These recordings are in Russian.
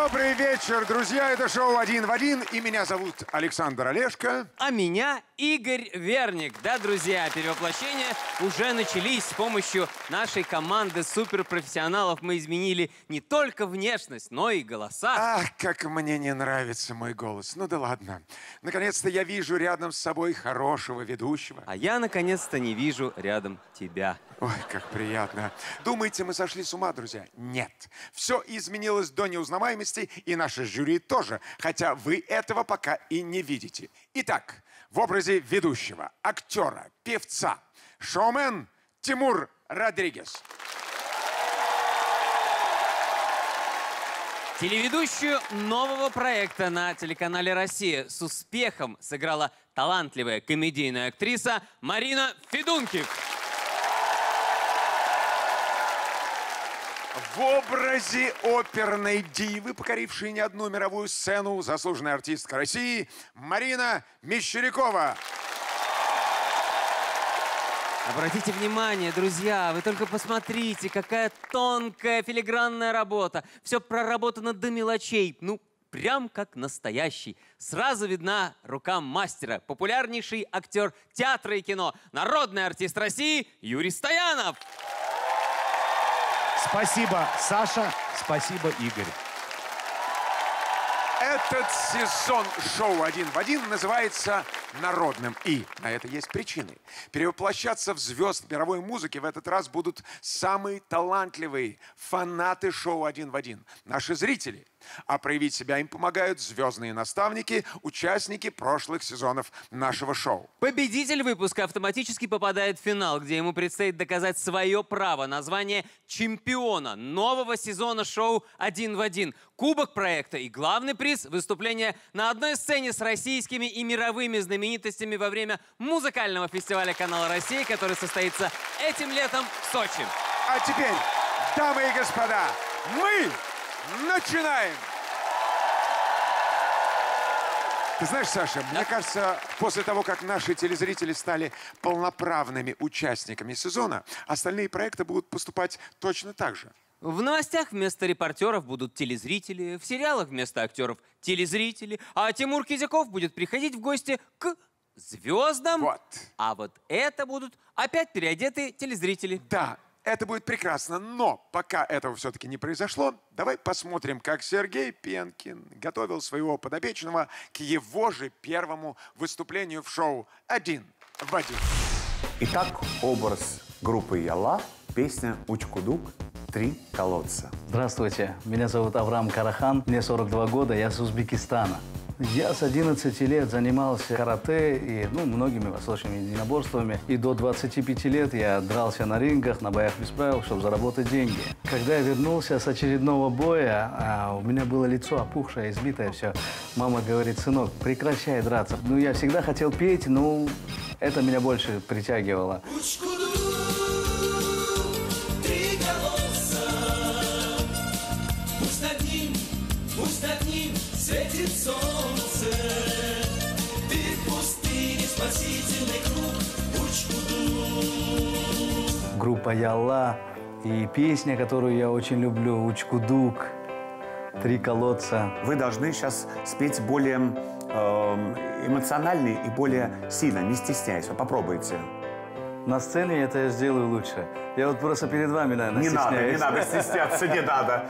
Добрый вечер, друзья! Это шоу «Один в один», и меня зовут Александр Олешко. А меня Игорь Верник. Да, друзья, перевоплощения уже начались. С помощью нашей команды суперпрофессионалов мы изменили не только внешность, но и голоса. Ах, как мне не нравится мой голос. Ну да ладно. Наконец-то я вижу рядом с собой хорошего ведущего. А я, наконец-то, не вижу рядом тебя. Ой, как приятно. Думаете, мы сошли с ума, друзья? Нет. Все изменилось до неузнаваемости, и наше жюри тоже. Хотя вы этого пока и не видите. Итак, в образе ведущего, актера, певца, шоумен Тимур Родригес. Телеведущую нового проекта на телеканале «Россия» с успехом сыграла талантливая комедийная актриса Марина Федункив. В образе оперной дивы, покорившей не одну мировую сцену, заслуженная артистка России Марина Мещерякова. Обратите внимание, друзья, вы только посмотрите, какая тонкая филигранная работа. Все проработано до мелочей. Ну, прям как настоящий. Сразу видна рука мастера. Популярнейший актер театра и кино, народный артист России Юрий Стоянов. Спасибо, Саша. Спасибо, Игорь. Этот сезон шоу «Один в один» называется народным. И на это есть причины. Перевоплощаться в звезд мировой музыки в этот раз будут самые талантливые фанаты шоу «Один в один». Наши зрители. А проявить себя им помогают звездные наставники, участники прошлых сезонов нашего шоу. Победитель выпуска автоматически попадает в финал, где ему предстоит доказать свое право на звание чемпиона нового сезона шоу «Один в один». Кубок проекта и главный приз – выступление на одной сцене с российскими и мировыми знаменитостями во время музыкального фестиваля канала «Россия», который состоится этим летом в Сочи. А теперь, дамы и господа, мы начинаем! Ты знаешь, Саша, мне кажется, после того, как наши телезрители стали полноправными участниками сезона, остальные проекты будут поступать точно так же. В новостях вместо репортеров будут телезрители, в сериалах вместо актеров телезрители, а Тимур Кизяков будет приходить в гости к звездам. Вот. А вот это будут опять переодетые телезрители. Да, это будет прекрасно, но пока этого все-таки не произошло, давай посмотрим, как Сергей Пенкин готовил своего подопечного к его же первому выступлению в шоу «Один в один». Итак, образ группы Ялла, песня «Учкудук», «Три колодца». Здравствуйте, меня зовут Авраам Карахан, мне 42 года, я с Узбекистана. Я с 11 лет занимался карате и многими восточными единоборствами. И до 25 лет я дрался на рингах, на боях без правил, чтобы заработать деньги. Когда я вернулся с очередного боя, у меня было лицо опухшее, избитое все. Мама говорит: сынок, прекращай драться. Я всегда хотел петь, но это меня больше притягивало. Пусть над ним светит солнце, ты в пустыне спасительный круг, Учкудук. Группа Ялла и песня, которую я очень люблю, Учкудук, «Три колодца». Вы должны сейчас спеть более эмоционально и более сильно, не стесняясь. Попробуйте. На сцене это я сделаю лучше. Я вот просто перед вами, наверное, Не надо стесняться, не надо.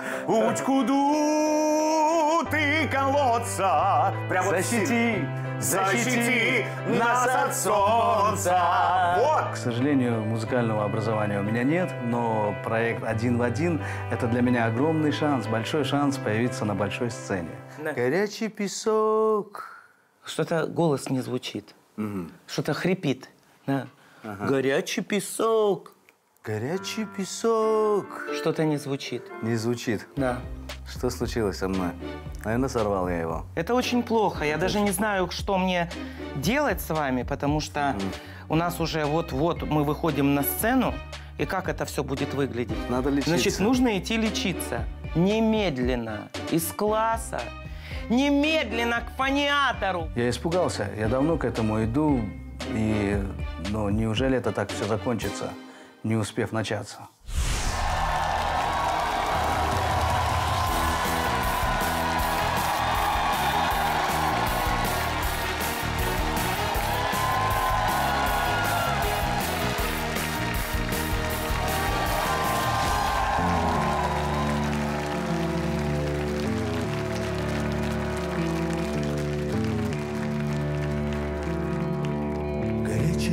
Учкуду, ты колодца. Прямо Защити нас от солнца. Вот. К сожалению, музыкального образования у меня нет, но проект «Один в один» — это для меня огромный шанс, большой шанс появиться на большой сцене. Да. Горячий песок. Что-то голос не звучит. Что-то хрипит. Да. Горячий песок. Горячий песок. Что-то не звучит. Не звучит. Да. Что случилось со мной? Наверное, сорвал я его. Это очень плохо. Я даже не знаю, что мне делать с вами, потому что у нас уже вот-вот мы выходим на сцену, и как это все будет выглядеть? Надо лечиться. Значит, нужно идти лечиться. Немедленно. Из класса. Немедленно к фониатору. Я испугался. Я давно к этому иду. И, неужели это так все закончится, не успев начаться?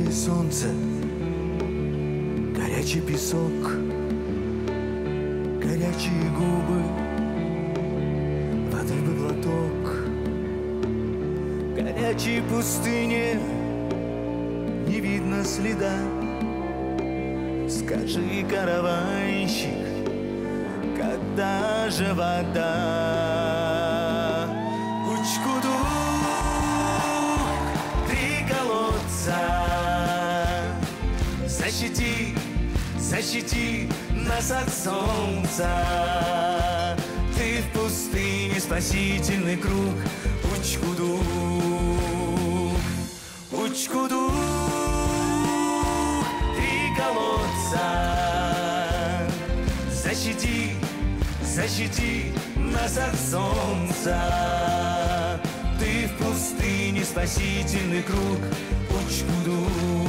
Горячее солнце, горячий песок, горячие губы, воды бы глоток. В горячей пустыне не видно следа. Скажи, караванщик, когда же вода? Учкуду, 3 колодца. Защити, защити нас от солнца. Ты в пустыне спасительный круг. Учкуду, учкуду, 3 колодца. Защити, защити нас от солнца. Ты в пустыне спасительный круг. Учкуду.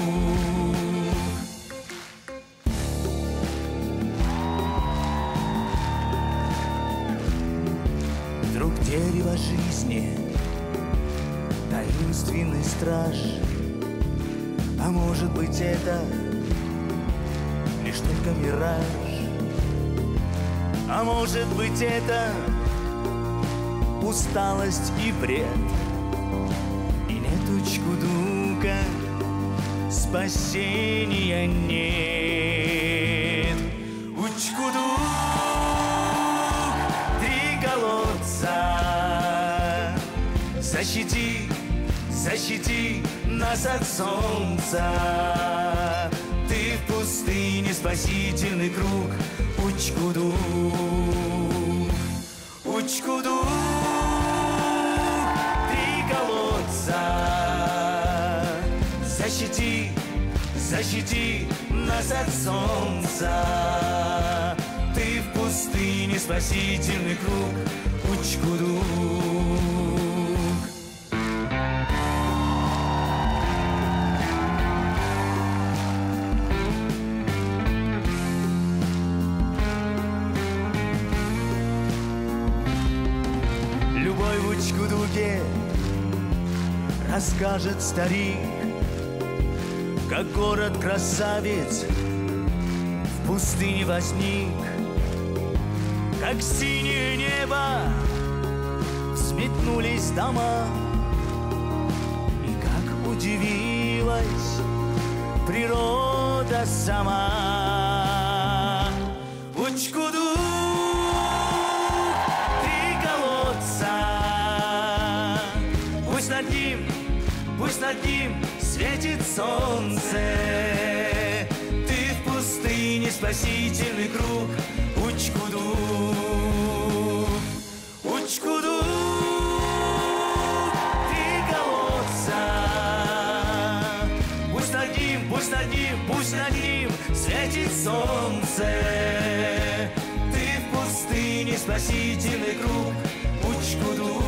Вдруг дерево жизни, таинственный страж. А может быть, это лишь только мираж. А может быть, это усталость и бред. И нет учкудука, спасения нет. Учкудук, 3 колодца. Защити, защити нас от солнца. Ты в пустыне спасительный круг. Учкуду, учкуду, 3 колодца. Защити, защити нас от солнца. Ты в пустыне спасительный круг. Учкуду. Расскажет старик, как город-красавец в пустыне возник, как синее небо взметнулись дома, и как удивилась природа сама. Учкуду, 3 колодца. Пусть над ним светит солнце. Ты в пустыне спасительный круг. Учкуду, учкуду, 3 колодца. Пусть над ним, пусть над ним, пусть над ним светит солнце. Ты в пустыне спасительный круг. Учкуду.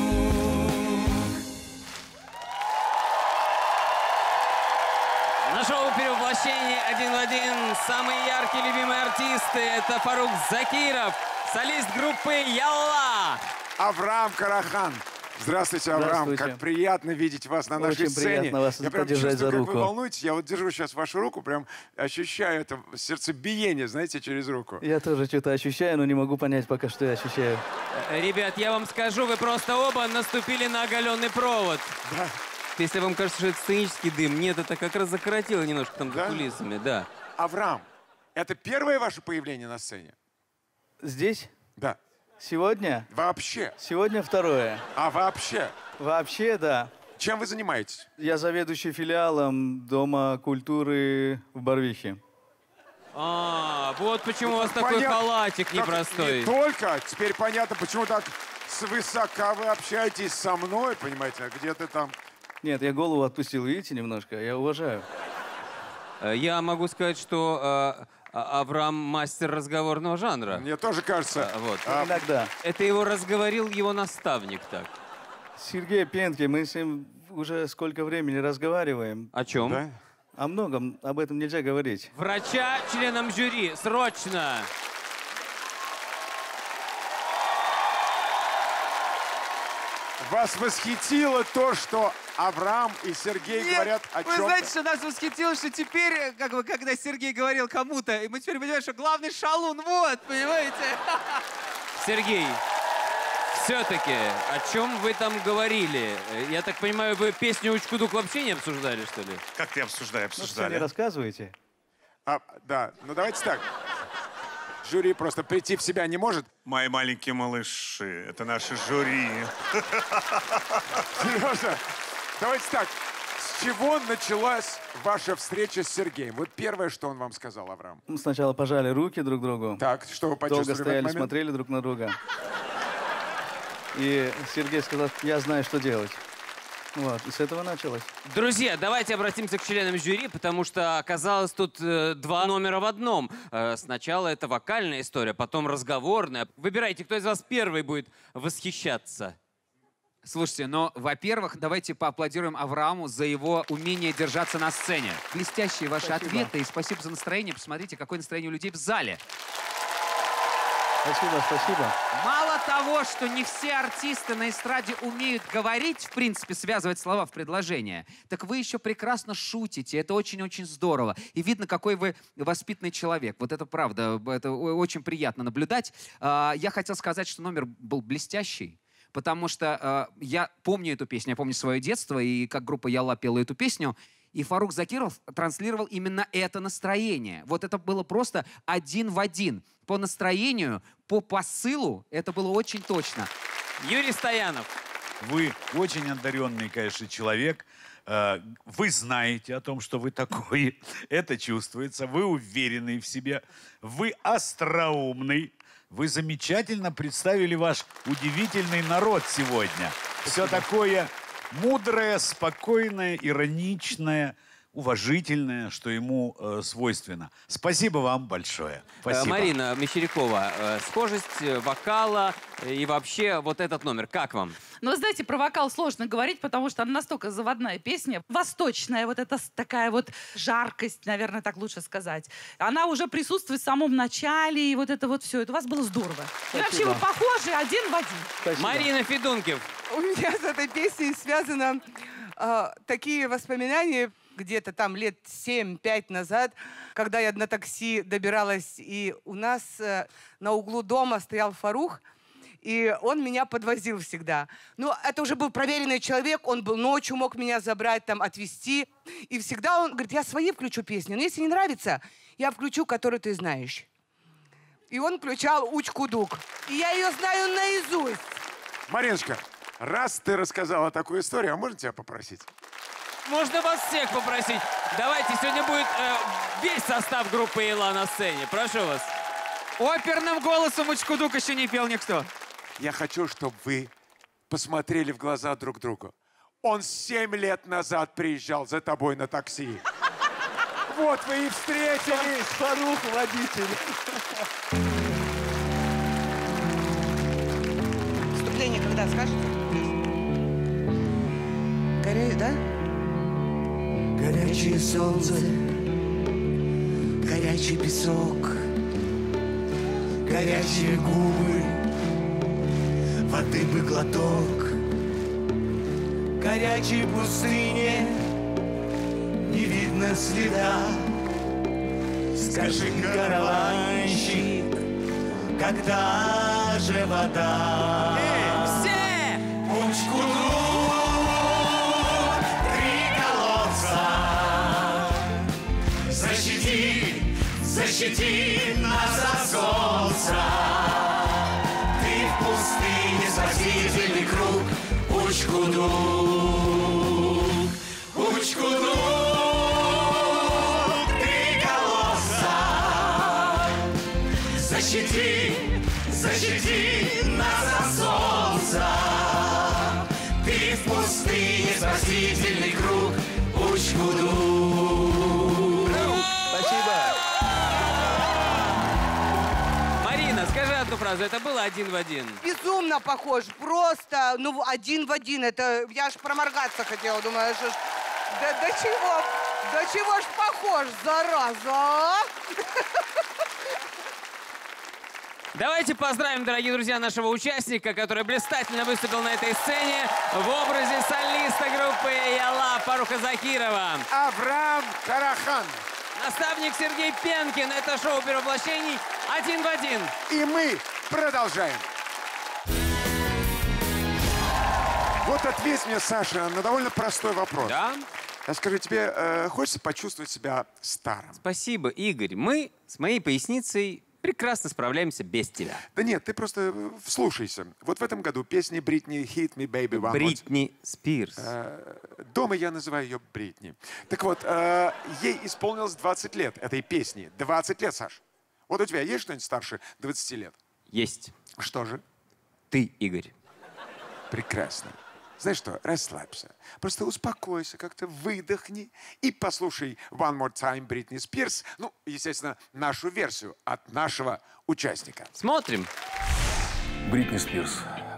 На шоу «Перевоплощение 1 в 1» самые яркие любимые артисты — это Фарук Закиров, солист группы «Ялла». Авраам Карахан. Здравствуйте, Авраам. Здравствуйте. Как приятно видеть вас на нашей Очень сцене. приятно вас Я прям подержать чувствую, за как вы руку. волнуетесь. Я вот держу сейчас вашу руку, прям ощущаю это сердцебиение, знаете, через руку. Я тоже что-то ощущаю, но не могу понять пока, что я ощущаю. Ребят, я вам скажу, вы просто оба наступили на оголенный провод. Да. Если вам кажется, что это сценический дым, нет, это как раз закоротило немножко там Да? за кулисами, да. Авраам, это первое ваше появление на сцене? Здесь? Да. Сегодня? Вообще? Сегодня 2. А вообще? Вообще, да. Чем вы занимаетесь? Я заведующий филиалом Дома культуры в Барвихе. А, вот почему у вас такой Понятно. халатик Как непростой. Не только. Теперь понятно, почему так свысока вы общаетесь со мной, понимаете, а где ты там? Нет, я голову отпустил, видите, немножко. Я уважаю. Я могу сказать, что Авраам мастер разговорного жанра. Мне тоже кажется. Вот. Иногда. Это его разговорил его наставник так. Сергей Пенке, мы с ним уже сколько времени разговариваем. О чем? Да? О многом, об этом нельзя говорить. Врача членам жюри, срочно! Вас восхитило то, что Авраам и Сергей говорят о Вы чем-то? знаете, что нас восхитило, что теперь, как бы, когда Сергей говорил кому-то, и мы теперь понимаем, что главный шалун, вот, понимаете? Сергей, все-таки, о чем вы там говорили? Я так понимаю, вы песню «Учкудук» вообще не обсуждали, что ли? Как ты обсуждали? Не рассказывайте. Да, ну давайте так. Жюри просто прийти в себя не может. Мои маленькие малыши, это наши жюри. Сережа, давайте так. С чего началась ваша встреча с Сергеем? Вот первое, что он вам сказал, Авраам. Мы сначала пожали руки друг другу. Так, что вы почувствовали Долго в этот стояли, момент? смотрели друг на друга. И Сергей сказал, я знаю, что делать. Вот, и с этого началось. Друзья, давайте обратимся к членам жюри, потому что оказалось тут два номера в одном. Сначала это вокальная история, потом разговорная. Выбирайте, кто из вас первый будет восхищаться. Слушайте, но, во-первых, давайте поаплодируем Аврааму за его умение держаться на сцене. Блестящие ваши ответы, и спасибо за настроение. Посмотрите, какое настроение у людей в зале. Спасибо, спасибо. Мало того, что не все артисты на эстраде умеют говорить, в принципе, связывать слова в предложение, так вы еще прекрасно шутите. Это очень-очень здорово. И видно, какой вы воспитанный человек. Вот это правда. Это очень приятно наблюдать. Я хотел сказать, что номер был блестящий. Потому что я помню эту песню, я помню свое детство, и как группа «Ялла» пела эту песню. И Фарук Закиров транслировал именно это настроение. Вот это было просто один в один. По настроению, по посылу, это было очень точно. Юрий Стоянов. Вы очень одаренный, конечно, человек. Вы знаете о том, что вы такой. Это чувствуется. Вы уверенный в себе. Вы остроумный. Вы замечательно представили ваш удивительный народ сегодня. Все такое мудрое, спокойное, ироничное, уважительное, что ему свойственно. Спасибо вам большое. Спасибо. Марина Мещерякова, схожесть вокала и вообще вот этот номер. Как вам? Ну, вы знаете, про вокал сложно говорить, потому что она настолько заводная песня, восточная, вот эта такая вот жаркость, наверное, так лучше сказать. Она уже присутствует в самом начале, и вот это вот все. Это у вас было здорово. И вообще вы похожи один в один. Спасибо. Марина Федункив. У меня с этой песней связано такие воспоминания, где-то там лет 7-5 назад, когда я на такси добиралась, и у нас на углу дома стоял Фарух, и он меня подвозил всегда. Ну, это уже был проверенный человек, он был ночью, мог меня забрать, там, отвезти. И всегда он говорит, я свои включу песни, но если не нравится, я включу, которую ты знаешь. И он включал «Учкудук». И я ее знаю наизусть. Мариночка, раз ты рассказала такую историю, а можно тебя попросить? Можно вас всех попросить. Давайте, сегодня будет весь состав группы «Ялла» на сцене. Прошу вас. Оперным голосом Учкудук еще не пел никто. Я хочу, чтобы вы посмотрели в глаза друг другу. Он 7 лет назад приезжал за тобой на такси. Вот вы и встретились. Фарух, водитель. Вступление когда скажете? Да? Горячее солнце, горячий песок, горячие губы, воды бы глоток. Горячей пустыне не видно следа. Скажи, караванщик, когда же вода? Все! Учкудук, защити нас от солнца. Ты в пустыне спасительный круг. Учкудук, Учкудук, три колосса. Защити нас от солнца. Ты в пустыне спасительный круг. Учкудук. Спасибо. Марина, скажи одну фразу. Это было один в один. Безумно похож. Просто, ну, один в один. Это я аж проморгаться хотела. Думаю, что ж... До чего ж похож, зараза, а? Давайте поздравим, дорогие друзья, нашего участника, который блистательно выступил на этой сцене в образе солиста группы «Яла» Фаруха Закирова. Авраам Карахан. Наставник Сергей Пенкин. Это шоу перевоплощений «Один в один». И мы продолжаем. Вот ответь мне, Саша, на довольно простой вопрос. Да? Я скажу, тебе хочется почувствовать себя старым? Спасибо, Игорь. Мы с моей поясницей прекрасно справляемся без тебя. Да нет, ты просто вслушайся. Вот в этом году песни Бритни «Hit Me, Baby, One More». Бритни Спирс. Дома я называю ее Бритни. Так вот, ей исполнилось 20 лет, этой песни. 20 лет, Саш. Вот у тебя есть что-нибудь старше 20 лет? Есть. Что же? Ты, Игорь. Прекрасно. Знаешь что, расслабься. Просто успокойся, как-то выдохни и послушай One More Time Бритни Спирс. Ну, естественно, нашу версию от нашего участника. Смотрим. Бритни Спирс.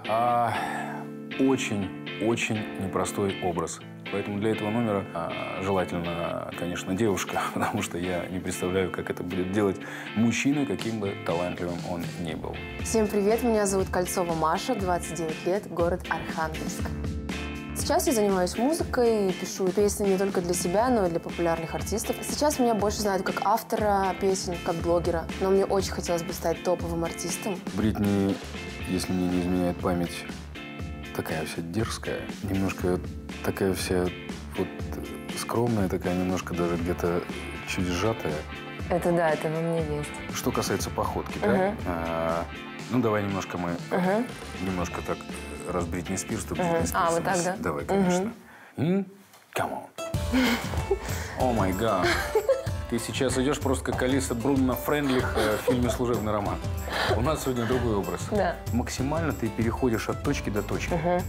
Очень непростой образ. Поэтому для этого номера желательно, конечно, девушка, потому что я не представляю, как это будет делать мужчина, каким бы талантливым он ни был. Всем привет, меня зовут Кольцова Маша, 29 лет, город Архангельск. Сейчас я занимаюсь музыкой, пишу песни не только для себя, но и для популярных артистов. Сейчас меня больше знают как автора песен, как блогера, но мне очень хотелось бы стать топовым артистом. Бритни, если мне не изменяет память, такая вся дерзкая, немножко такая вся вот скромная, такая немножко даже где-то чуть сжатая. Это да, это во мне есть. Что касается походки, да? Ну, давай немножко мы, немножко так, раз Бритни Спирс, то Бритни Спирс. Вот так, да? Давай, конечно. Come on. О май гад. Ты сейчас идешь просто как Алиса Брунна Френдлих в фильме «Служебный роман». У нас сегодня другой образ. Да. Максимально ты переходишь от точки до точки.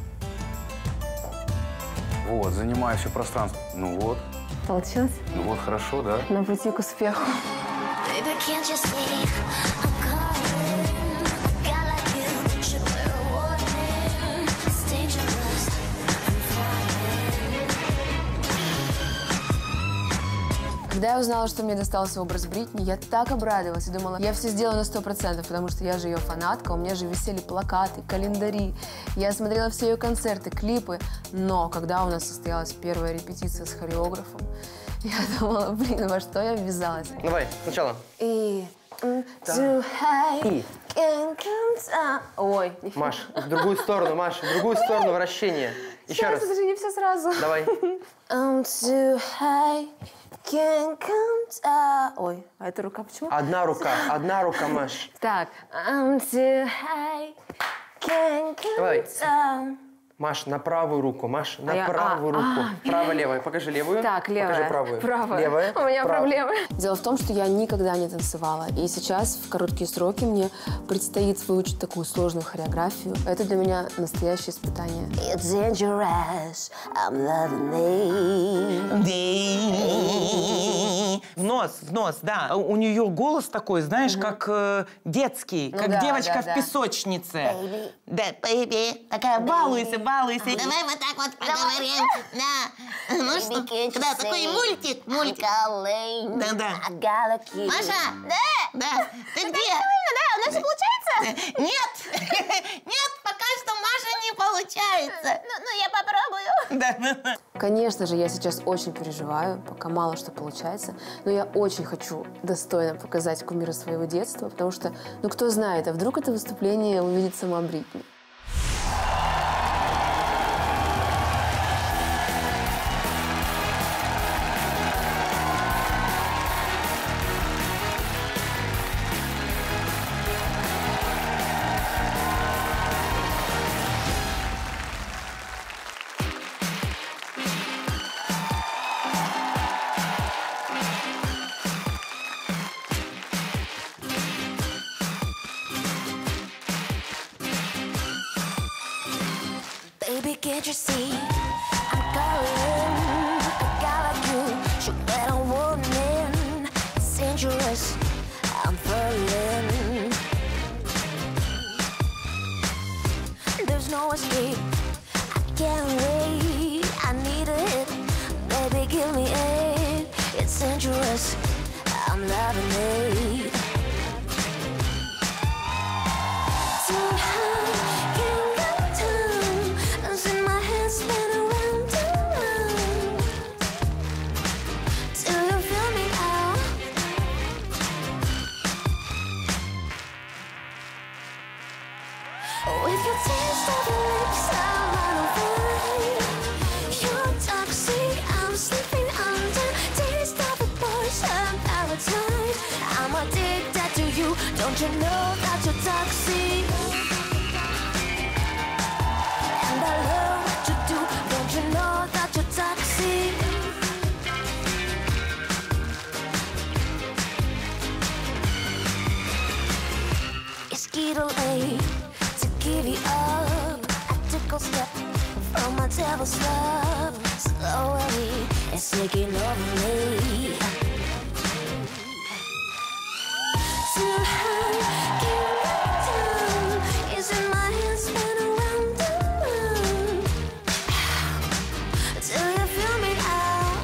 Вот, занимая все пространство. Ну вот. Получилось? Ну вот, хорошо, да? На пути к успеху. Когда я узнала, что мне достался образ Бритни, я так обрадовалась и думала, я все сделаю на 100%, потому что я же ее фанатка, у меня же висели плакаты, календари, я смотрела все ее концерты, клипы. Но когда у нас состоялась первая репетиция с хореографом, я думала, блин, во что я ввязалась? Давай, сначала. И... Ой. Маш, в другую сторону, Маш, в другую сторону вращение. Еще раз. Это же не все сразу. Давай. I'm too high, can't come down. Ой, а эта рука почему? Одна рука, Маш. Так. I'm too high, can't come Давай. down. Маш, на правую руку, Маш, на правую руку. Право-левая, покажи левую. Так, левая. Покажи правую. Правая. Левая. У меня проблемы. Дело в том, что я никогда не танцевала. И сейчас, в короткие сроки, мне предстоит выучить такую сложную хореографию. Это для меня настоящее испытание. It's dangerous, I'm loving me. В нос, да. У нее голос такой, знаешь, как детский, Ну как да, девочка да. в песочнице. Да, baby. Такая балуйся. Давай вот так вот поговорим. Да. Ну что, да, такой мультик. Да. Маша, да, ты где? Да, у нас все получается? Нет, пока что Маша не получается. Ну, я попробую. Конечно же, я сейчас очень переживаю, пока мало что получается, но я очень хочу достойно показать кумира своего детства, потому что, ну кто знает, а вдруг это выступление увидит сама Бритни. Baby, can't you see I'm calling a guy like you should let a warning. It's dangerous, I'm falling. There's no escape, I can't wait. I need a hit, baby, give me it. It's dangerous, I'm loving it. Don't you know that you're toxic? And I love what you do. Don't you know that you're toxic? It's getting late to give you up. I took a step from my devil's love. Slowly, it's taking over me. Too high, getting down. Is in my hands, spin around and round. Till you feel me out.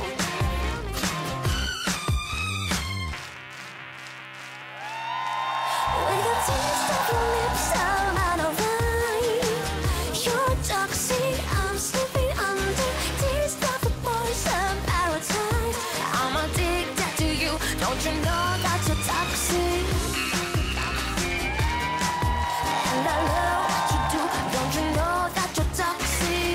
With your taste of your lips, I'm out of line. You're toxic, I'm sleeping under. Taste of the poison paradise. I'm addicted to you. Don't you know that you're toxic? And I love what you do. Don't you know that you're toxic?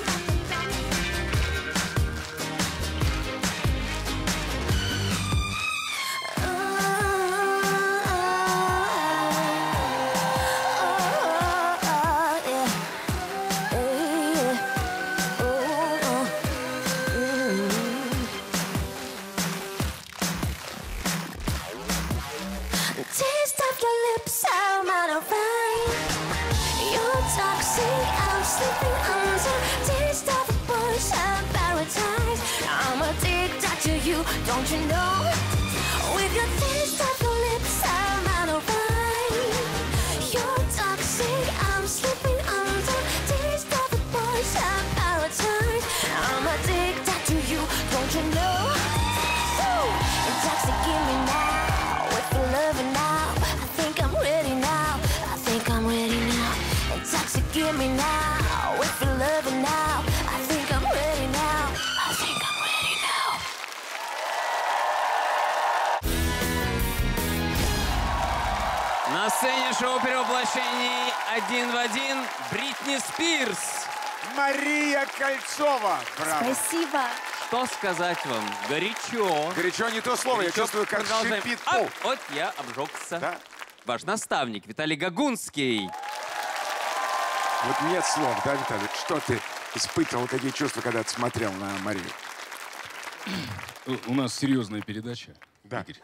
Taste of your lips, I'm out of line. You're toxic, I'm sleeping under. Taste of the poison paradise. I'm addicted to you, don't you know? With your taste of your lips, I'm out of line. You're toxic, I'm sleeping under. Taste of the poison paradise. I'm addicted to you, don't you know? Intoxicate me now, with your loving now. I think I'm ready now. I think I'm ready now. Intoxicate me now, with your loving now. I think I'm ready now. I think I'm ready now. На сцене шоу перевоплощений «Один в один» Бритни Спирс. Мария Кольцова. Браво. Спасибо. Что сказать вам? Горячо. Горячо не то слово, я чувствую, как Продолжаем. шипит пол. Вот я обжегся. Да. Ваш наставник Виталий Гагунский. Вот нет слов, да, Виталий? Что ты испытывал, какие чувства, когда ты смотрел на Марию? У нас серьезная передача, Да. Игорь.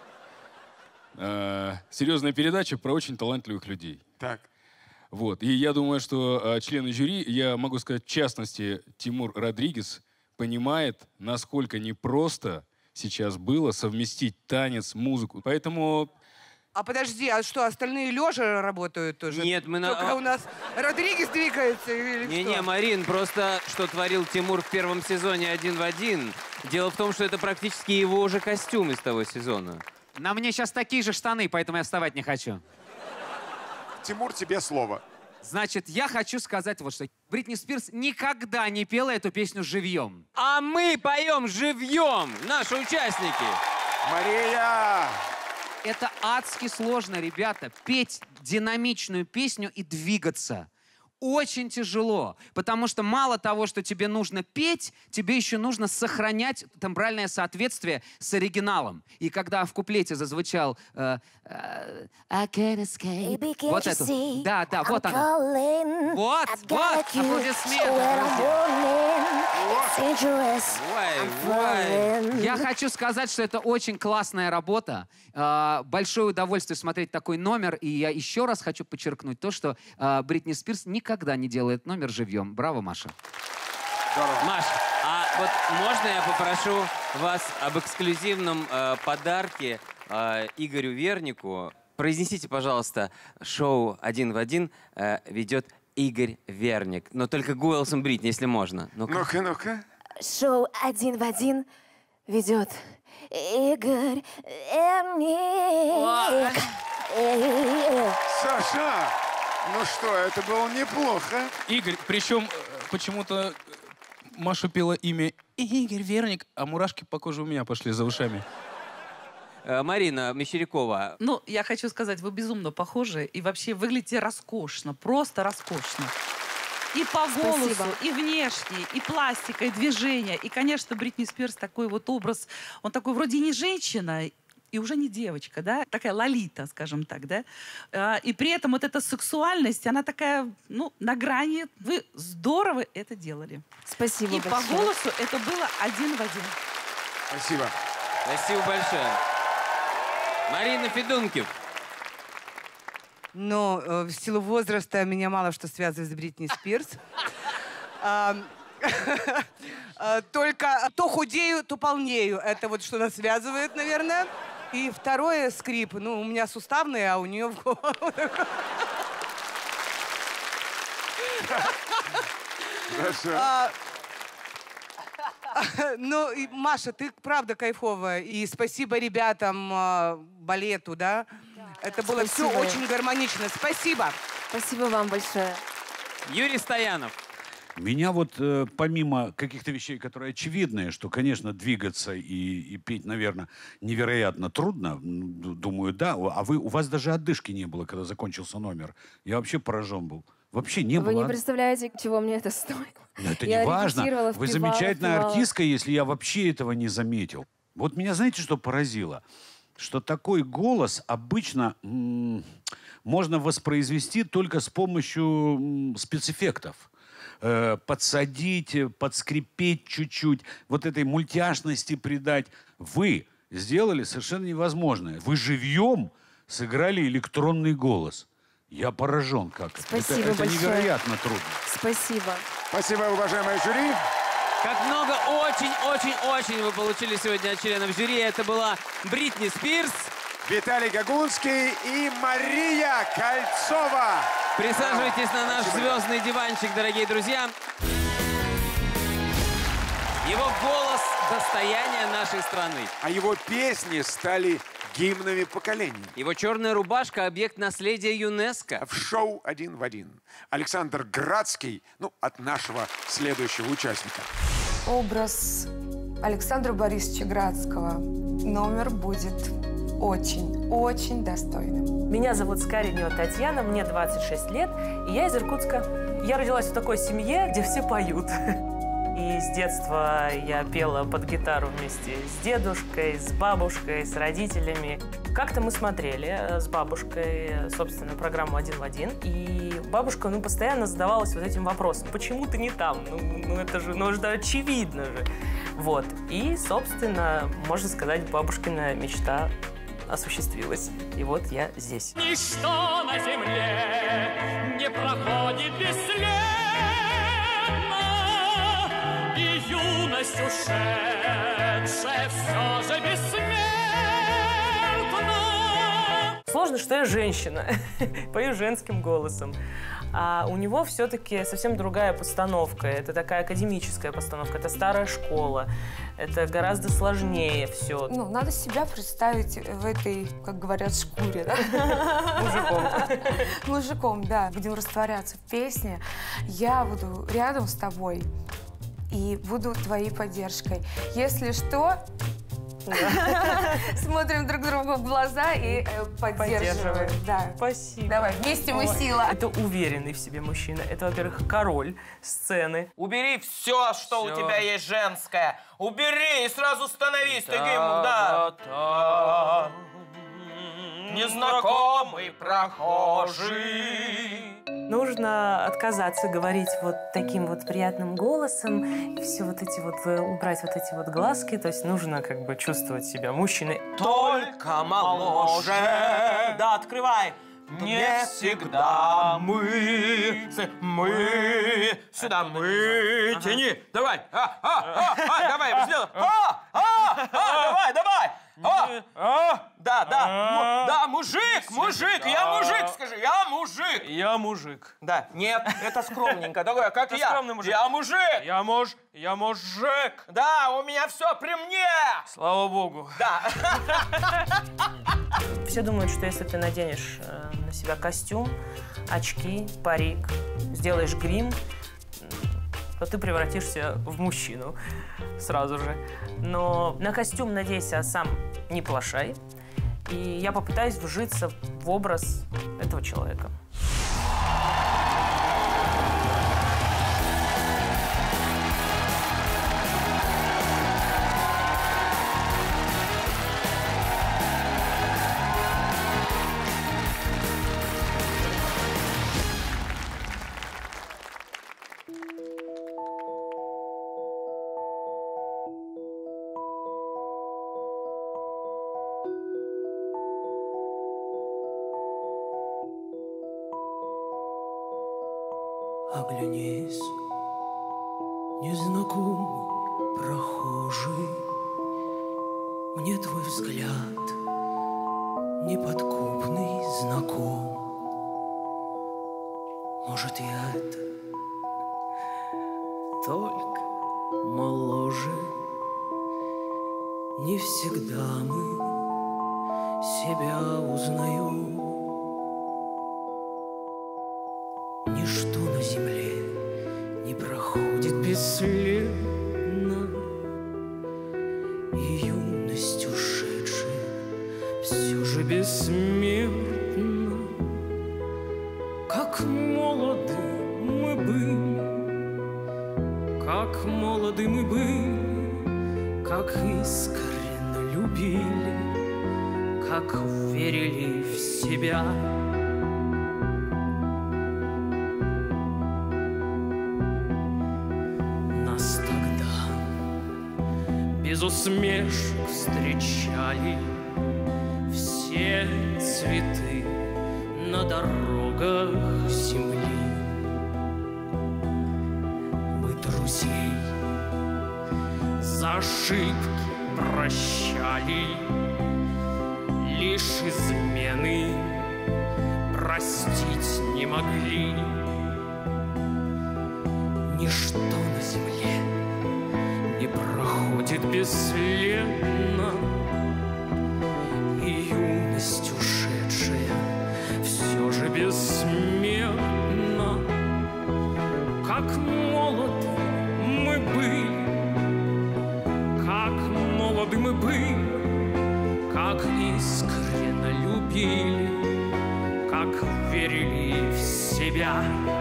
Серьезная передача про очень талантливых людей. Так. Вот. И я думаю, что члены жюри, я могу сказать, в частности, Тимур Родригес, понимает, насколько непросто сейчас было совместить танец, музыку. Поэтому... А подожди, а что, остальные лежа работают тоже? Нет, мы Только у нас Родригес двигается или Не-не, что? Марин, просто что творил Тимур в первом сезоне «Один в один». Дело в том, что это практически его уже костюм из того сезона. На мне сейчас такие же штаны, поэтому я вставать не хочу. Тимур, тебе слово. Значит, я хочу сказать вот что. Бритни Спирс никогда не пела эту песню живьем. А мы поем живьем, наши участники. Мария! Это адски сложно, ребята, петь динамичную песню и двигаться. Очень тяжело, потому что мало того, что тебе нужно петь, тебе еще нужно сохранять тембральное соответствие с оригиналом. И когда в куплете зазвучал I can't escape, Baby, can't вот you эту, see? да, вот I'm она. calling. Вот, I got вот, you. аплодисменты, So when I'm друзья. warning, it's dangerous. I'm falling. Я хочу сказать, что это очень классная работа. Большое удовольствие смотреть такой номер. И я еще раз хочу подчеркнуть то, что Бритни Спирс никогда не делает номер живьем. Браво, Маша. Маш, а вот можно я попрошу вас об эксклюзивном подарке Игорю Вернику? Произнесите, пожалуйста, шоу «Один в один» ведет Игорь Верник. Но только голосом Бритни, если можно. Ну-ка, ну-ка. Шоу «Один в один» ведет Игорь Верник. Саша, ну что, это было неплохо. Игорь, причем почему-то Маша пела имя Игорь Верник, а мурашки по коже у меня пошли за ушами. Марина Мещерякова. Ну, я хочу сказать, вы безумно похожи и вообще выглядите роскошно, просто роскошно. И по голосу, Спасибо. и внешне, и пластика, и движение. И, конечно, Бритни Спирс такой вот образ, он такой вроде не женщина, и уже не девочка, да, такая лолита, скажем так, да. И при этом вот эта сексуальность, она такая, ну, на грани. Вы здорово это делали. Спасибо И большое. по голосу это было один в один. Спасибо. Спасибо большое. Марина Федункив. Но в силу возраста меня мало что связывает с Бритни Спирс. Только то худею, то полнею. Это вот что нас связывает, наверное. И второе скрип. Ну, у меня суставные, а у нее в голову. Ну, Маша, ты правда кайфовая. И спасибо ребятам, балету, да? Это было все Спасибо. очень гармонично. Спасибо. Спасибо вам большое. Юрий Стоянов. Меня вот помимо каких-то вещей, которые очевидные, что, конечно, двигаться и петь, наверное, невероятно трудно, думаю, да. А у вас даже отдышки не было, когда закончился номер. Я вообще поражен был. Вообще не было. Вы не представляете, чего мне это стоило. Но это Я не важно. репетировала, Вы впевала, замечательная впевала. артистка, если я вообще этого не заметил. Вот меня, знаете, что поразило? Что такой голос обычно можно воспроизвести только с помощью спецэффектов. Подсадить, подскрипеть чуть-чуть, вот этой мультяшности придать. Вы сделали совершенно невозможное. Вы живьем сыграли электронный голос. Я поражен как. Спасибо это большое. невероятно трудно. Спасибо. Спасибо, уважаемое жюри. Как много, очень-очень-очень вы получили сегодня от членов жюри. Это была Бритни Спирс, Виталий Гагунский и Мария Кольцова. Присаживайтесь на наш Спасибо. звездный диванчик, дорогие друзья. Его голос – достояние нашей страны. А его песни стали гимнами поколений. Его черная рубашка – объект наследия ЮНЕСКО. В шоу «Один в один» Александр Градский, ну, от нашего следующего участника. Образ Александра Борисовича Градского. Номер будет очень достойным. Меня зовут Скаренева Татьяна, мне 26 лет, и я из Иркутска. Я родилась в такой семье, где все поют. И с детства я пела под гитару вместе с дедушкой, с бабушкой, с родителями. Как-то мы смотрели с бабушкой, собственно, программу «Один в один», и бабушка, постоянно задавалась вот этим вопросом: почему ты не там? Это же очевидно же. Вот. И, собственно, можно сказать, бабушкина мечта осуществилась. И вот я здесь. Ничто на земле не проходит бесследно, и юность ушедшая все же бессмертна. Сложно, что я женщина, пою женским голосом. А у него все-таки совсем другая постановка. Это такая академическая постановка, это старая школа. Это гораздо сложнее все. Надо себя представить в этой, как говорят, шкуре, да? Мужиком. Мужиком, да. Будем растворяться в песне. Я буду рядом с тобой и буду твоей поддержкой. Если что, смотрим друг другу в глаза и поддерживаем. Да. Спасибо. Давай, вместе мы сила. Это уверенный в себе мужчина. Это, во-первых, король сцены. Убери все, что у тебя есть женское. Убери и сразу становись таким, да. Незнакомый прохожий. Нужно отказаться говорить вот таким вот приятным голосом, и все вот эти вот, убрать вот эти вот глазки, то есть нужно как бы чувствовать себя мужчиной. Только моложе. Да, открывай. Не всегда мы сюда мы тяни. Давай, давай, сделай. Давай. Да, мужик, я мужик, скажи, я мужик. Я мужик. Да, нет, это скромненько, такое, как Это я. скромный мужик. Я мужик. Я мужик. Да, у меня все при мне. Слава богу. Да. Все думают, что если ты наденешь на себя костюм, очки, парик, сделаешь грим, то ты превратишься в мужчину сразу же. Но на костюм надейся, а сам не плашай. И я попытаюсь вжиться в образ этого человека. Оглянись, незнакомый прохожий, мне твой взгляд неподкупный знаком. Может, я это только моложе. Не всегда мы себя узнаем. Ничто на земле не проходит бесследно, и юность ушедшая все же бессмертна. Как молоды мы были, как молоды мы были, как искренне любили, как верили в себя. Нас тогда без усмешек встречали все цветы на дорогах земли. Мы друзей за ошибки прощали, лишь измены простить не могли. Ничто на земле не проходит бесследно, и юность ушедшая все же бессмертна. Как молоды мы были, как молоды мы были, как искренне любили, как верили в себя.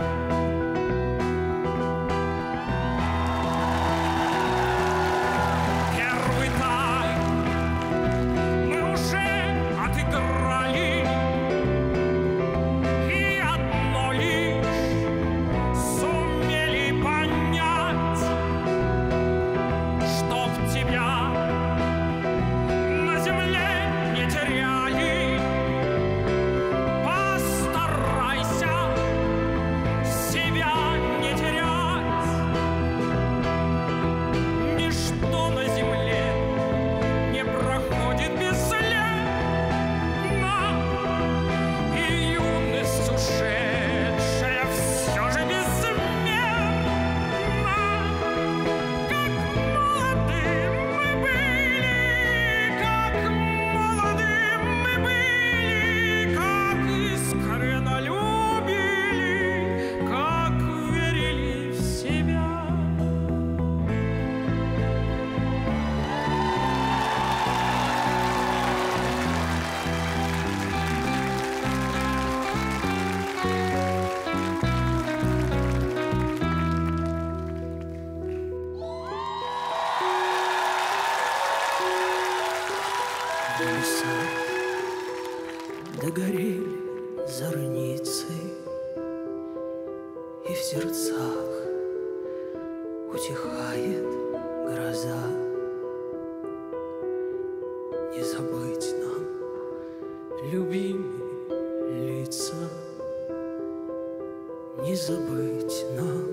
Первый тайм мы уже отыграли, и одно лишь сумели понять, чтоб тебя на земле не теряли. Постарайся себя не терять. Ничто на земле не проходит бесследно, и юность ушедшая все же бессмертна. Как молоды мы были, как молоды мы были, как искренне любили, как верили в себя. Леса догорели зорницы, и в сердцах утихает гроза. Не забыть нам любимые лица, не забыть нам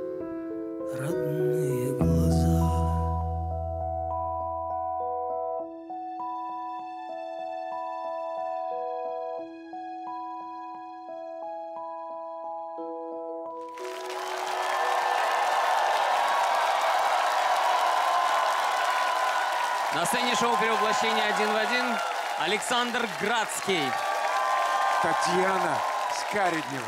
родные глаза. На сцене шоу «Перевоплощение 1 в 1» Александр Градский. Татьяна Скареднева.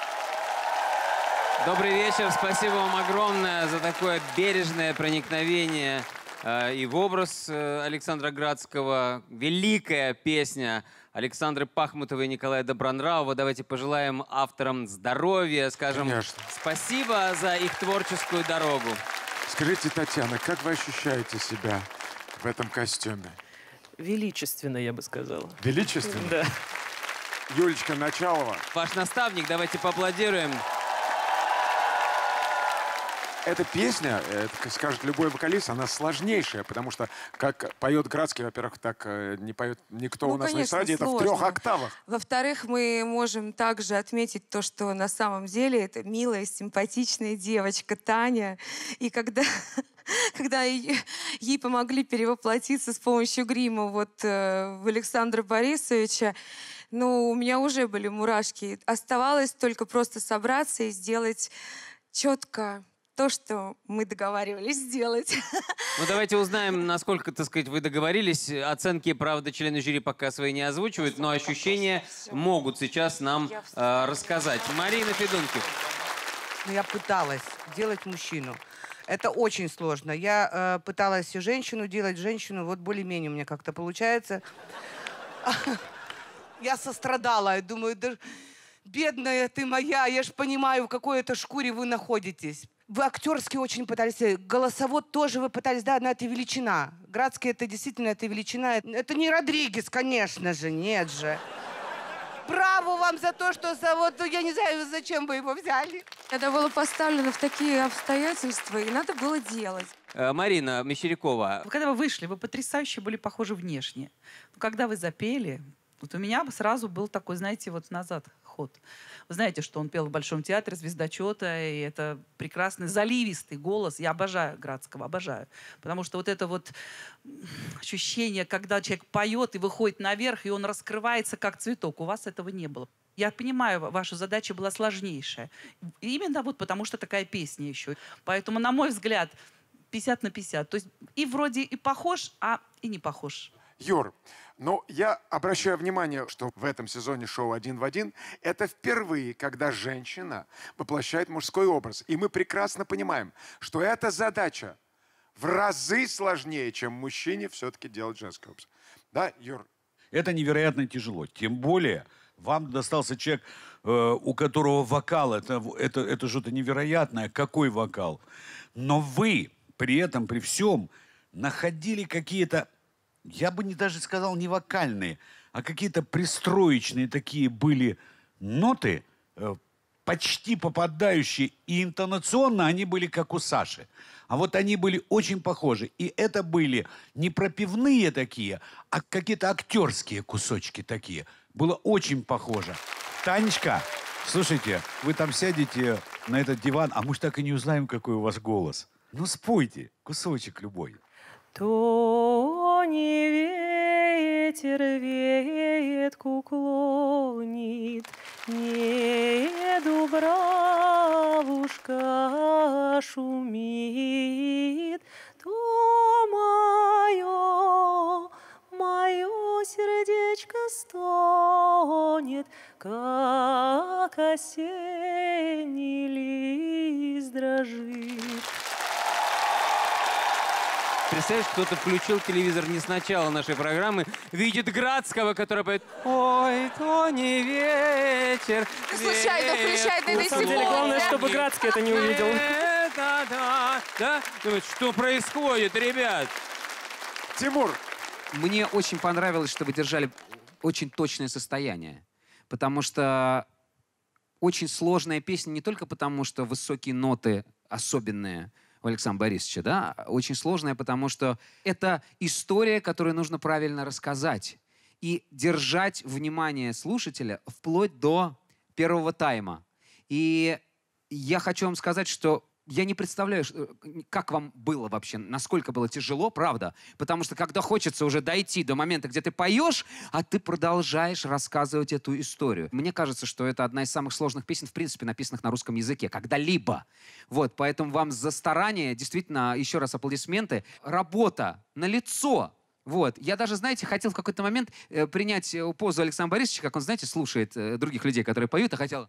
Добрый вечер. Спасибо вам огромное за такое бережное проникновение и в образ Александра Градского. Великая песня Александры Пахмутовой и Николая Добронравова. Давайте пожелаем авторам здоровья, скажем спасибо за их творческую дорогу. Скажите, Татьяна, как вы ощущаете себя в этом костюме? Величественно, я бы сказала. Величественно? Да. Юлечка Началова. Ваш наставник, давайте поаплодируем. эта песня, как скажет любой вокалист, она сложнейшая, потому что как поет Градский, во-первых, так не поет никто у нас на эстраде, это в 3 октавах. Во-вторых, мы можем также отметить то, что на самом деле это милая, симпатичная девочка Таня. И когда ей помогли перевоплотиться с помощью грима вот в Александра Борисовича, ну, у меня уже были мурашки. Оставалось только просто собраться и сделать четко то, что мы договаривались сделать. Ну, давайте узнаем, насколько, так сказать, вы договорились. Оценки, правда, члены жюри пока свои не озвучивают, но ощущения могут сейчас нам рассказать. Марина Федункив. Я пыталась делать мужчину. Это очень сложно. Я пыталась женщину делать, вот более-менее у меня как-то получается. Я сострадала, я думаю, да, бедная ты моя, я ж понимаю, в какой это шкуре вы находитесь. Вы актерски очень пытались, голосовод тоже вы пытались, да, но это величина. Градский это действительно это величина. Это не Родригес, конечно же, нет же. Браво вам за то, что я не знаю, зачем вы его взяли. Это было поставлено в такие обстоятельства, и надо было делать. Марина Мещерякова. Когда вы вышли, вы потрясающе были похожи внешне. Но когда вы запели, вот у меня сразу был такой, знаете, вот назад ход. Вы знаете, что он пел в Большом театре «Звездочета», и это прекрасный заливистый голос. Я обожаю Градского, обожаю. Потому что вот это вот ощущение, когда человек поет и выходит наверх, и он раскрывается как цветок. У вас этого не было. Я понимаю, ваша задача была сложнейшая. Именно вот потому что такая песня еще. Поэтому, на мой взгляд, 50 на 50. То есть и вроде и похож, а и не похож. Юр, ну, я обращаю внимание, что в этом сезоне шоу «Один в один» это впервые, когда женщина воплощает мужской образ. И мы прекрасно понимаем, что эта задача в разы сложнее, чем мужчине все-таки делать женский образ. Да, Юр? Это невероятно тяжело. Тем более, вам достался человек, у которого вокал, это что-то невероятное. Какой вокал? Но вы при этом, при всем, находили какие-то... Я бы даже сказал не вокальные, а какие-то пристроечные такие были ноты, почти попадающие, и интонационно они были как у Саши. А вот они были очень похожи. И это были не пропевные такие, а какие-то актерские кусочки такие. Было очень похоже. Танечка, слушайте, вы там сядете на этот диван, а мы ж так и не узнаем, какой у вас голос. Ну спойте кусочек любой. То не ветер ветку клонит, не дубравушка шумит, то мое сердечко стонет, как осенний лист дрожит. Представляешь, кто-то включил телевизор не с начала нашей программы, видит Градского, который поет «Ой, то не вечер». Ты случайно включай на На самом деле, главное, чтобы Градский это не увидел. Да? Думает, что происходит, ребят? Тимур. Мне очень понравилось, что вы держали очень точное состояние. Потому что очень сложная песня не только потому, что высокие ноты особенные у Александра Борисовича, да, очень сложная, потому что это история, которую нужно правильно рассказать и держать внимание слушателя вплоть до первого тайма. И я хочу вам сказать, что я не представляю, как вам было вообще, насколько было тяжело, правда. Потому что когда хочется уже дойти до момента, где ты поешь, а ты продолжаешь рассказывать эту историю. Мне кажется, что это одна из самых сложных песен, в принципе, написанных на русском языке, когда-либо. Вот, поэтому вам за старание, действительно, еще раз аплодисменты. Работа налицо. Вот. Я даже, знаете, хотел в какой-то момент принять позу Александра Борисовича, как он, знаете, слушает других людей, которые поют, и хотел...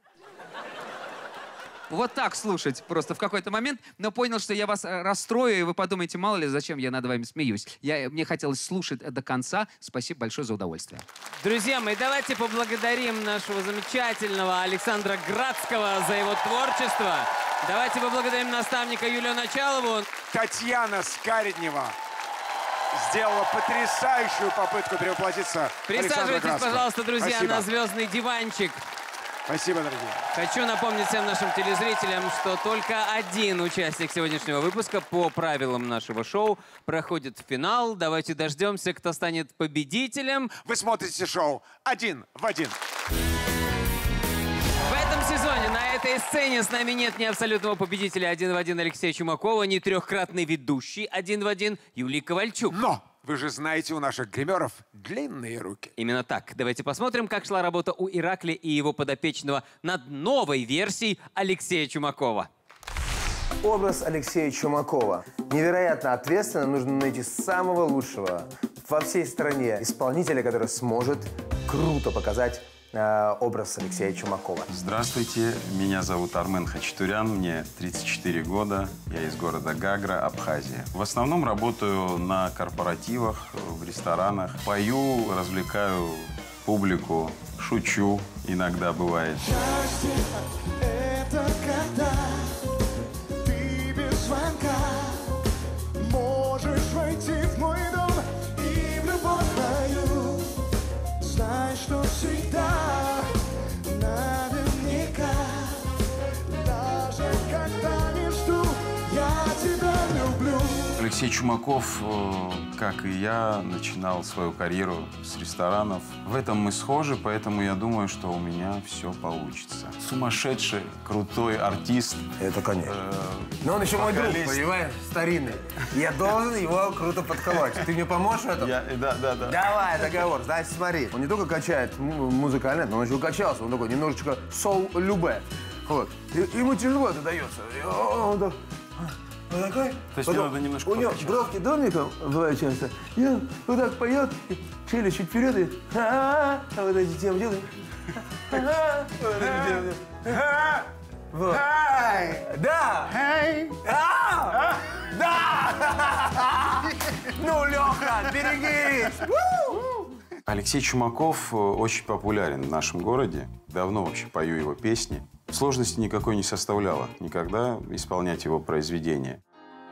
Вот так слушать просто в какой-то момент, но понял, что я вас расстрою, и вы подумаете, мало ли, зачем я над вами смеюсь. Мне хотелось слушать до конца. Спасибо большое за удовольствие. Друзья мои, давайте поблагодарим нашего замечательного Александра Градского за его творчество. Давайте поблагодарим наставника Юлию Началову. Татьяна Скареднева сделала потрясающую попытку перевоплотиться. Присаживайтесь, пожалуйста, друзья, Спасибо. на звездный диванчик. Спасибо, дорогие. Хочу напомнить всем нашим телезрителям, что только один участник сегодняшнего выпуска по правилам нашего шоу проходит в финал. Давайте дождемся, кто станет победителем. Вы смотрите шоу «Один в один». В этом сезоне на этой сцене с нами нет ни абсолютного победителя «Один в один» Алексея Чумакова, ни трехкратный ведущий «Один в один» Юлии Ковальчук. Но вы же знаете, у наших гримеров длинные руки. Именно так. Давайте посмотрим, как шла работа у Иракли и его подопечного над новой версией Алексея Чумакова. Образ Алексея Чумакова. Невероятно ответственно. Нужно найти самого лучшего во всей стране исполнителя, который сможет круто показать образ Алексея Чумакова. Здравствуйте, меня зовут Армен Хачатурян, мне 34 года, я из города Гагра, Абхазия. В основном работаю на корпоративах, в ресторанах, пою, развлекаю публику, шучу, иногда бывает. Счастье — это когда ты без звонка можешь войти в мой дом и в любовь мою. Знай, что всегда наверняка, даже когда не жду, я тебя люблю. Алексей Чумаков, как и я, начинал свою карьеру с ресторанов. В этом мы схожи, поэтому я думаю, что у меня все получится. Сумасшедший, крутой артист. Это конечно. Но он еще мой друг, понимаешь, старинный. Я должен его круто подколоть. Ты мне поможешь в этом? Да. Давай, договор. Значит, смотри. Он не только качает музыкально, но он еще качался. Он такой немножечко сол-любе. Вот. Ему тяжело это дается. Он так... Вот такой. То есть мне надо немножко у него бровки домиком бывают часто. И он вот так поет, челюсть чуть вперед и вот эти темы делает. Вот. Да! Да! Ну, Леха, берегись! Алексей Чумаков очень популярен в нашем городе. Давно вообще пою его песни. Сложности никакой не составляло никогда исполнять его произведения.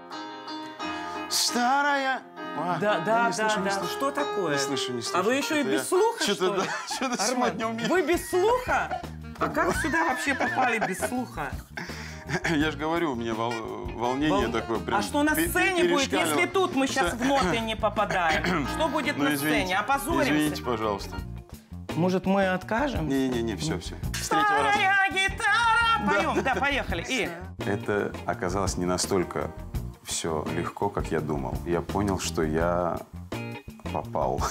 Старая... Да. Что такое? Не слышу. А вы еще и без слуха, что ли? Что-то сегодня у меня... Вы без слуха? А как сюда вообще попали без слуха? Я же говорю, у меня волнение такое. Прям а что на сцене будет, если тут мы сейчас в ноты не попадаем? Что будет на сцене? Опозоримся? Извините, пожалуйста. Может, мы откажем? Не, все. Старая гитара! Поем, да, поехали. И? Это оказалось не настолько все легко, как я думал. Я понял, что я попал.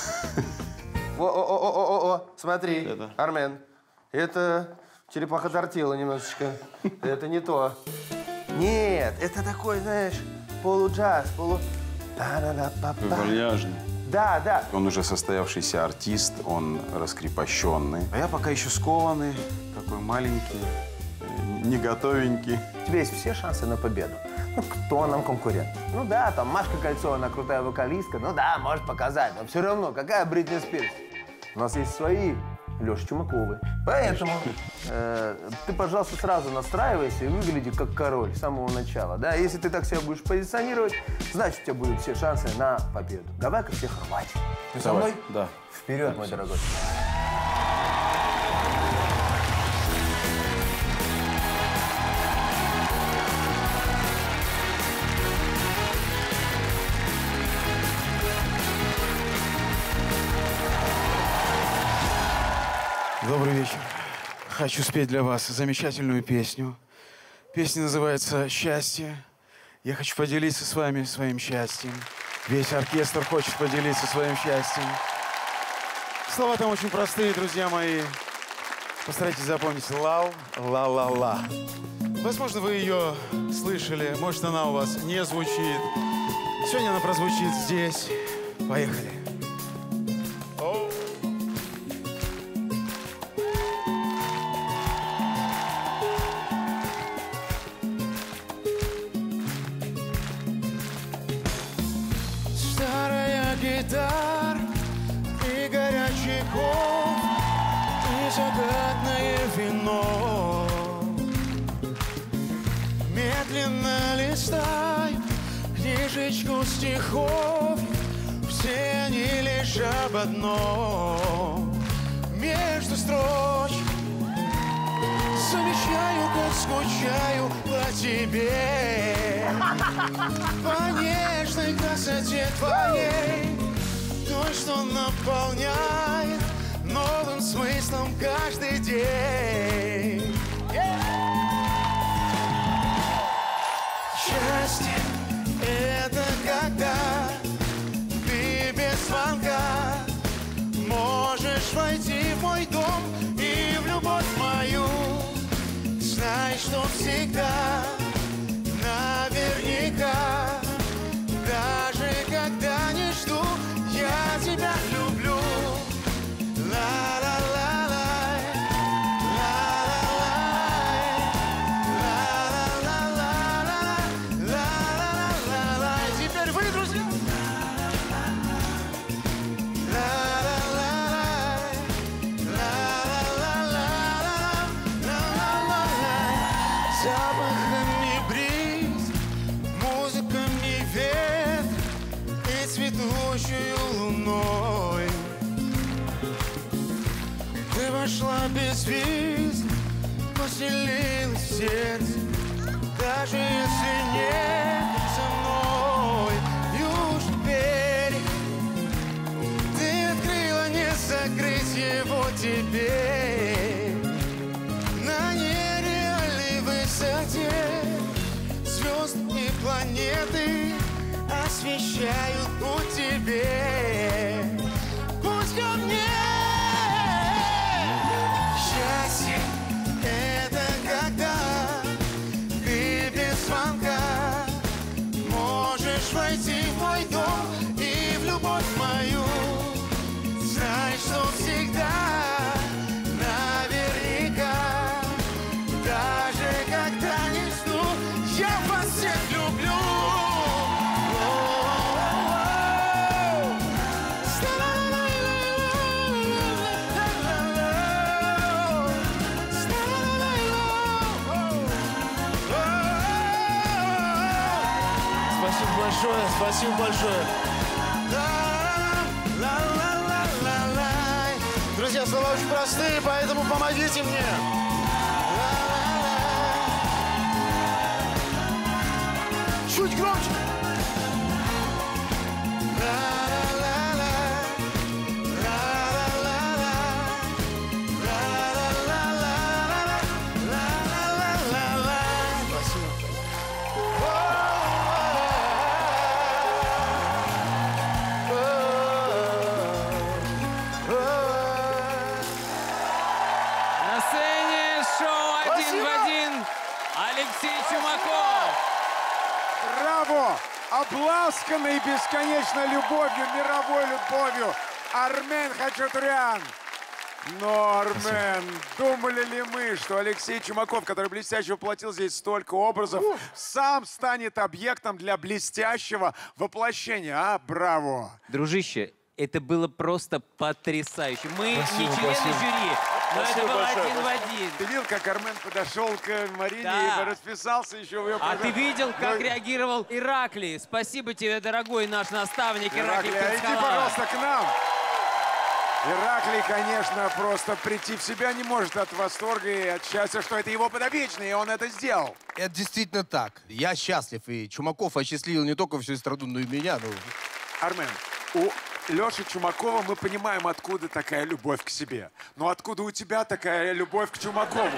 Смотри, Армен, это черепаха тортила немножечко. Это не то. Нет, это такой, знаешь, полуджаз, Вальяжный. Да. Он уже состоявшийся артист, он раскрепощенный. А я пока еще скованный, такой маленький, не готовенький. У тебя есть все шансы на победу. Ну, кто нам конкурент? Ну да, там Машка Кольцова, она крутая вокалистка. Ну да, может показать. Но все равно, какая Бритни Спирс? У нас есть свои Леша Чумаковы. Поэтому ты, пожалуйста, сразу настраивайся и выгляди как король с самого начала. Да? Если ты так себя будешь позиционировать, значит, у тебя будут все шансы на победу. Давай-ка всех рвать. Ты со мной? Да. Вперед, мой дорогой. Добрый вечер. Хочу спеть для вас замечательную песню. Песня называется «Счастье». Я хочу поделиться с вами своим счастьем. Весь оркестр хочет поделиться своим счастьем. Слова там очень простые, друзья мои. Постарайтесь запомнить «лал, ла-ла-ла». Возможно, вы ее слышали, может, она у вас не звучит. Сегодня она прозвучит здесь. Поехали. Гитар и горячий кофе, и загадное вино. Медленно листаю книжечку стихов, все они лишь об одном. Между строчек замечаю, как скучаю по тебе, по нежной красоте твоей, той, что наполняет новым смыслом каждый день. Счастье — это когда ты без звонка можешь войти в мой дом и в любовь мою. Знай, что всегда, наверняка, даже когда не жду, я тебя люблю. Теперь вы, друзья. Запахами бриз, музыками ветер и цветущей луной. Ты вошла без виз, поселилась в сердце, даже если нет со мной. Южный берег, ты открыла, не закрыть его теперь. На нереальной высоте звезды и планеты освещают путь тебе. Путь ко мне. Счастье — это когда ты без звонка можешь войти в мой дом и в любовь мою. Знай, что всегда, наверняка, даже когда не жду, я вас всех люблю. Спасибо большое, спасибо большое. Друзья, слова очень простые, поэтому помогите мне. Чуть громче. На сцене шоу «Один в один» Алексей Чумаков. Браво! Обласканный бесконечной любовью, мировой любовью Армен Хачатурян. Но, Армен, думали ли мы, что Алексей Чумаков, который блестяще воплотил здесь столько образов, сам станет объектом для блестящего воплощения? А, браво! Дружище, это было просто потрясающе. Мы Спасибо, не члены спасибо. жюри, но Спасибо это было большое, один в спасибо. один. Ты видел, как Армен подошел к Марине Да. и расписался еще в ее А ты видел, как Ну, реагировал Ираклий? Спасибо тебе, дорогой наш наставник Ираклий Ираклий, иди, Принцхолава. пожалуйста, к нам. Ираклий, конечно, просто прийти в себя не может от восторга и от счастья, что это его подопечный, и он это сделал. Это действительно так. Я счастлив, и Чумаков осчастливил не только всю страну, но и меня. Ну. Армен, у Леши Чумакова мы понимаем, откуда такая любовь к себе. Но откуда у тебя такая любовь к Чумакову?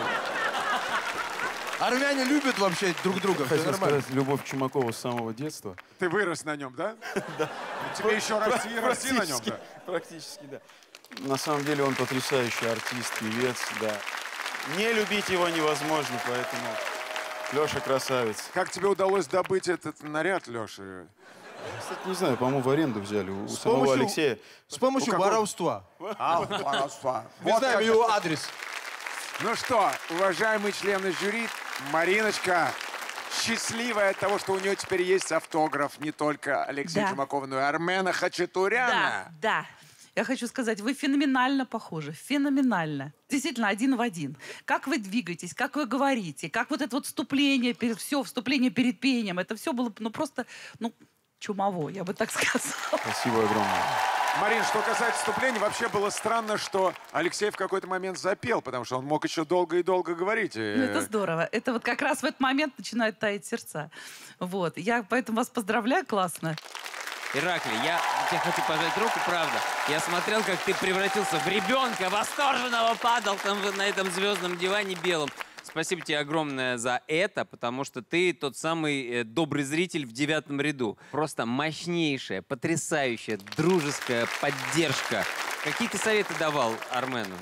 Армяне любят вообще друг друга. Все Хотел нормально. сказать, любовь к Чумакову с самого детства. Ты вырос на нем, да? Да. Тебе еще расти на нем, да? Практически, да. На самом деле он потрясающий артист, певец, да. Не любить его невозможно, поэтому Леша красавец. Как тебе удалось добыть этот наряд, Леша? Кстати, не знаю, по-моему, в аренду взяли у С самого помощью- Алексея. С помощью У какого? воровства. А, воровства. Мы знаем как. его адрес. Ну что, уважаемые члены жюри, Мариночка счастливая от того, что у нее теперь есть автограф не только Алексея Да. Чумакова, но и Армена Хачатуряна. Да. Я хочу сказать, вы феноменально похожи. Феноменально. Действительно, один в один. Как вы двигаетесь, как вы говорите, как вот это вот вступление, вступление перед пением, это все было, ну, просто, ну, чумово, я бы так сказала. Спасибо огромное. Марин, что касается вступления, вообще было странно, что Алексей в какой-то момент запел, потому что он мог еще долго и долго говорить. Ну, это здорово. Это вот как раз в этот момент начинают таять сердца. Вот. Я поэтому вас поздравляю, классно. Ираклий, я тебе хочу пожать руку, правда. Я смотрел, как ты превратился в ребенка, восторженного, падал там на этом звездном диване белом. Спасибо тебе огромное за это, потому что ты тот самый добрый зритель в 9 ряду. Просто мощнейшая, потрясающая, дружеская поддержка. Какие ты советы давал Армену?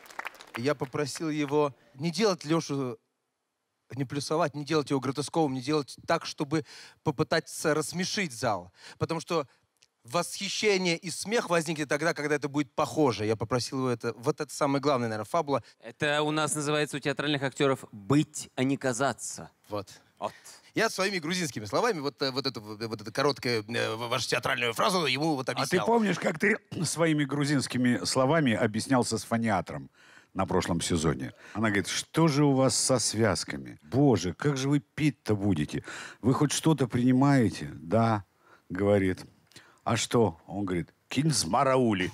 Я попросил его не делать Лешу, не плюсовать, не делать его гротесковым, не делать так, чтобы попытаться рассмешить зал. Потому что восхищение и смех возникнет тогда, когда это будет похоже. Я попросил его это. Вот это самое главное, наверное, фабула. Это у нас называется у театральных актеров «быть, а не казаться». Вот. Вот. Я своими грузинскими словами вот эту короткую вашу театральную фразу ему вот объяснял. А ты помнишь, как ты своими грузинскими словами объяснялся с фониатром на прошлом сезоне? Она говорит, что же у вас со связками? Боже, как же вы пить-то будете? Вы хоть что-то принимаете? Да, говорит. А что? Он говорит, кинзмараули.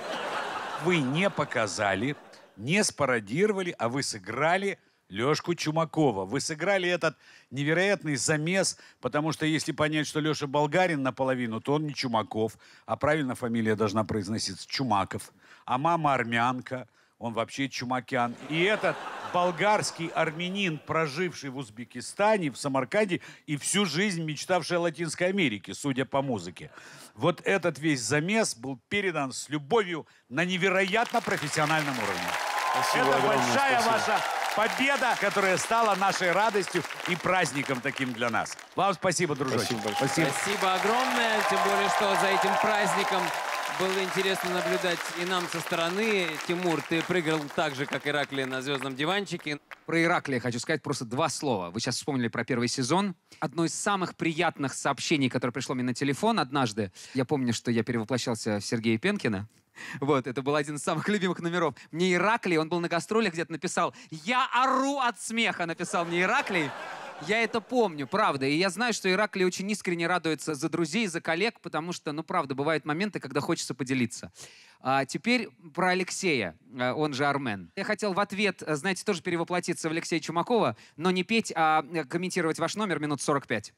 Вы не показали, не спародировали, а вы сыграли Лёшку Чумакова. Вы сыграли этот невероятный замес, потому что если понять, что Лёша болгарин наполовину, то он не Чумаков, а правильно фамилия должна произноситься Чумаков. А мама армянка, он вообще чумакян. И этот болгарский армянин, проживший в Узбекистане, в Самарканде и всю жизнь мечтавший о Латинской Америке, судя по музыке. Вот этот весь замес был передан с любовью на невероятно профессиональном уровне. Спасибо Это огромное, большая спасибо. ваша победа, которая стала нашей радостью и праздником таким для нас. Вам спасибо, дружочек. Спасибо огромное, тем более, что за этим праздником было интересно наблюдать и нам со стороны. Тимур, ты прыгал так же, как Ираклий, на звездном диванчике. Про Ираклия хочу сказать просто 2 слова. Вы сейчас вспомнили про первый сезон. Одно из самых приятных сообщений, которое пришло мне на телефон однажды. Я помню, что я перевоплощался в Сергея Пенкина. Вот, это был один из самых любимых номеров. Мне Ираклий, он был на гастролях, где-то написал «Я ору от смеха», написал мне Ираклий. Я это помню, правда. И я знаю, что Ираклий очень искренне радуется за друзей, за коллег, потому что, ну, правда, бывают моменты, когда хочется поделиться. А теперь про Алексея, он же Армен. Я хотел в ответ, знаете, тоже перевоплотиться в Алексея Чумакова, но не петь, а комментировать ваш номер минут 45.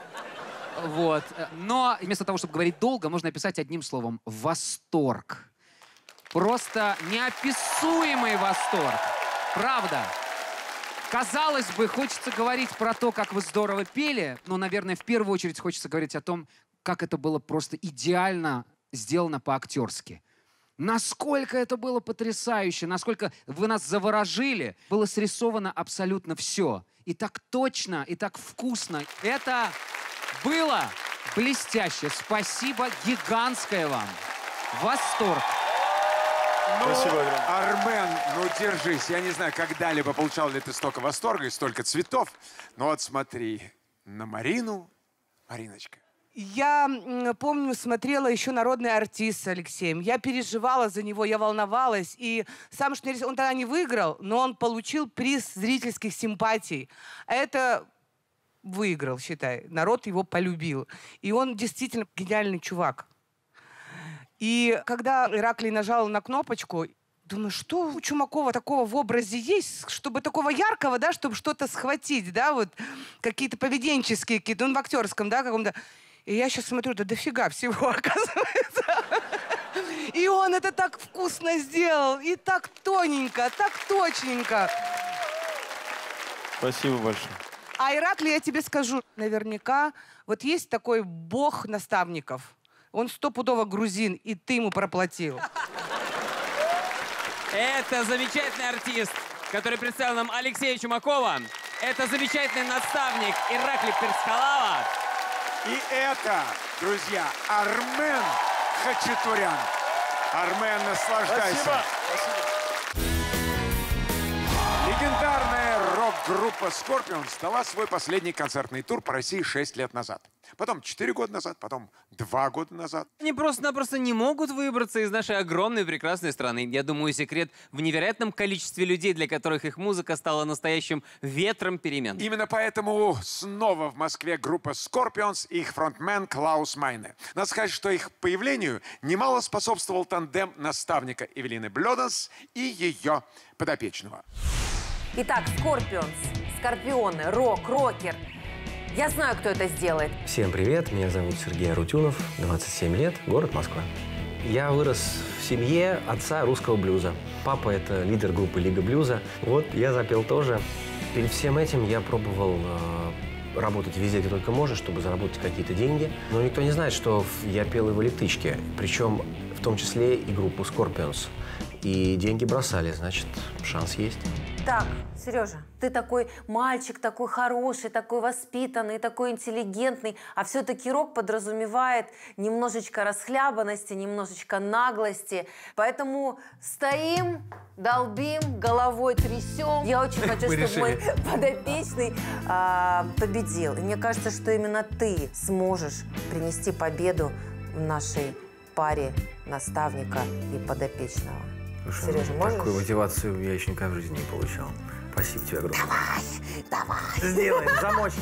Вот. Но вместо того, чтобы говорить долго, можно описать одним словом — восторг. Просто неописуемый восторг. Правда. Казалось бы, хочется говорить про то, как вы здорово пели, но, наверное, в первую очередь хочется говорить о том, как это было просто идеально сделано по-актерски. Насколько это было потрясающе, насколько вы нас заворожили. Было срисовано абсолютно все. И так точно, и так вкусно. Это было блестяще. Спасибо гигантское вам. Восторг. Ну, Армен, ну держись. Я не знаю, когда-либо получал ли ты столько восторга и столько цветов. Но вот смотри на Марину. Мариночка. Я помню, смотрела еще «Народный артист» с Алексеем. Я переживала за него, я волновалась. И сам что он тогда не выиграл, но он получил приз зрительских симпатий. Это выиграл, считай. Народ его полюбил. И он действительно гениальный чувак. И когда Ираклий нажал на кнопочку, думаю, что у Чумакова такого в образе есть, чтобы такого яркого, да, чтобы что-то схватить, да, вот какие-то поведенческие, какие-то, он в актерском, да, каком-то. И я сейчас смотрю, да дофига всего, оказывается. И он это так вкусно сделал, и так тоненько, так точненько. Спасибо большое. А Ираклий, я тебе скажу, наверняка, вот есть такой бог наставников. Он стопудово грузин, и ты ему проплатил. Это замечательный артист, который представил нам Алексея Чумакова. Это замечательный наставник Ираклий Перскалава. И это, друзья, Армен Хачатурян. Армен, наслаждайся. Спасибо. Легендарная рок-группа «Скорпионс» дала свой последний концертный тур по России 6 лет назад. Потом 4 года назад, потом 2 года назад. Они просто-напросто не могут выбраться из нашей огромной прекрасной страны. Я думаю, секрет в невероятном количестве людей, для которых их музыка стала настоящим ветром перемен. Именно поэтому снова в Москве группа Scorpions и их фронтмен Клаус Майне. Надо сказать, что их появлению немало способствовал тандем наставника Эвелины Блёданс и ее подопечного. Итак, Scorpions, Скорпионы, рок, рокер. Я знаю, кто это сделает. Всем привет, меня зовут Сергей Арутюнов, 27 лет, город Москва. Я вырос в семье отца русского блюза. Папа – это лидер группы «Лига блюза». Вот, я запел тоже. Перед всем этим я пробовал работать везде, где только можешь, чтобы заработать какие-то деньги. Но никто не знает, что я пел и в электричке, причем в том числе и группу Scorpions. И деньги бросали, значит, шанс есть. Так, Сережа, ты такой мальчик, такой хороший, такой воспитанный, такой интеллигентный, а все-таки рок подразумевает немножечко расхлябанности, немножечко наглости. Поэтому стоим, долбим, головой трясем. Я очень хочу, чтобы мой подопечный победил. И мне кажется, что именно ты сможешь принести победу в нашей паре наставника и подопечного. Слушай, Сережа, можешь? такую мотивацию я еще никогда в жизни не получал. Спасибо тебе огромное. Давай. Сделаем, замочим.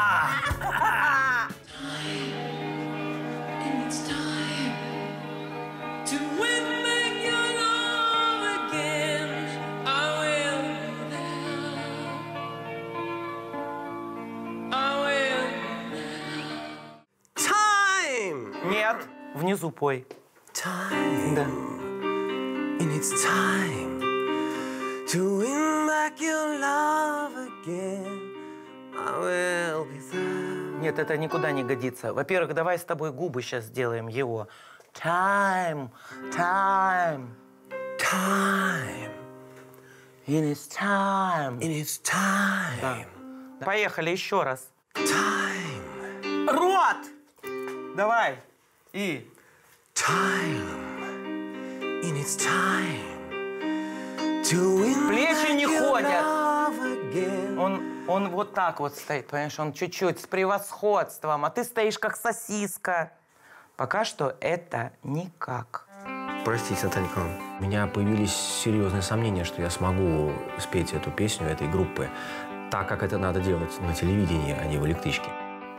Нет, внизу пой. Да. And it's time to win back your love again. I will be there. Нет, это никуда не годится. Во-первых, давай с тобой губы сейчас сделаем его. Time, time, time. And it's time. And it's time. Да. Поехали еще раз. Time. Рот! Давай. И. Time. And it's time to win. Плечи не ходят. Again. Он вот так вот стоит, понимаешь? Он чуть-чуть с превосходством, а ты стоишь как сосиска. Пока что это никак. Простите, Наталья Николаевна. У меня появились серьезные сомнения, что я смогу спеть эту песню этой группы так, как это надо делать на телевидении, а не в электричке.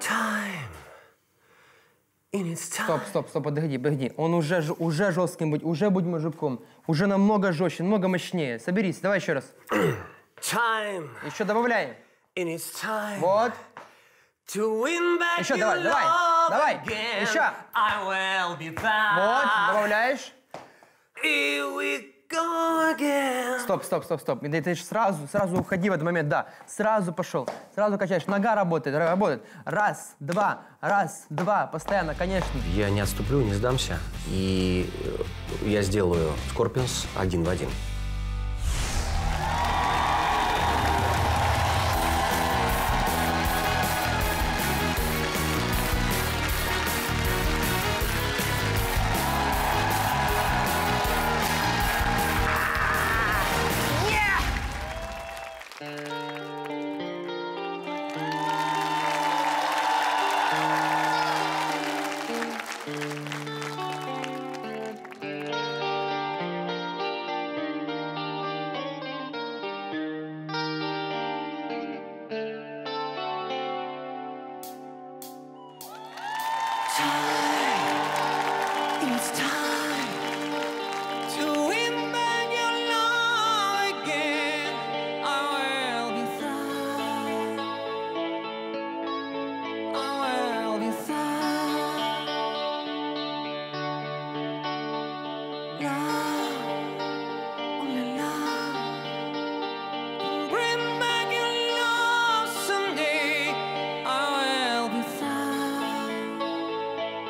Стоп, подожди. Он уже жестким быть, уже будь мужиком. Уже намного жестче, намного мощнее. Соберись, давай еще раз. Time. Еще добавляем. And it's time. Вот. To win back Еще your давай. again. Еще. I will be back. Вот, добавляешь. Here we go again. Стоп. Ты же сразу уходи в этот момент, да. Сразу пошел, сразу качаешь. Нога работает. Раз, два, постоянно, конечно. Я не отступлю, не сдамся. И я сделаю Scorpions 1 в 1. It's time to win back your love again. I will be fine. I will be fine. Love, only love can bring back your love someday. I will be fine.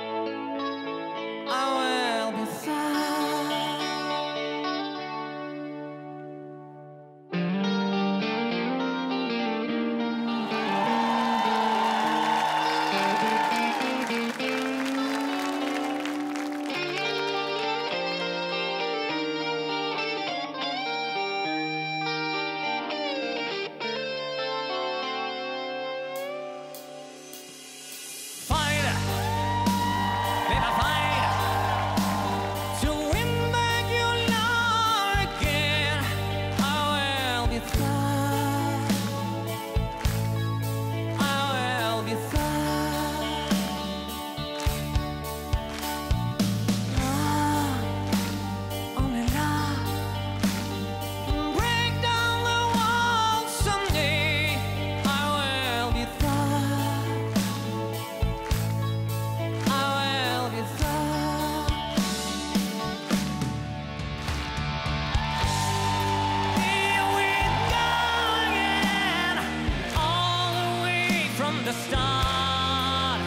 start.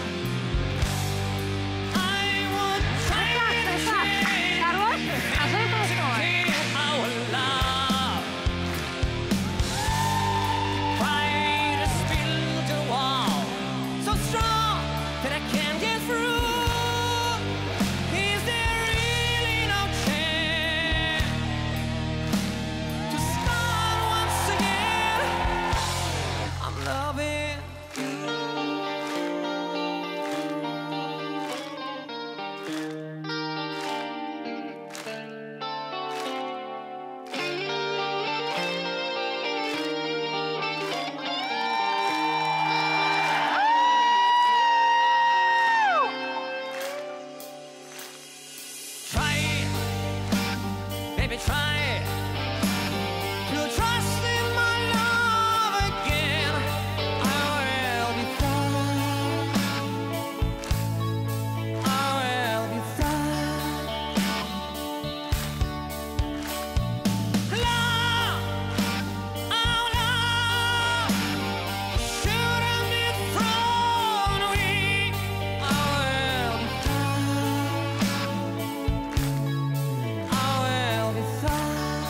I would try to change our love. Pride has built a wall so strong that I can't get through. Is there really no chance to start once again? I'm loving try it, baby, try it. To trust in my love again, I will be fine. I will be fine. Love, oh love, shouldn't be thrown away. I will be fine. I will be fine.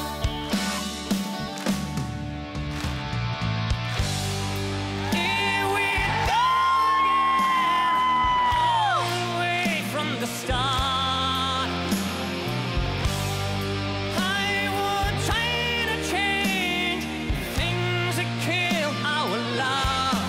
Here we go again, all the way from the start. I would try to change things that kill our love.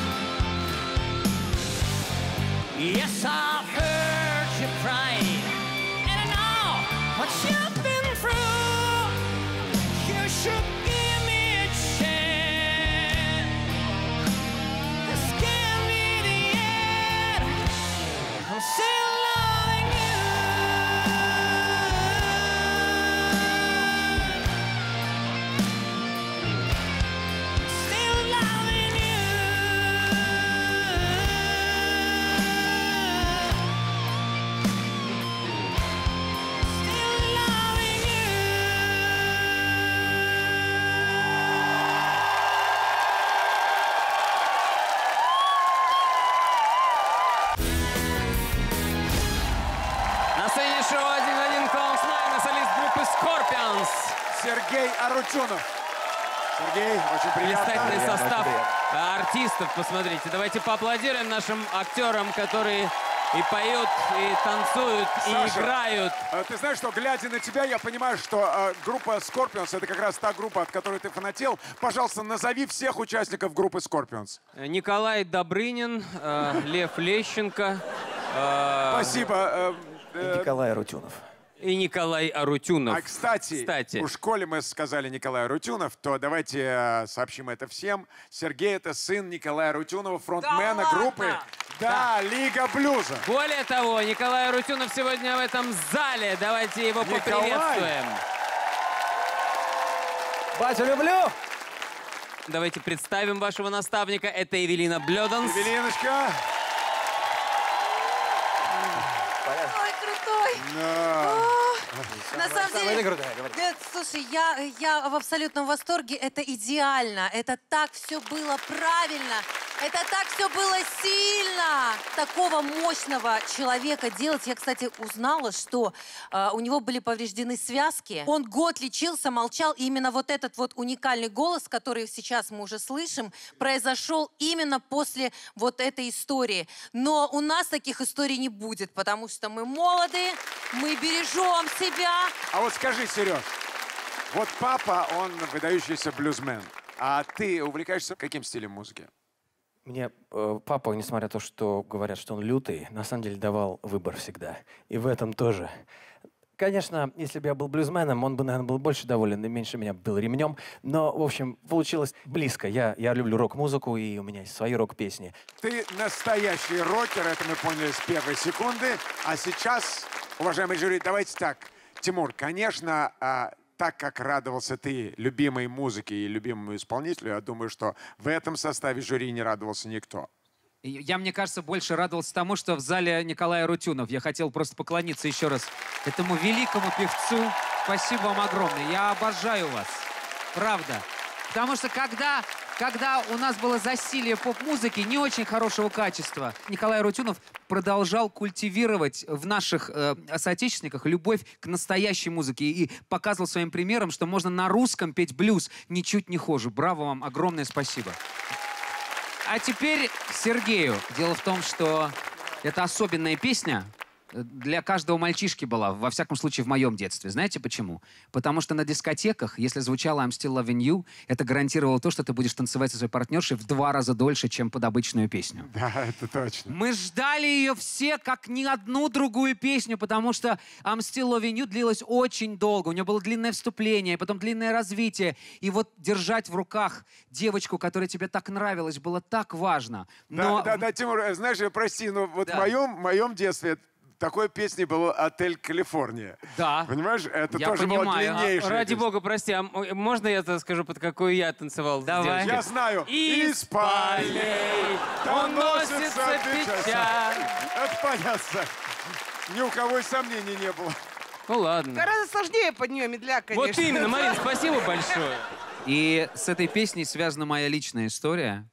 Yes, I've heard you cry, and I know what you've been through. You should give me a chance. This can't be the end. I'm still loving you. Still loving you. Still loving you. На сцене шоу «Один в один» Клаус Майн и солист группы Scorpions. Сергей Арутюнов. Сергей, очень приятно. Блистательный состав артистов, посмотрите. Давайте поаплодируем нашим актерам, которые и поют, и танцуют, и Саша, играют. Ты знаешь, что, глядя на тебя, я понимаю, что группа Scorpions — это как раз та группа, от которой ты фанател. Пожалуйста, назови всех участников группы Scorpions. Николай Добрынин, Лев Лещенко. Спасибо. Николай Арутюнов. И Николай Арутюнов. А, кстати, у школе мы сказали Николай Арутюнов, то давайте сообщим это всем. Сергей — это сын Николая Арутюнова, фронтмена группы «Лига блюза». Более того, Николай Арутюнов сегодня в этом зале. Давайте его поприветствуем. Батю люблю! Давайте представим вашего наставника. Это Эвелина Блёданс. Эвелиночка. Ой, крутой! На самом деле, слушай, я в абсолютном восторге. Это идеально. Это так все было правильно. Это так все было сильно. Такого мощного человека делать. Я, кстати, узнала, что у него были повреждены связки. Он год лечился, молчал. И именно вот этот вот уникальный голос, который сейчас мы уже слышим, произошел именно после вот этой истории. Но у нас таких историй не будет, потому что мы молоды, мы бережем себя. А вот скажи, Сереж, вот папа, он выдающийся блюзмен. А ты увлекаешься каким стилем музыки? Мне папа, несмотря на то, что говорят, что он лютый, на самом деле давал выбор всегда. И в этом тоже. Конечно, если бы я был блюзменом, он бы, наверное, был больше доволен и меньше меня был ремнем. Но, в общем, получилось близко. Я люблю рок-музыку, и у меня есть свои рок-песни. Ты настоящий рокер, это мы поняли с первой секунды. А сейчас, уважаемый жюри, давайте так. Тимур, конечно, так как радовался ты любимой музыке и любимому исполнителю, я думаю, что в этом составе жюри не радовался никто. Я, мне кажется, больше радовался тому, что в зале Николай Арутюнов. Я хотел просто поклониться еще раз этому великому певцу. Спасибо вам огромное. Я обожаю вас. Правда. Потому что когда когда у нас было засилье поп-музыки не очень хорошего качества, Николай Арутюнов продолжал культивировать в наших соотечественниках любовь к настоящей музыке и показывал своим примером, что можно на русском петь блюз ничуть не хуже. Браво вам, огромное спасибо. А теперь Сергею. Дело в том, что это особенная песня. Для каждого мальчишки была, во всяком случае, в моем детстве. Знаете почему? Потому что на дискотеках, если звучало «I'm still loving you», это гарантировало то, что ты будешь танцевать со своей партнершей в 2 раза дольше, чем под обычную песню. Да, это точно. Мы ждали ее все, как ни одну другую песню, потому что «I'm still loving you» длилась очень долго. У нее было длинное вступление, потом длинное развитие. И вот держать в руках девочку, которая тебе так нравилась, было так важно. Но... Да, Тимур, знаешь, прости, но вот в моем детстве... Такой песней был «Отель Калифорния». Да. Понимаешь, это я тоже понимаю. была длиннейшая Ради песня. бога, прости, а можно я это скажу, под какую я танцевал? Давай. Я знаю. Из полей доносится печаль. Это понятно. Ни у кого и сомнений не было. Ну ладно. Гораздо сложнее под нее медляк, конечно. Вот именно, Марин, спасибо большое. И с этой песней связана моя личная история.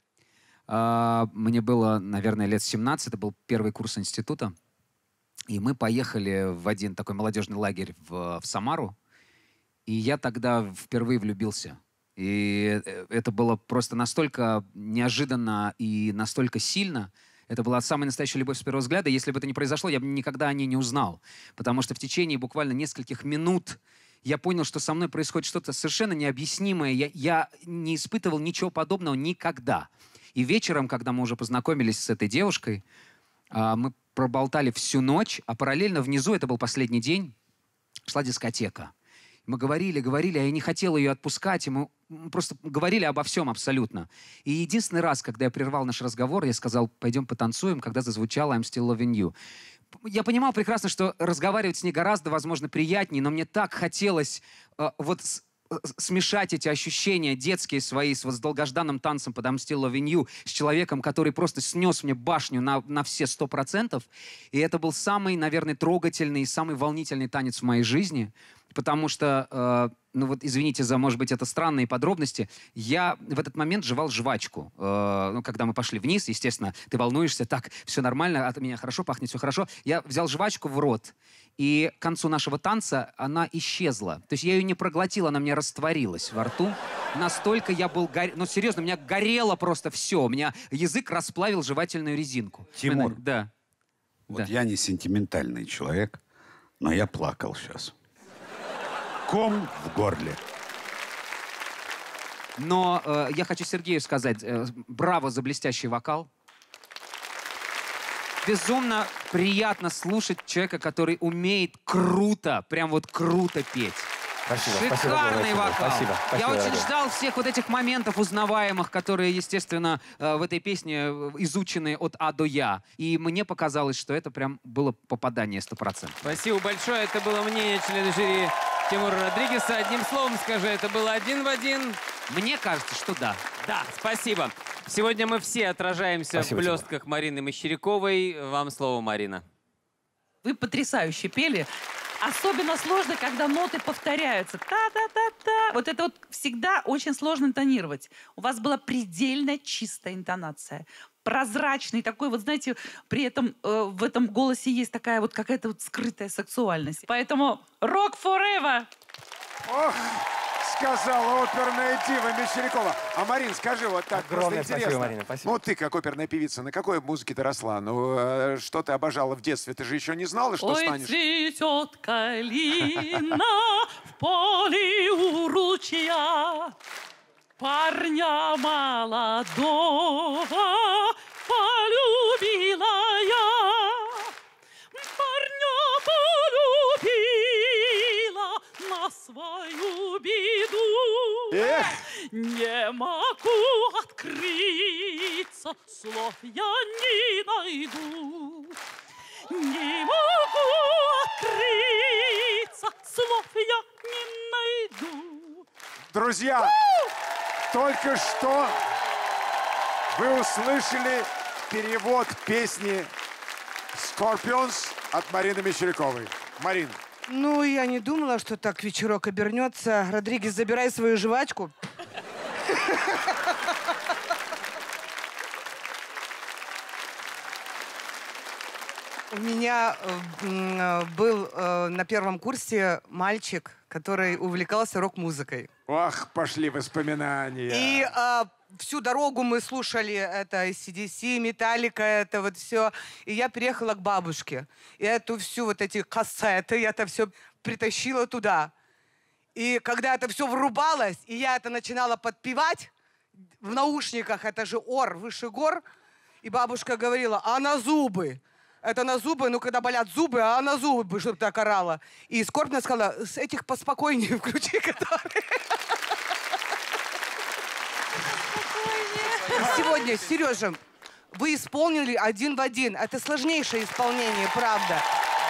Мне было, наверное, лет 17, это был первый курс института. И мы поехали в один такой молодежный лагерь в Самару. И я тогда впервые влюбился. И это было просто настолько неожиданно и настолько сильно. Это была самая настоящая любовь с первого взгляда. Если бы это не произошло, я бы никогда о ней не узнал. Потому что в течение буквально нескольких минут я понял, что со мной происходит что-то совершенно необъяснимое. Я не испытывал ничего подобного никогда. И вечером, когда мы уже познакомились с этой девушкой, мы проболтали всю ночь, а параллельно внизу, это был последний день, шла дискотека. Мы говорили, а я не хотел ее отпускать, и мы просто говорили обо всем абсолютно. И единственный раз, когда я прервал наш разговор, я сказал, пойдем потанцуем, когда зазвучало «I'm still loving you». Я понимал прекрасно, что разговаривать с ней гораздо, возможно, приятнее, но мне так хотелось смешать эти ощущения детские свои с долгожданным танцем под «I'm still loving you», с человеком, который просто снес мне башню на все 100%. И это был самый, наверное, трогательный и самый волнительный танец в моей жизни. Потому что, ну вот извините за, может быть, это странные подробности, я в этот момент жевал жвачку. Когда мы пошли вниз, естественно, ты волнуешься, так, все нормально, от меня хорошо пахнет, все хорошо. Я взял жвачку в рот, и к концу нашего танца она исчезла. То есть я ее не проглотил, она мне растворилась во рту. Настолько я был... Ну, серьезно, у меня горело просто все. У меня язык расплавил жевательную резинку. Тимур, да. Вот я не сентиментальный человек, но я плакал сейчас. Ком в горле. Но я хочу Сергею сказать, браво за блестящий вокал. Безумно приятно слушать человека, который умеет круто, прям вот круто петь. Спасибо, Шикарный вокал. Спасибо, Я очень дорогой. ждал всех вот этих моментов узнаваемых, которые, естественно, в этой песне изучены от А до Я. И мне показалось, что это прям было попадание 100%. Спасибо большое. Это было мнение члена жюри Тимура Родригеса. Одним словом скажу, это было 1 в 1. Мне кажется, что да. Да, спасибо. Сегодня мы все отражаемся Спасибо, в блестках Марины Мещеряковой. Вам слово, Марина. Вы потрясающе пели. Особенно сложно, когда ноты повторяются. Та-та-та-та. Вот это вот всегда очень сложно тонировать. У вас была предельно чистая интонация. Прозрачный такой, вот знаете, при этом в этом голосе есть такая вот какая-то вот скрытая сексуальность. Поэтому rock forever! Ох, сказала оперная дива Мещерякова. А Марин, скажи, вот так Огромное просто спасибо, интересно. Марина, спасибо. Ну, ты как оперная певица, на какой музыке ты росла? Ну, что ты обожала в детстве? Ты же еще не знала, что Ой, станешь? цветет калина в поле у ручья, парня молодого полюбила я. Парня полюбила на свою беду. Эх! Не могу открыться, слов я не найду. Не могу открыться, слов я не найду. Друзья, только что вы услышали перевод песни «Scorpions» от Марины Мещеряковой. Марин. Ну, я не думала, что так вечерок обернется. Родригес, забирай свою жвачку. У меня был на первом курсе мальчик, который увлекался рок-музыкой. Ох, пошли воспоминания. И всю дорогу мы слушали это AC/DC, Металлика, это вот все. И я приехала к бабушке. И эту всю вот эти кассеты, я это все притащила туда. И когда это все врубалось, и я это начинала подпевать в наушниках, это же ор выше гор, и бабушка говорила, а на зубы? Это на зубы, ну, когда болят зубы, а на зубы, чтобы так орала. И скорбно сказала, с этих поспокойнее включи, которые... Сегодня, Сережа, вы исполнили один в один. Это сложнейшее исполнение, правда.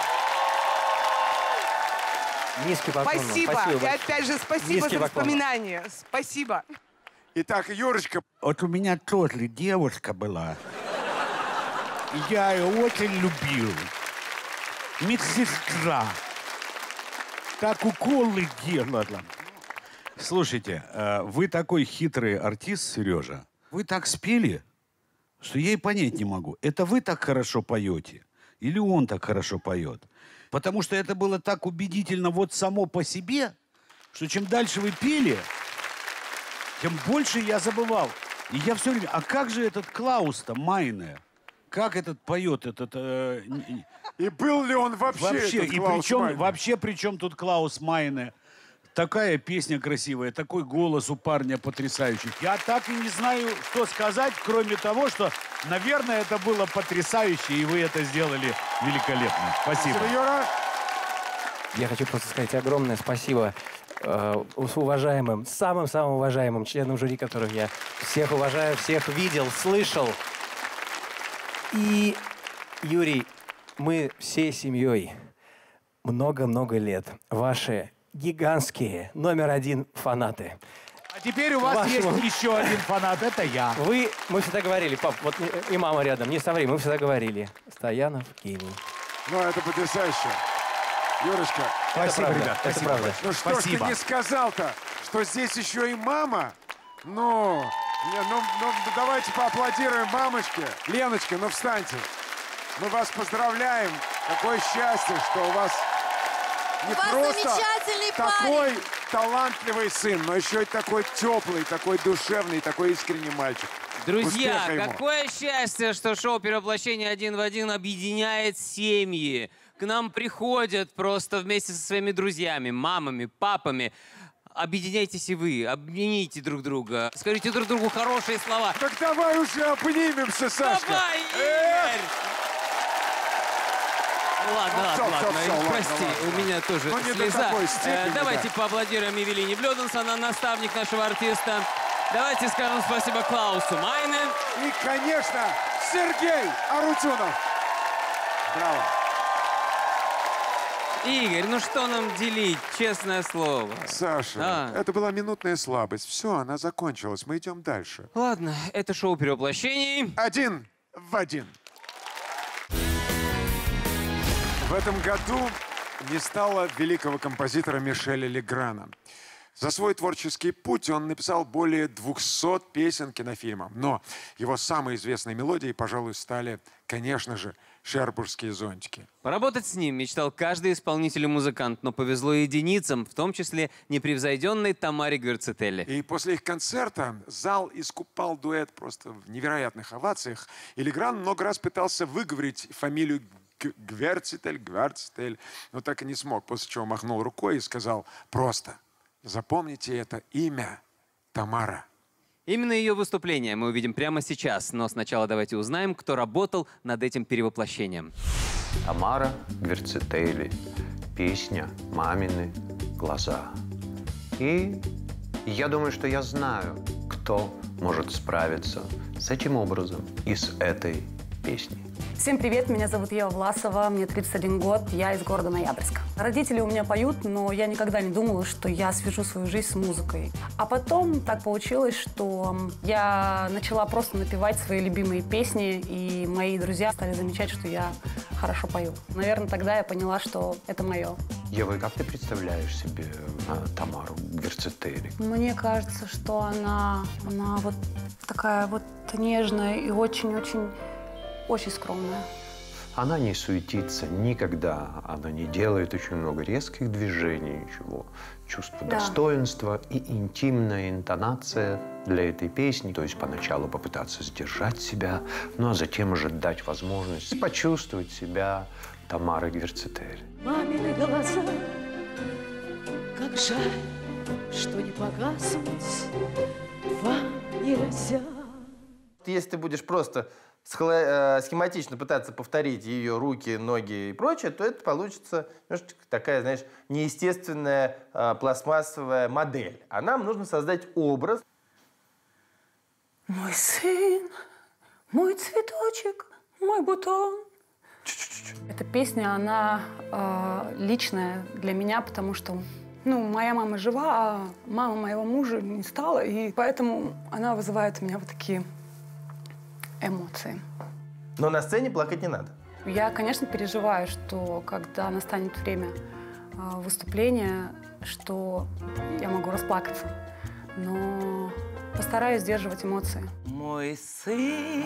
Низкий поклон. Спасибо. И опять же, спасибо за воспоминания. Спасибо. Итак, Юрочка. Вот у меня тоже девушка была. Я ее очень любил. Медсестра. Так уколы делала. Слушайте, вы такой хитрый артист, Сережа. Вы так спели, что я и понять не могу. Это вы так хорошо поете? Или он так хорошо поет? Потому что это было так убедительно вот само по себе, что чем дальше вы пели, тем больше я забывал. И я все время... А как же этот Клаус-то, Майне? Как этот поет, этот... И был ли он вообще этот и Клаус причем, Майне? вообще, причем тут Клаус Майне? Такая песня красивая, такой голос у парня потрясающий. Я так и не знаю, что сказать, кроме того, что, наверное, это было потрясающе, и вы это сделали великолепно. Спасибо. Юра. Я хочу просто сказать огромное спасибо уважаемым, самым-самым уважаемым членам жюри, которых я всех уважаю, всех видел, слышал. И, Юрий, мы всей семьей много-много лет ваши гигантские №1 фанаты. А теперь у вас есть еще один фанат, это я. Мы всегда говорили, пап, вот и мама рядом, не соври, мы всегда говорили, Стоянов гений. Ну, это потрясающе. Юрочка. Спасибо, ребят. Это правда. Ну что ж ты не сказал-то, что здесь еще и мама? Ну, давайте поаплодируем мамочке. Леночка, ну встаньте. Мы вас поздравляем. Какое счастье, что у вас не просто такой талантливый сын, но еще и такой теплый, такой душевный, такой искренний мальчик. Друзья, какое счастье, что шоу «Перевоплощение 1 в 1» объединяет семьи. К нам приходят просто вместе со своими друзьями, мамами, папами. Объединяйтесь и вы, обнимите друг друга, скажите друг другу хорошие слова. Так давай уже обнимемся, Сашка. Давай, Игорь! Ладно, прости, у меня тоже слеза. Давайте поаплодируем Евелине Блёданс, она наставник нашего артиста. Давайте скажем спасибо Клаусу Майне. И, конечно, Сергей Арутюнов. Браво. Игорь, ну что нам делить, честное слово? Саша, это была минутная слабость. Все, она закончилась, мы идем дальше. Ладно, это шоу «Перевоплощений». 1 в 1. В этом году не стало великого композитора Мишеля Леграна. За свой творческий путь он написал более 200 песен кинофильмам. Но его самые известные мелодии, пожалуй, стали, конечно же, «Шербургские зонтики». Поработать с ним мечтал каждый исполнитель и музыкант, но повезло единицам, в том числе непревзойденной Тамаре Гверцетели. И после их концерта зал искупал дуэт просто в невероятных овациях. И Легран много раз пытался выговорить фамилию Гверцетель, но так и не смог, после чего махнул рукой и сказал просто: запомните это имя Тамара. Именно ее выступление мы увидим прямо сейчас, но сначала давайте узнаем, кто работал над этим перевоплощением. Тамара Гверцетели. Песня «Мамины глаза». И я думаю, что я знаю, кто может справиться с этим образом и с этой песней. Всем привет, меня зовут Ева Власова, мне 31 год, я из города Ноябрьска. Родители у меня поют, но я никогда не думала, что я свяжу свою жизнь с музыкой. А потом так получилось, что я начала просто напевать свои любимые песни, и мои друзья стали замечать, что я хорошо пою. Наверное, тогда я поняла, что это мое. Ева, как ты представляешь себе Тамару Гверцетели? Мне кажется, что она вот такая вот нежная и очень скромная. Она не суетится никогда, она не делает очень много резких движений, ничего. Чувство достоинства и интимная интонация для этой песни. То есть поначалу попытаться сдержать себя, ну а затем уже дать возможность почувствовать себя Тамарой Гвердцители. Мамины глаза, как жаль, что не погаснуть вам нельзя. Если ты будешь просто схематично пытаться повторить ее руки, ноги и прочее, то это получится немножечко такая, знаешь, неестественная пластмассовая модель. А нам нужно создать образ. Мой сын, мой цветочек, мой бутон. Эта песня, она личная для меня, потому что моя мама жива, а мама моего мужа не стала, и поэтому она вызывает у меня вот такие эмоции. Но на сцене плакать не надо. Я, конечно, переживаю, что когда настанет время выступления, что я могу расплакаться. Но постараюсь сдерживать эмоции. Мой сын,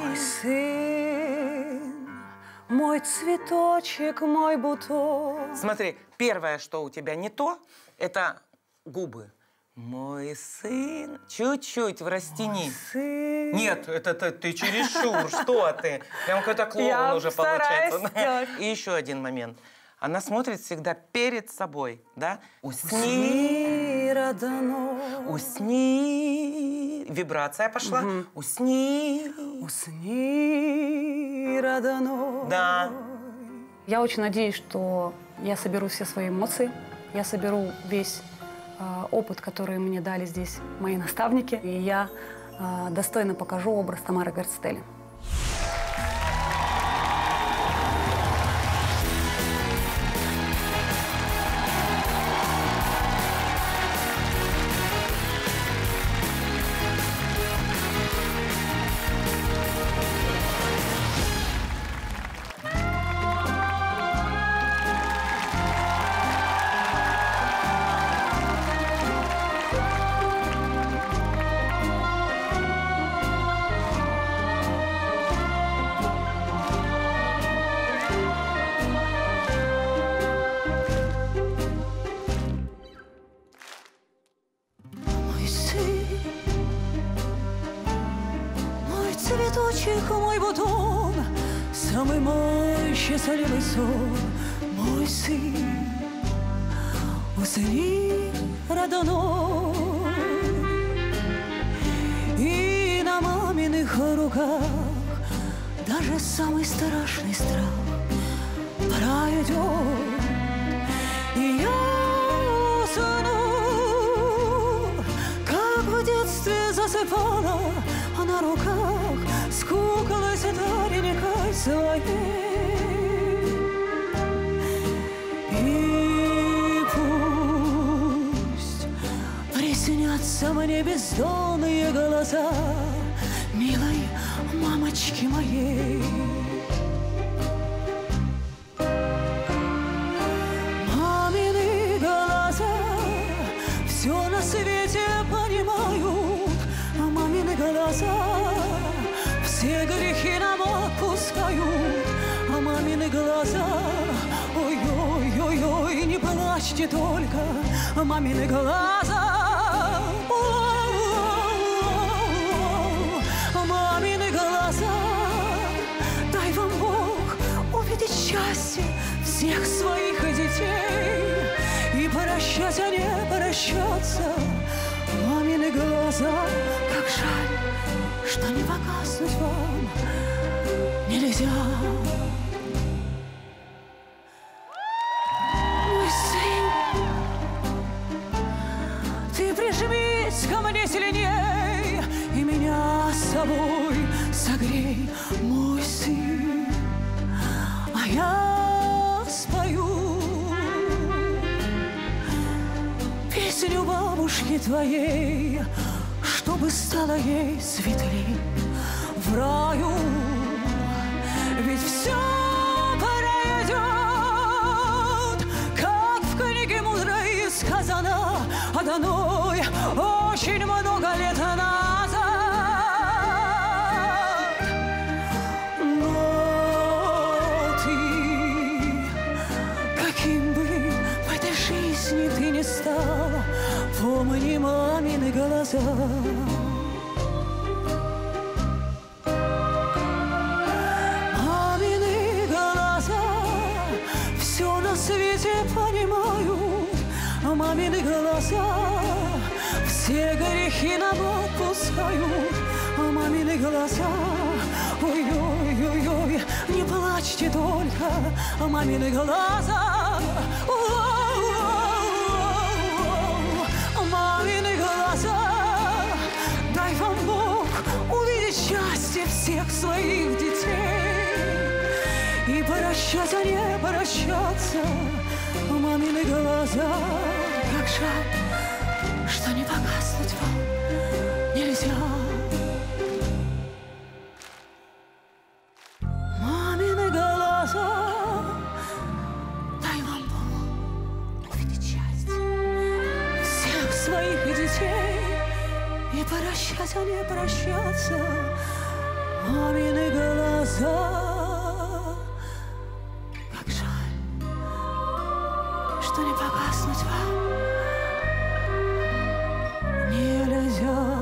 мой цветочек, мой бутон. Смотри, первое, что у тебя не то, это губы. Мой сын. Чуть-чуть в растяни. Нет, это ты чересчур. Что ты? Прям какой-то клоун уже получается. И еще один момент. Она смотрит всегда перед собой, да? Усни, родно. Усни. Вибрация пошла. Усни. Усни, родно. Да. Я очень надеюсь, что я соберу все свои эмоции, я соберу весь опыт, который мне дали здесь мои наставники, и я достойно покажу образ Тамары Гвердцители. Цветочек, мой бутон, самый мой счастливый сон, мой сын, усни, родной, и на маминых руках даже самый страшный страх пройдет, и я усну, как в детстве засыпала, а на руках скукалась старенькой своей. И пусть приснятся мне бездонные глаза милой мамочки моей. Мамины глаза все на свете понимают, а мамины глаза все грехи нам отпускают, а мамины глаза, ой-ой-ой-ой, не плачьте только, а мамины глаза, мамины глаза, дай вам Бог увидеть счастье всех своих детей и прощать, а не прощаться. Мамины глаза, как жаль, что не погаснуть вам нельзя. Мой сын, ты прижмись ко мне сильней и меня с собой согрей, мой сын, а я спою песню бабушки твоей, чтобы стало ей светлей в раю. Ведь все пройдет, как в книге мудрой сказано одной очень много лет назад. Но ты глаза. Мамины глаза все на свете понимают. Мамины глаза все грехи нам отпускают. Мамины глаза, ой-ой-ой-ой, не плачьте только, мамины глаза. Мамины глаза, дай вам Бог увидеть счастье всех своих детей и прощать, а не прощаться. Мамины глаза, как жаль, что не погаснуть вам нельзя. Мамины глаза, дай вам Бог увидеть счастье всех своих детей и прощать, а не прощаться. Мамины глаза, как жаль, что не погаснуть вам нельзя.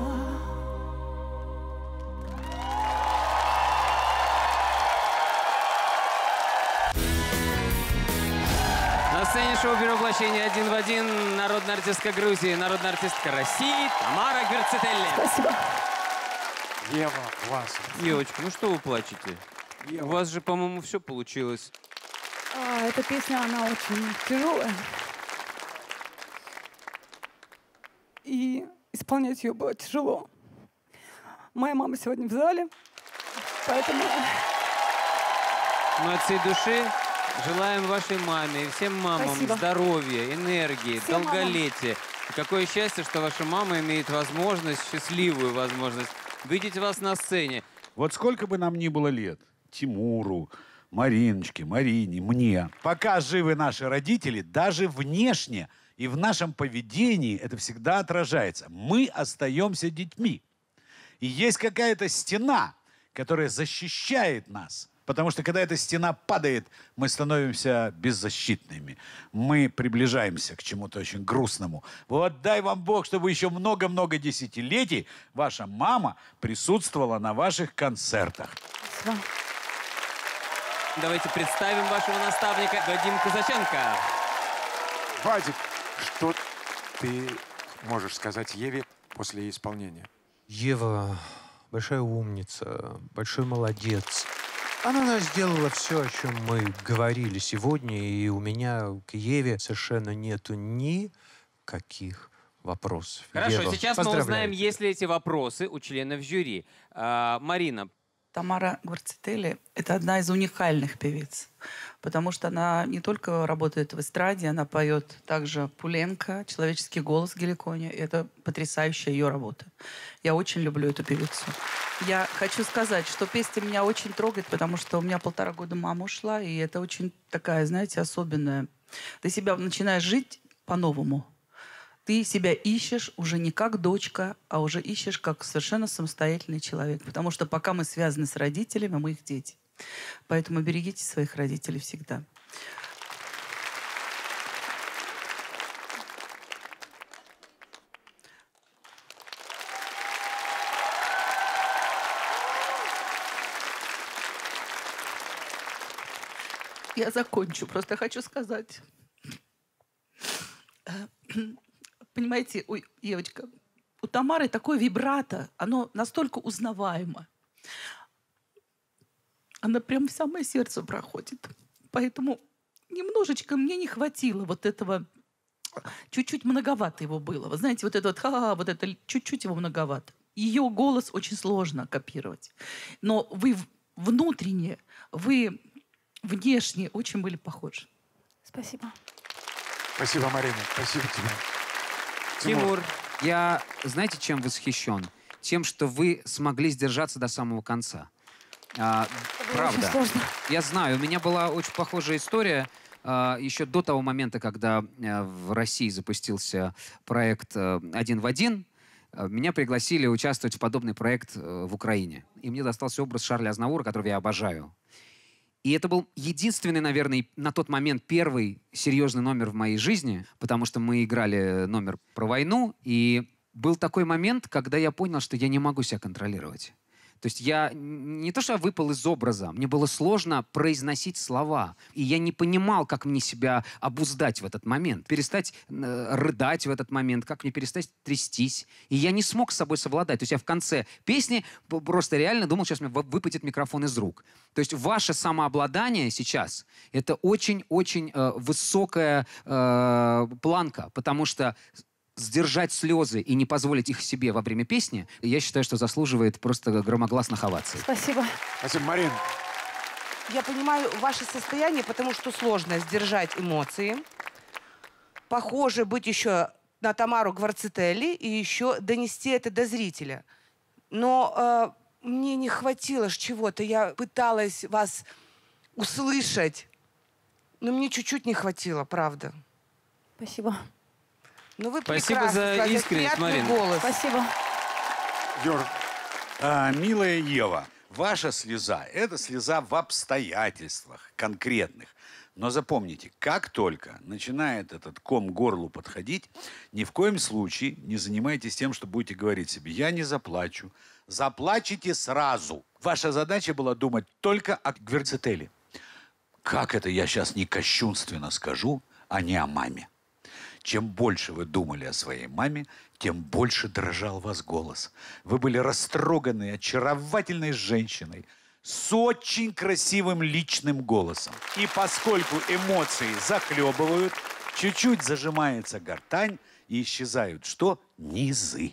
На сцене шоу «Перевоплощение 1 в 1» народная артистка Грузии, народная артистка России Тамара Гвердцители. Спасибо. Ева Власова. Девочка, ну что вы плачете? У вас же, по-моему, все получилось. Эта песня, она очень тяжелая. И исполнять ее было тяжело. Моя мама сегодня в зале, поэтому... Мы от всей души желаем вашей маме и всем мамам Спасибо. здоровья, энергии, Всем долголетия. И какое счастье, что ваша мама имеет возможность, счастливую возможность, видеть вас на сцене. Вот сколько бы нам ни было лет, Тимуру, Мариночке, Марине, мне, пока живы наши родители, даже внешне и в нашем поведении это всегда отражается. Мы остаемся детьми. И есть какая-то стена, которая защищает нас. Потому что когда эта стена падает, мы становимся беззащитными. Мы приближаемся к чему-то очень грустному. Вот дай вам Бог, чтобы еще много-много десятилетий ваша мама присутствовала на ваших концертах. Спасибо. Давайте представим вашего наставника Вадим Казаченко. Вадик, что ты можешь сказать Еве после исполнения? Ева большая умница, большой молодец. Она сделала все, о чем мы говорили сегодня, и у меня к Еве совершенно нету никаких вопросов. Хорошо, Ева, сейчас мы поздравляю узнаем, тебя. есть ли эти вопросы у членов жюри. Марина. Тамара Гвердцители — это одна из уникальных певиц, потому что она не только работает в эстраде, она поет также Пуленко, «Человеческий голос» Геликоне. Это потрясающая ее работа. Я очень люблю эту певицу. Я хочу сказать, что песня меня очень трогает, потому что у меня 1,5 года мама ушла, и это очень такая, знаете, особенная. Ты себя начинаешь жить по-новому. Ты себя ищешь уже не как дочка, а уже ищешь как совершенно самостоятельный человек. Потому что пока мы связаны с родителями, мы их дети. Поэтому берегите своих родителей всегда. Я закончу. Просто хочу сказать. Понимаете, ой, девочка, у Тамары такое вибрато, оно настолько узнаваемо. Она прям в самое сердце проходит. Поэтому немножечко мне не хватило вот этого, чуть-чуть многовато его было. Вы знаете, вот это вот, вот это чуть-чуть его многовато. Ее голос очень сложно копировать. Но вы внутренне, вы внешне очень были похожи. Спасибо. Спасибо, Марина. Спасибо тебе. Тимур, я, знаете, чем восхищен? Тем, что вы смогли сдержаться до самого конца. Правда. Очень сложно. Я знаю, у меня была очень похожая история еще до того момента, когда в России запустился проект «1 в 1». Меня пригласили участвовать в подобный проект в Украине. И мне достался образ Шарля Азнавура, которого я обожаю. И это был единственный, наверное, на тот момент первый серьезный номер в моей жизни, потому что мы играли номер про войну, и был такой момент, когда я понял, что я не могу себя контролировать. То есть я не то, что я выпал из образа, мне было сложно произносить слова. И я не понимал, как мне себя обуздать в этот момент, перестать рыдать в этот момент, как мне перестать трястись. И я не смог с собой совладать. То есть я в конце песни просто реально думал, сейчас мне выпадет микрофон из рук. То есть ваше самообладание сейчас — это очень-очень высокая планка, потому что сдержать слезы и не позволить их себе во время песни, я считаю, что заслуживает просто громогласных оваций. Спасибо. Спасибо, Марин. Я понимаю ваше состояние, потому что сложно сдержать эмоции. Похоже быть еще на Тамару Гварцетелли и еще донести это до зрителя. Но мне не хватило чего-то. Я пыталась вас услышать, но мне чуть-чуть не хватило, правда. Спасибо. Ну вы Спасибо за искренность, Марина. Голос. Спасибо. Юр. Милая Ева, ваша слеза – это слеза в обстоятельствах конкретных. Но запомните, как только начинает этот ком к горлу подходить, ни в коем случае не занимайтесь тем, что будете говорить себе «я не заплачу». Заплачете сразу. Ваша задача была думать только о Гварцетелли. Как это я сейчас не кощунственно скажу, а не о маме. Чем больше вы думали о своей маме, тем больше дрожал вас голос. Вы были растроганы очаровательной женщиной с очень красивым личным голосом. И поскольку эмоции захлебывают, чуть-чуть зажимается гортань и исчезают что? Низы.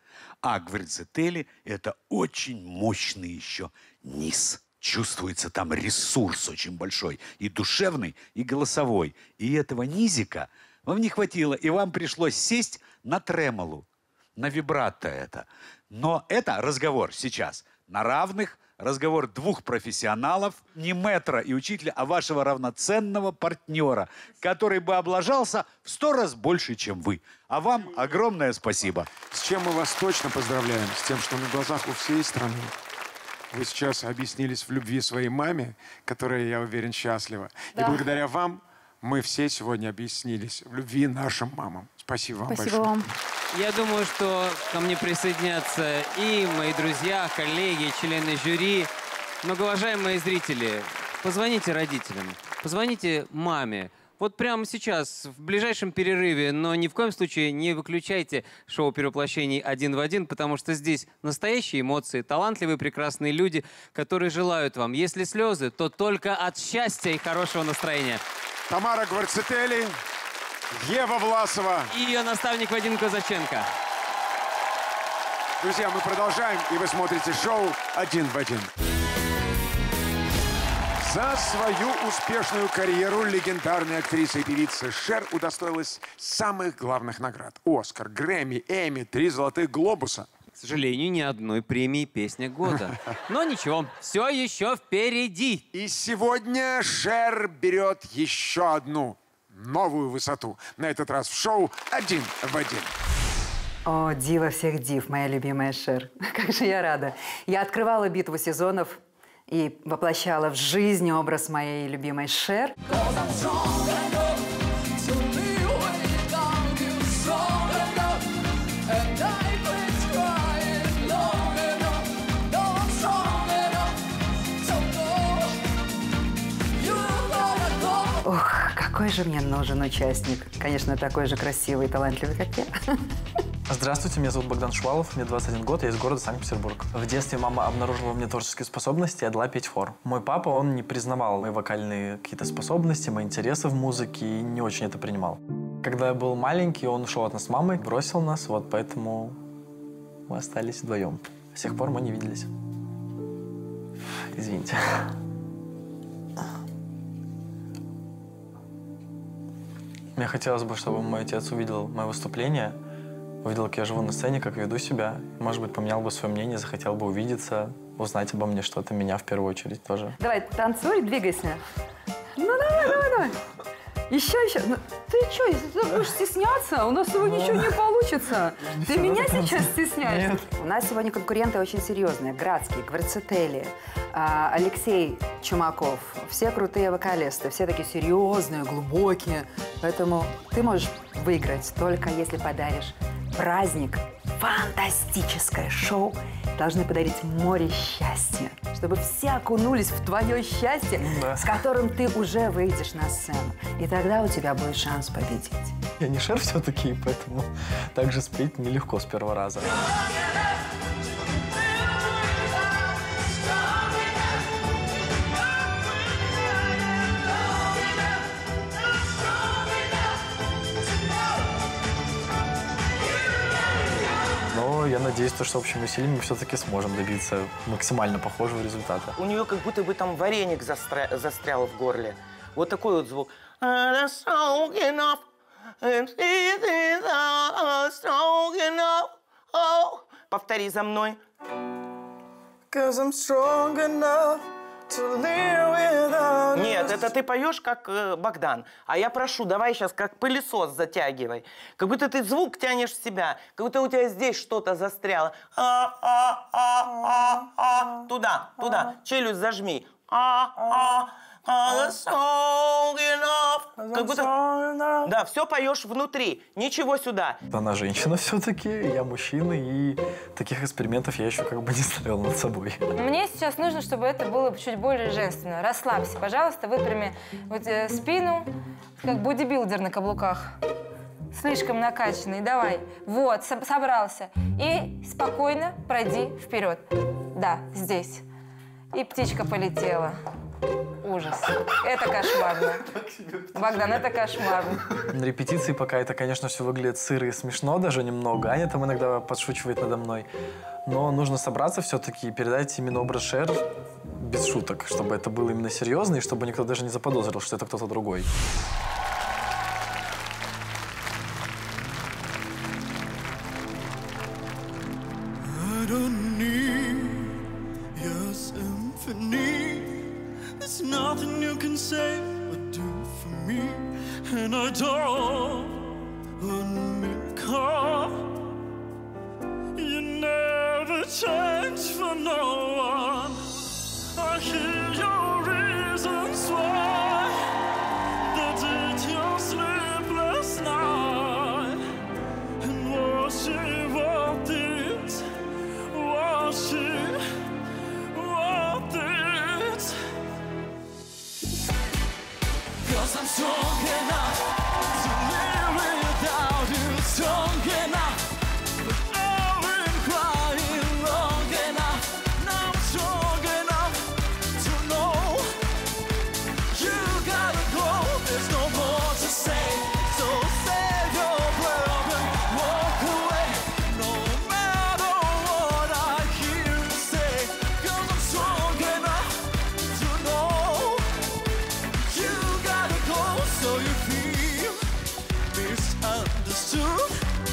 А Гварцетелли – это очень мощный еще низ. Чувствуется там ресурс очень большой. И душевный, и голосовой. И этого низика вам не хватило, и вам пришлось сесть на тремолу, на вибратто это. Но это разговор сейчас на равных, разговор двух профессионалов, не мэтра и учителя, а вашего равноценного партнера, который бы облажался в 100 раз больше, чем вы. А вам огромное спасибо. С чем мы вас точно поздравляем? С тем, что на глазах у всей страны вы сейчас объяснились в любви своей маме, которая, я уверен, счастлива. Да. И благодаря вам мы все сегодня объяснились в любви нашим мамам. Спасибо вам большое. Вам. Я думаю, что ко мне присоединятся и мои друзья, коллеги, члены жюри. Многоуважаемые зрители, позвоните родителям, позвоните маме. Вот прямо сейчас, в ближайшем перерыве, но ни в коем случае не выключайте шоу «Перевоплощений один в один», потому что здесь настоящие эмоции, талантливые, прекрасные люди, которые желают вам, если слезы, то только от счастья и хорошего настроения. Тамара Гварцетелли, Ева Власова и ее наставник Вадим Казаченко. Друзья, мы продолжаем, и вы смотрите шоу «Один в один». За свою успешную карьеру легендарная актриса и певица Шер удостоилась самых главных наград. Оскар, Грэмми, Эмми, 3 золотых глобуса. К сожалению, ни одной премии «Песня года». Но ничего, все еще впереди. И сегодня Шер берет еще одну новую высоту. На этот раз в шоу «Один в один». О, дива всех див, моя любимая Шер. Как же я рада. Я открывала битву сезонов и воплощала в жизнь образ моей любимой Шер. Ох, какой же мне нужен участник. Конечно, такой же красивый и талантливый, как я. Здравствуйте, меня зовут Богдан Шувалов, мне 21 год, я из города Санкт-Петербург. В детстве мама обнаружила во мне творческие способности и отдала петь в хор. Мой папа, он не признавал мои вокальные какие-то способности, мои интересы в музыке и не очень это принимал. Когда я был маленький, он ушел от нас с мамой, бросил нас, вот поэтому мы остались вдвоем. С тех пор мы не виделись. Извините. Мне хотелось бы, чтобы мой отец увидел мое выступление, увидел, как я живу на сцене, как веду себя. Может быть, поменял бы свое мнение, захотел бы увидеться, узнать обо мне что-то, меня в первую очередь тоже. Давай, танцуй, двигайся. Ну, давай. Еще. Ну, ты что, если ты будешь стесняться, у нас сегодня ничего не получится. Ты меня сейчас стесняешься? Нет. У нас сегодня конкуренты очень серьезные. Градский, Гварцетелли, Алексей Чумаков. Все крутые вокалисты, все такие серьезные, глубокие. Поэтому ты можешь выиграть только если подаришь праздник фантастическое шоу должны подарить море счастья, чтобы все окунулись в твое счастье, с которым ты уже выйдешь на сцену. И тогда у тебя будет шанс победить. Я не шер все-таки, поэтому также спеть нелегко с первого раза. Но я надеюсь, что общими усилиями мы все-таки сможем добиться максимально похожего результата. У нее как будто бы там вареник застрял в горле. Вот такой вот звук. Повтори за мной. Нет, это ты поешь как Богдан. А я прошу, давай сейчас как пылесос затягивай. Как будто ты звук тянешь в себя. Как будто у тебя здесь что-то застряло. Туда, туда. Челюсть зажми. Как будто... Да, все поешь внутри. Ничего сюда. Она женщина все-таки, я мужчина, и таких экспериментов я еще как бы не ставил над собой. Мне сейчас нужно, чтобы это было чуть более женственно. Расслабься, пожалуйста, выпрями вот, спину, как бодибилдер на каблуках. Слишком накачанный, давай. Вот, собрался. И спокойно пройди вперед. Да, здесь. И птичка полетела. Ужас. Это кошмарно. Богдан, это кошмарно. На репетиции пока это, конечно, все выглядит сыро и смешно даже немного. Аня там иногда подшучивает надо мной. Но нужно собраться все-таки и передать именно образ Шер без шуток, чтобы это было именно серьезно и чтобы никто даже не заподозрил, что это кто-то другой. There's nothing you can say or do for me, and I don't call. You never change for no one. I hear your reasons why. That it's your sleepless night, and was she worth it? Was she worth it? 'Cause I'm strong enough to live without you, strong enough, but I've been crying long enough. Now I'm strong enough to know you gotta go. There's no more to say, so save your breath and walk away. No matter what I hear you say, 'cause I'm strong enough to know. You gotta go so you feel misunderstood.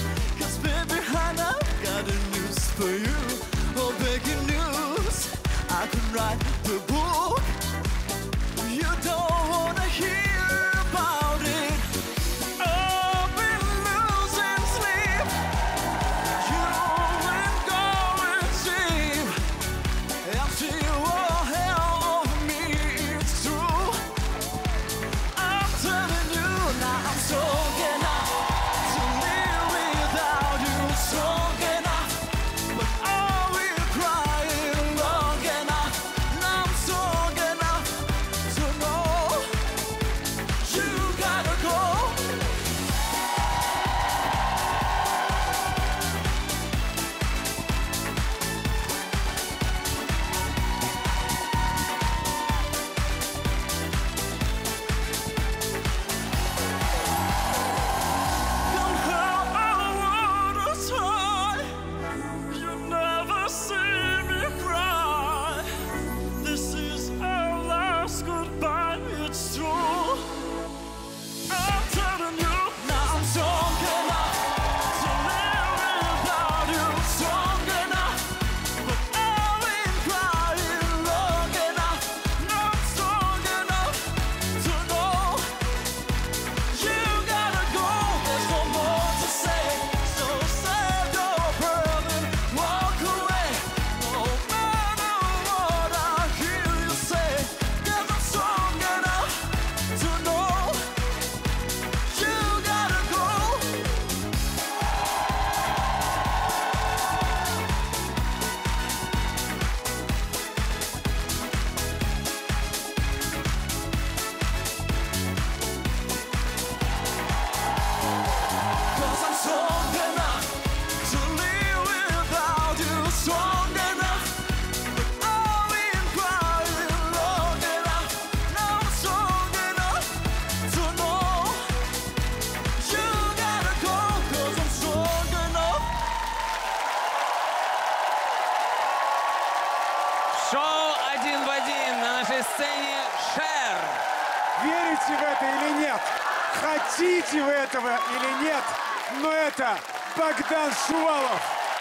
Верите в это или нет? Хотите вы этого или нет? Но это Богдан Шувалов.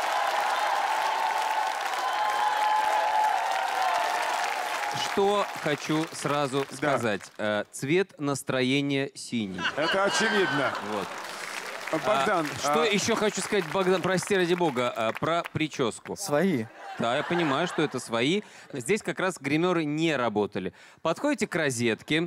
Что хочу сразу сказать. Цвет настроения синий. Это очевидно. Вот. Богдан. Что еще хочу сказать, Богдан, прости ради бога, про прическу. Свои. Да, я понимаю, что это свои. Здесь как раз гримеры не работали. Подходите к розетке.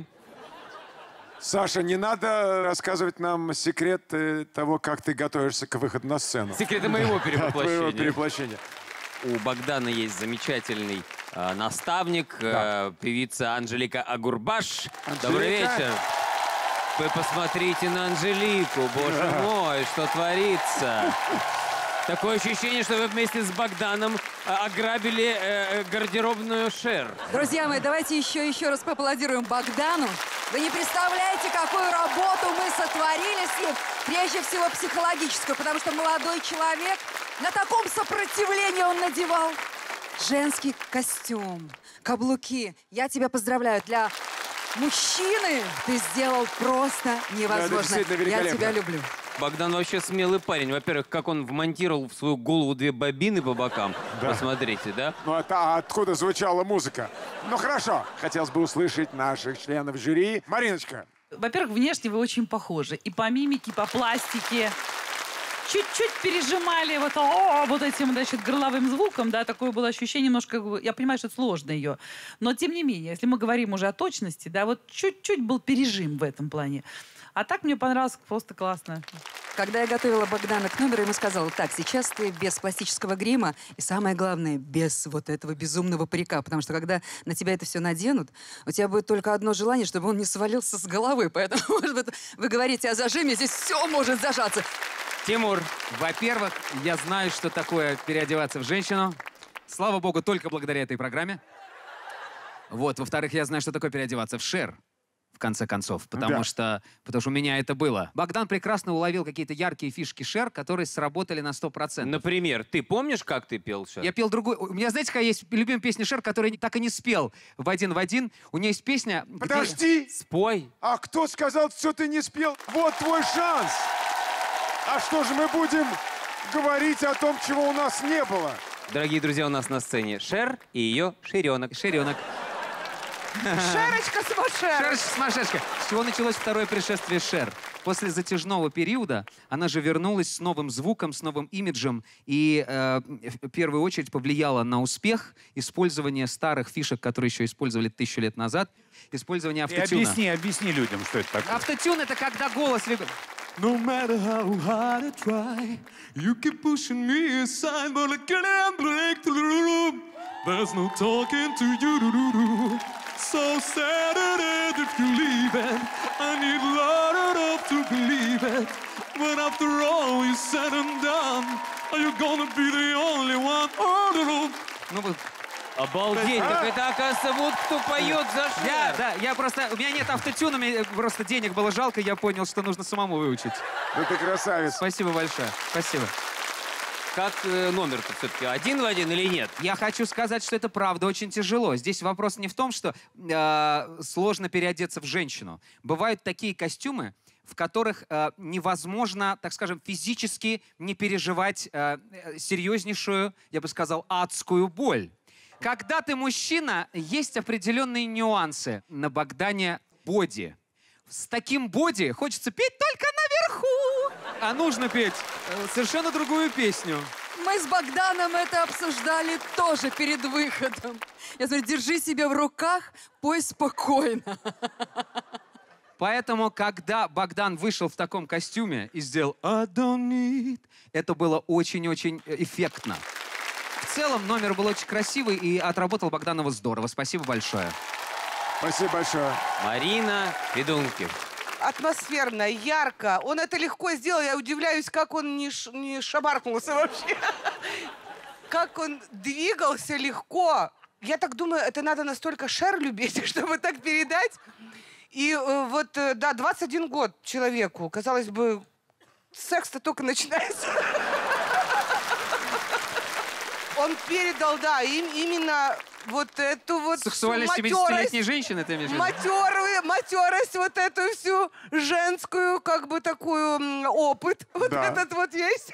Саша, не надо рассказывать нам секрет того, как ты готовишься к выходу на сцену. Секреты моего перевоплощения. Твоего перевоплощения. У Богдана есть замечательный наставник, певица Анжелика Агурбаш. Добрый вечер. Вы посмотрите на Анжелику, боже мой, что творится. Такое ощущение, что вы вместе с Богданом ограбили гардеробную Шер. Друзья мои, давайте еще раз поаплодируем Богдану. Вы не представляете, какую работу мы сотворили с ним. Прежде всего психологическую, потому что молодой человек, на таком сопротивлении он надевал женский костюм, каблуки. Я тебя поздравляю. Для мужчины ты сделал просто невозможно. Я тебя люблю. Богдан вообще смелый парень. Во-первых, как он вмонтировал в свою голову 2 бобины по бокам. Да. Посмотрите, да? Ну, это откуда звучала музыка? Ну, хорошо. Хотелось бы услышать наших членов жюри. Мариночка. Во-первых, внешне вы очень похожи. И по мимике, и по пластике. Чуть-чуть пережимали вот этим, значит, горловым звуком, да, такое было ощущение немножко, я понимаю, что это сложно ее, но тем не менее, если мы говорим уже о точности, да, вот чуть-чуть был пережим в этом плане. А так мне понравилось, просто классно. Когда я готовила Богдана к номеру, ему сказала: так, сейчас ты без пластического грима, и самое главное, без вот этого безумного парика, потому что когда на тебя это все наденут, у тебя будет только одно желание, чтобы он не свалился с головы. Поэтому, может быть, вы говорите о зажиме, здесь все может зажаться. Тимур. Во-первых, я знаю, что такое переодеваться в женщину. Слава богу, только благодаря этой программе. Вот. Во-вторых, я знаю, что такое переодеваться в Шер. В конце концов, потому что у меня это было. Богдан прекрасно уловил какие-то яркие фишки Шер, которые сработали на 100%. Например, ты помнишь, как ты пел Шер? Я пел другой. У меня, знаете, какая есть любимая песня Шер, которую я так и не спел в один в один. У нее есть песня... Подожди! Спой. А кто сказал, что ты не спел? Вот твой шанс! А что же мы будем говорить о том, чего у нас не было? Дорогие друзья, у нас на сцене Шер и ее Шеренок. Шеренок. Шерочка-самошер. Шерочка-самошерочка. С чего началось второе пришествие Шер? После затяжного периода она же вернулась с новым звуком, с новым имиджем и в первую очередь повлияла на успех использования старых фишек, которые еще использовали 1000 лет назад, использование автотюна. Объясни людям, что это такое. Автотюн — это когда голос... No matter how hard I try, you keep pushing me aside, but I can't break through. There's no talking to you. So sad if you leave it. I need a lot of love to believe it. But after all is said and done, are you gonna be the only one? Ну вот. Обалдеть, так это, оказывается, вот кто поет за Шер. У меня нет автотюна, мне просто денег было жалко, я понял, что нужно самому выучить. Ну ты красавец. Спасибо большое, спасибо. Как номер-то все-таки, один в один или нет? Я хочу сказать, что это правда очень тяжело. Здесь вопрос не в том, что сложно переодеться в женщину. Бывают такие костюмы, в которых невозможно, так скажем, физически не переживать серьезнейшую, я бы сказал, адскую боль. Когда ты мужчина, есть определенные нюансы. На Богдане боди. С таким боди хочется петь только наверху. А нужно петь совершенно другую песню. Мы с Богданом это обсуждали тоже перед выходом. Я говорю, держи себя в руках, пой спокойно. Поэтому, когда Богдан вышел в таком костюме и сделал I don't need, это было очень-очень эффектно. В целом номер был очень красивый и отработал Богдан его здорово. Спасибо большое. Спасибо большое. Марина Федункив. Атмосферно, ярко. Он это легко сделал. Я удивляюсь, как он не шабаркнулся вообще. Как он двигался легко. Я так думаю, это надо настолько Шер любить, чтобы так передать. И вот, да, 21 год человеку. Казалось бы, секс-то только начинается. Он передал, да, именно вот эту вот Сексуальность всю 70-летней женщины, ты имеешь в виду? матерость, вот эту всю женскую, как бы такую опыт. Вот Да. этот вот есть.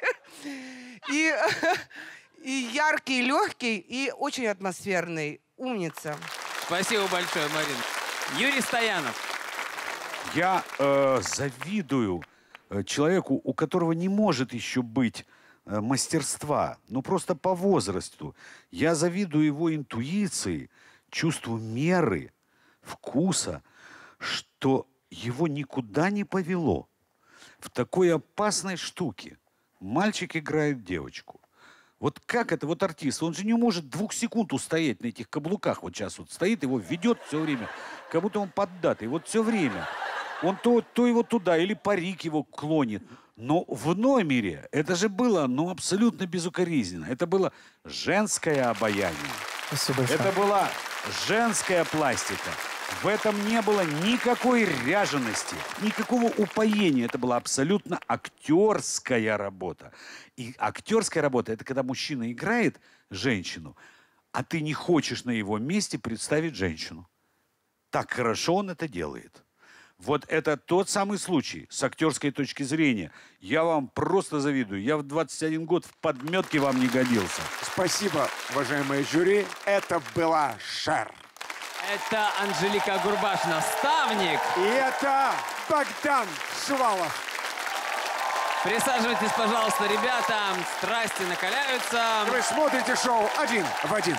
И яркий, легкий, и очень атмосферный. Умница. Спасибо большое, Марина. Юрий Стоянов. Я завидую человеку, у которого не может еще быть мастерства, ну просто по возрасту. Я завидую его интуиции, чувству меры, вкуса, что его никуда не повело. В такой опасной штуке мальчик играет девочку. Вот как это, вот артист, он же не может 2 секунд устоять на этих каблуках. Вот сейчас вот стоит, его ведет все время, как будто он поддатый. Вот все время. Он то его туда, или парик его клонит. Но в номере это же было, ну, абсолютно безукоризненно. Это было женское обаяние. Спасибо большое. Это была женская пластика. В этом не было никакой ряжености, никакого упоения. Это была абсолютно актерская работа. И актерская работа – это когда мужчина играет женщину, а ты не хочешь на его месте представить женщину. Так хорошо он это делает. Вот это тот самый случай с актерской точки зрения. Я вам просто завидую. Я в 21 год в подметке вам не годился. Спасибо, уважаемое жюри. Это была Шер. Это Анжелика Гурбаш, наставник. И это Богдан Шувалов. Присаживайтесь, пожалуйста, ребята. Страсти накаляются. Вы смотрите шоу «Один в один».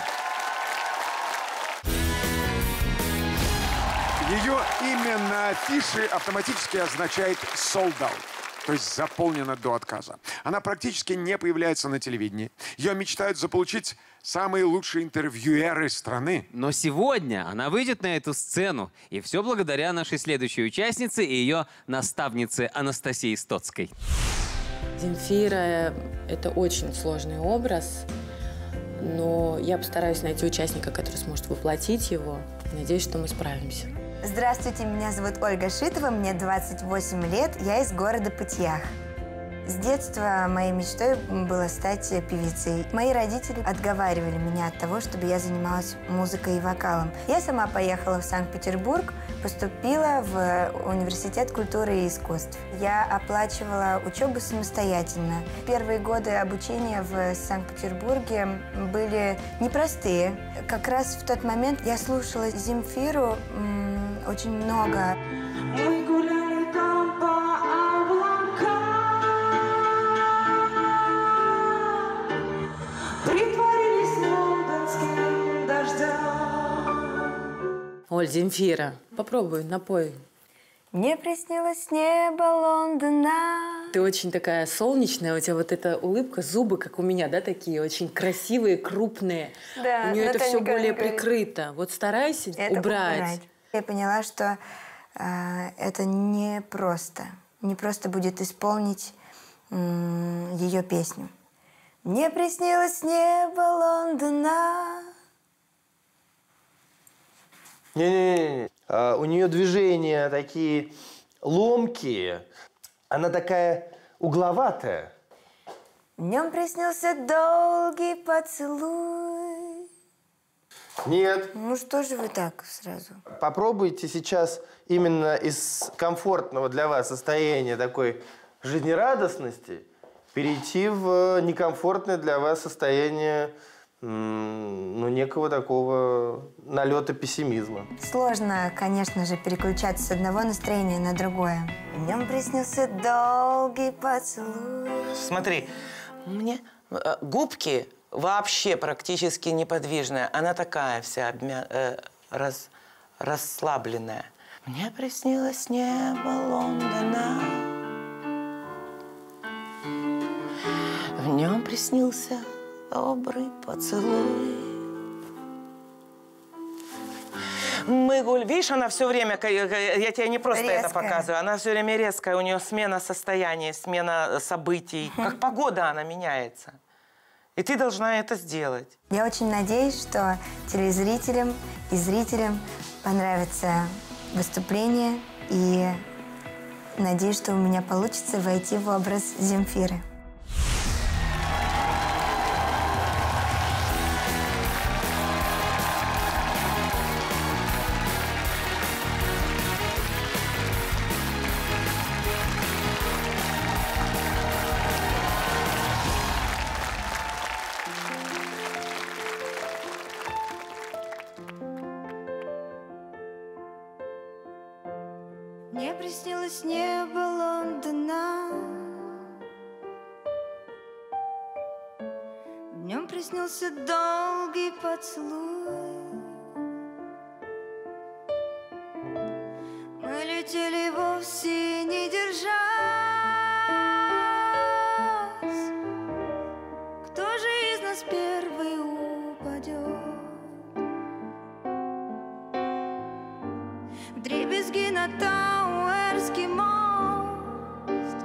Ее имя на афише автоматически означает «sold out», то есть заполнено до отказа. Она практически не появляется на телевидении. Ее мечтают заполучить самые лучшие интервьюеры страны. Но сегодня она выйдет на эту сцену. И все благодаря нашей следующей участнице и ее наставнице Анастасии Стоцкой. Земфира – это очень сложный образ, но я постараюсь найти участника, который сможет воплотить его. Надеюсь, что мы справимся. Здравствуйте, меня зовут Ольга Шитова, мне 28 лет, я из города Пытьях. С детства моей мечтой было стать певицей. Мои родители отговаривали меня от того, чтобы я занималась музыкой и вокалом. Я сама поехала в Санкт-Петербург, поступила в Университет культуры и искусств. Я оплачивала учебу самостоятельно. Первые годы обучения в Санкт-Петербурге были непростые. Как раз в тот момент я слушала Земфиру очень много. Мы гуляли там по облакам, притворились лондонским дождем. Оль, Земфира, попробуй, напой. Мне приснилось небо Лондона. Ты очень такая солнечная, у тебя вот эта улыбка, зубы, как у меня, да, такие очень красивые, крупные. Да, у нее это все более говорит. прикрыто. Вот старайся убрать. Я поняла, что это не просто будет исполнить ее песню. Мне приснилось небо Лондона. Не-не-не. У нее движения такие ломкие. Она такая угловатая. Днем приснился долгий поцелуй. Нет. Ну что же вы так сразу? Попробуйте сейчас именно из комфортного для вас состояния такой жизнерадостности перейти в некомфортное для вас состояние некого такого налета пессимизма. Сложно, конечно же, переключаться с одного настроения на другое. Днем приснился долгий поцелуй. Смотри, мне губки вообще практически неподвижная. Она такая вся расслабленная. Мне приснилось небо Лондона. В нем приснился добрый поцелуй. Видишь, она все время, я тебе не просто резкая. Это показываю, она все время резкая, у нее смена состояния, смена событий. Как погода она меняется. И ты должна это сделать. Я очень надеюсь, что телезрителям и зрителям понравится выступление. И надеюсь, что у меня получится войти в образ Земфиры. Мне приснилось небо Лондона. В нем приснился долгий поцелуй. Мы летели вовсе не держась. Кто же из нас первый упадет? Вдребезги на Тауэрский мост.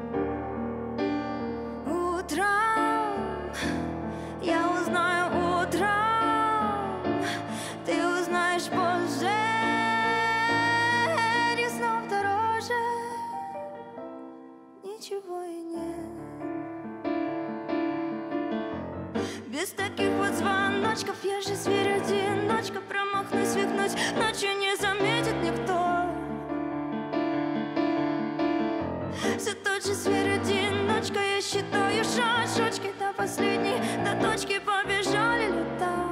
Утром я узнаю, утром ты узнаешь позже. И снов дороже ничего и нет. Без таких вот звоночков я же зверь-одиночка. Промахнусь, свихнусь, ночью не заметит никто. Все тот же зверь-одиночка. Я считаю шажочки до последней, до точки побежали летать.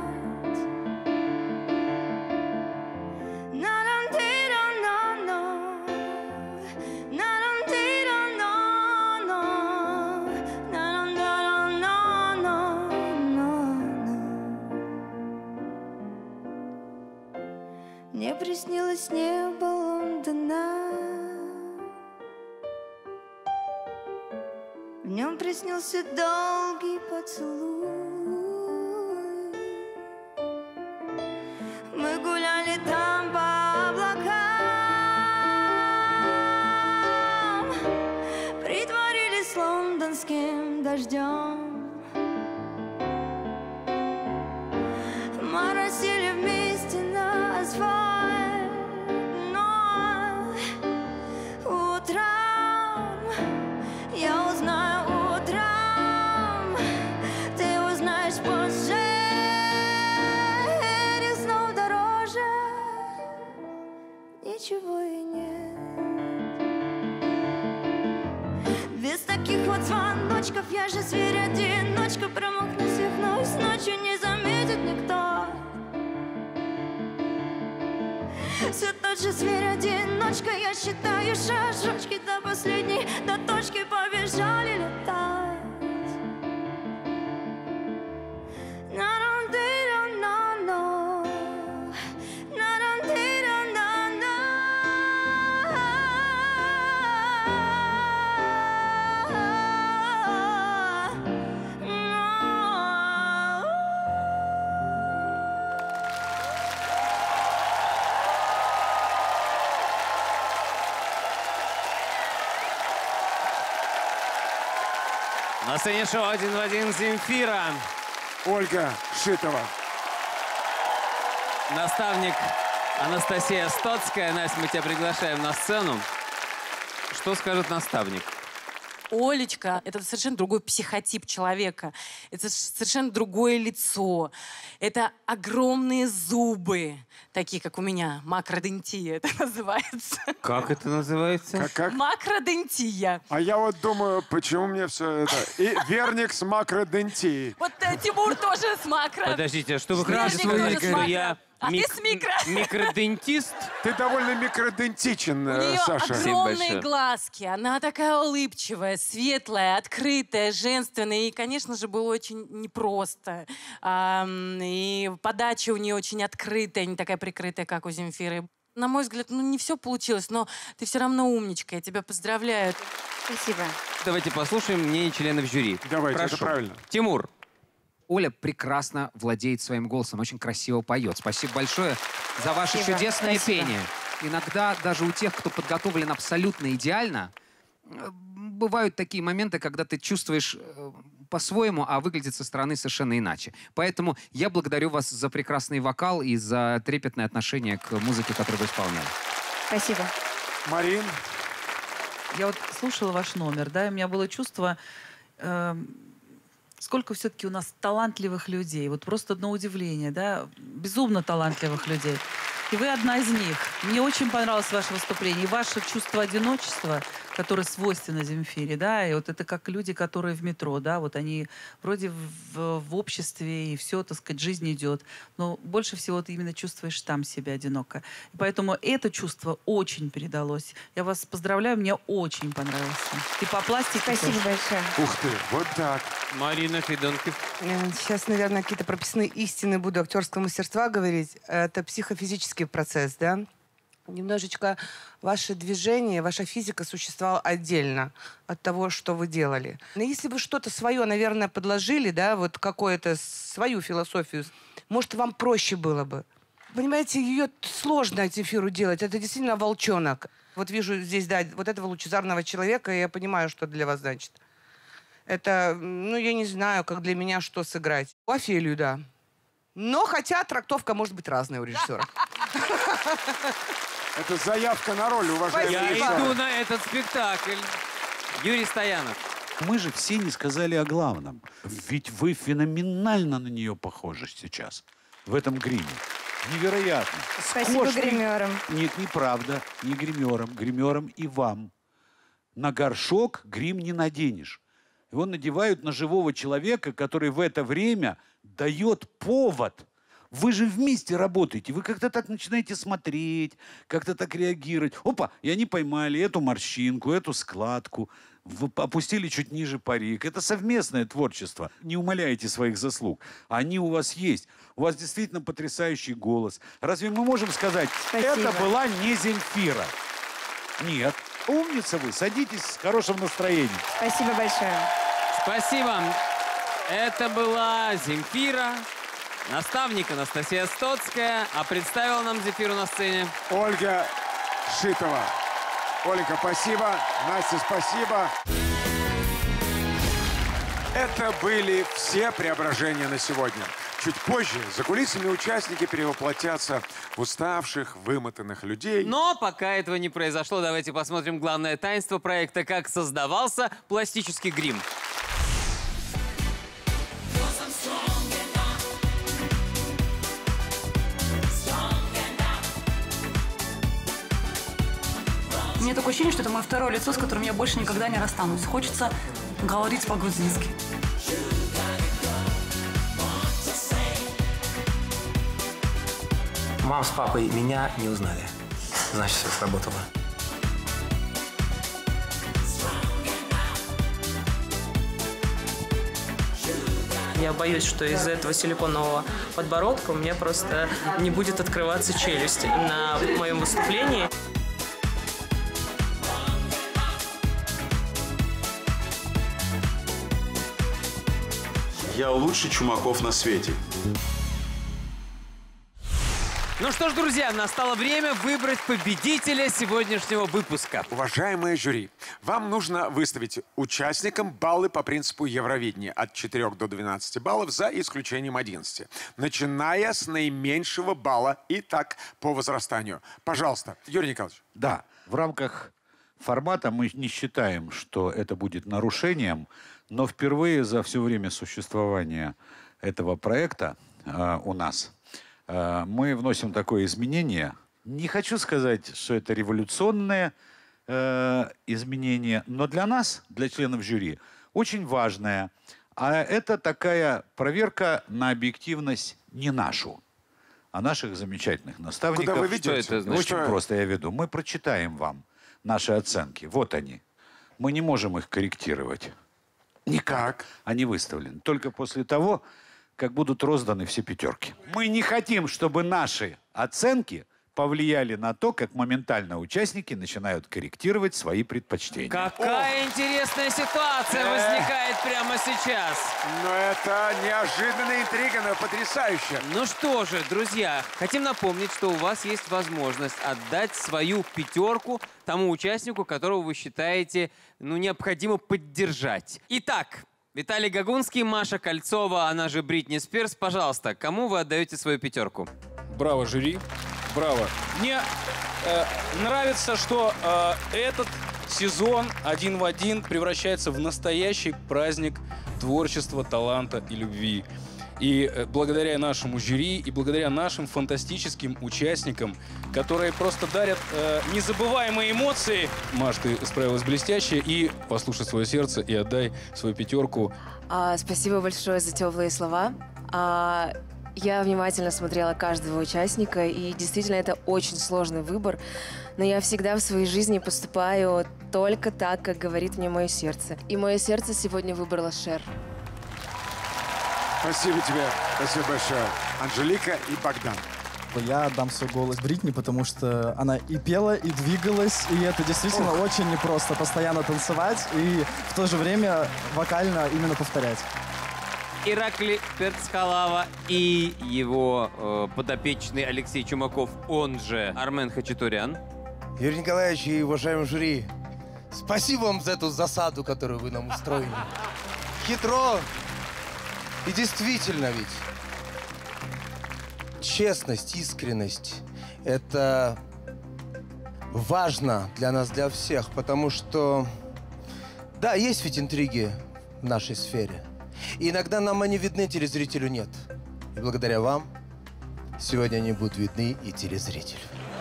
Мне приснилось небо Лондона. В нем приснился долгий поцелуй. Мы гуляли там по облакам, притворились лондонским дождем. Моросили вместе на асфальт, но утром я узнаю, утром ты узнаешь позже. И снов дороже ничего и нет. Без таких вот звоночков я же зверь-одиночка. Промахнусь, свихнусь, ночью не заметит никто. Все тот же зверь-одиночка. Я считаю шажочки до последней, до точки побежали летать. На сцене шоу «Один в один» Земфира. Ольга Шитова. Наставник Анастасия Стоцкая. Настя, мы тебя приглашаем на сцену. Что скажет наставник? Олечка — это совершенно другой психотип человека. Это совершенно другое лицо. Это огромные зубы, такие, как у меня. Макродентия это называется. Как это называется? Как? Макродентия. А я вот думаю, почему мне все это... И верник с макродентией. Вот Тимур тоже с макро. Подождите, что вы Верник хотите тоже сказать, с что макро. я А ты с микро. микродентист? Ты довольно микродентичен, У нее Саша. огромные глазки, она такая улыбчивая, светлая, открытая, женственная. И, конечно же, было очень непросто. И подача у нее очень открытая, не такая прикрытая, как у Земфиры. На мой взгляд, не все получилось, но ты все равно умничка. Я тебя поздравляю. Спасибо. Давайте послушаем мнение членов жюри. Давайте, Прошу. это правильно. Тимур. Оля прекрасно владеет своим голосом, очень красиво поет. Спасибо большое за ваше Спасибо. чудесное Спасибо. пение. Иногда даже у тех, кто подготовлен абсолютно идеально, бывают такие моменты, когда ты чувствуешь по-своему, а выглядит со стороны совершенно иначе. Поэтому я благодарю вас за прекрасный вокал и за трепетное отношение к музыке, которую вы исполняли. Спасибо. Марин. Я вот слушала ваш номер, да, и у меня было чувство, сколько все-таки у нас талантливых людей. Вот просто на удивление, да, безумно талантливых людей. И вы одна из них. Мне очень понравилось ваше выступление. И ваше чувство одиночества которая свойственна Земфире, да, и вот это как люди, которые в метро, да, вот они вроде в обществе, и все, так сказать, жизнь идет, но больше всего ты именно чувствуешь там себя одиноко. И поэтому это чувство очень передалось. Я вас поздравляю, мне очень понравился. И по пластике Спасибо тоже. большое. Ух ты, вот так. Марина Федонкив. Сейчас, наверное, какие-то прописные истины буду актерского мастерства говорить. Это психофизический процесс, да? Немножечко ваше движение, ваша физика существовала отдельно от того, что вы делали. Но если вы что-то свое, наверное, подложили, да, вот какую-то свою философию, может, вам проще было бы. Понимаете, ее сложно Земфиру делать. Это действительно волчонок. Вот вижу здесь, да, вот этого лучезарного человека, и я понимаю, что для вас значит. Это, ну, я не знаю, как для меня что сыграть. Офелию, да. Но хотя трактовка может быть разная у режиссера. Это заявка на роль, уважаемый Я режиссер. иду на этот спектакль. Юрий Стоянов. Мы же все не сказали о главном. Ведь вы феноменально на нее похожи сейчас. В этом гриме. Невероятно. Спасибо гримерам. Нет, неправда. Не гримерам. Гримерам и вам. На горшок грим не наденешь. Его надевают на живого человека, который в это время дает повод. Вы же вместе работаете. Вы как-то так начинаете смотреть, как-то так реагировать. Опа, и они поймали эту морщинку, эту складку. Вы опустили чуть ниже парик. Это совместное творчество. Не умаляйте своих заслуг. Они у вас есть. У вас действительно потрясающий голос. Разве мы можем сказать, это была не Земфира? Нет. Умница вы. Садитесь с хорошим настроением. Спасибо большое. Спасибо. Это была Земфира, наставник Анастасия Стоцкая, а представила нам Земфиру на сцене Ольга Шитова. Оленька, спасибо. Настя, спасибо. Это были все преображения на сегодня. Чуть позже за кулисами участники перевоплотятся в уставших, вымотанных людей. Но пока этого не произошло, давайте посмотрим главное таинство проекта, как создавался пластический грим. У меня такое ощущение, что это мое второе лицо, с которым я больше никогда не расстанусь. Хочется говорить по-грузински. Мама с папой меня не узнали. Значит, все сработало. Я боюсь, что из-за этого силиконового подбородка у меня просто не будет открываться челюсть на моем выступлении. Я лучший Чумаков на свете. Ну что ж, друзья, настало время выбрать победителя сегодняшнего выпуска. Уважаемые жюри, вам нужно выставить участникам баллы по принципу Евровидения от 4 до 12 баллов за исключением 11, начиная с наименьшего балла и так по возрастанию. Пожалуйста, Юрий Николаевич. Да, в рамках формата мы не считаем, что это будет нарушением, но впервые за все время существования этого проекта у нас мы вносим такое изменение. Не хочу сказать, что это революционное изменение, но для нас, для членов жюри, очень важное. А это такая проверка на объективность не нашу, а наших замечательных наставников. Куда вы ведете? Что это значит? Очень просто я веду. Мы прочитаем вам наши оценки. Вот они. Мы не можем их корректировать. Никак. Они выставлены. Только после того, как будут розданы все пятерки. Мы не хотим, чтобы наши оценки повлияли на то, как моментально участники начинают корректировать свои предпочтения. Какая интересная ситуация возникает прямо сейчас. Но это неожиданная интрига, но потрясающая. Ну что же, друзья, хотим напомнить, что у вас есть возможность отдать свою пятерку тому участнику, которого вы считаете, необходимо поддержать. Итак, Виталий Гагунский, Маша Кольцова, она же Бритни Спирс. Пожалуйста, кому вы отдаете свою пятерку? Браво, жюри. Браво. Мне нравится, что этот сезон «Один в один» превращается в настоящий праздник творчества, таланта и любви. И благодаря нашему жюри, и благодаря нашим фантастическим участникам, которые просто дарят незабываемые эмоции. Маш, ты справилась блестяще. И послушай свое сердце и отдай свою пятерку. Спасибо большое за теплые слова. Я внимательно смотрела каждого участника, и действительно это очень сложный выбор. Но я всегда в своей жизни поступаю только так, как говорит мне мое сердце. И мое сердце сегодня выбрало Шер. Спасибо тебе. Спасибо большое. Анжелика и Богдан. Я отдам свой голос Бритни, потому что она и пела, и двигалась, и это действительно очень непросто постоянно танцевать и в то же время вокально именно повторять. Иракли Перцхалава и его подопечный Алексей Чумаков, он же Армен Хачатурян. Юрий Николаевич и уважаемый жюри, спасибо вам за эту засаду, которую вы нам устроили. Хитро. И действительно ведь честность, искренность – это важно для нас, для всех, потому что, да, есть ведь интриги в нашей сфере. И иногда нам они видны, телезрителю нет. И благодаря вам сегодня они будут видны и телезрителю.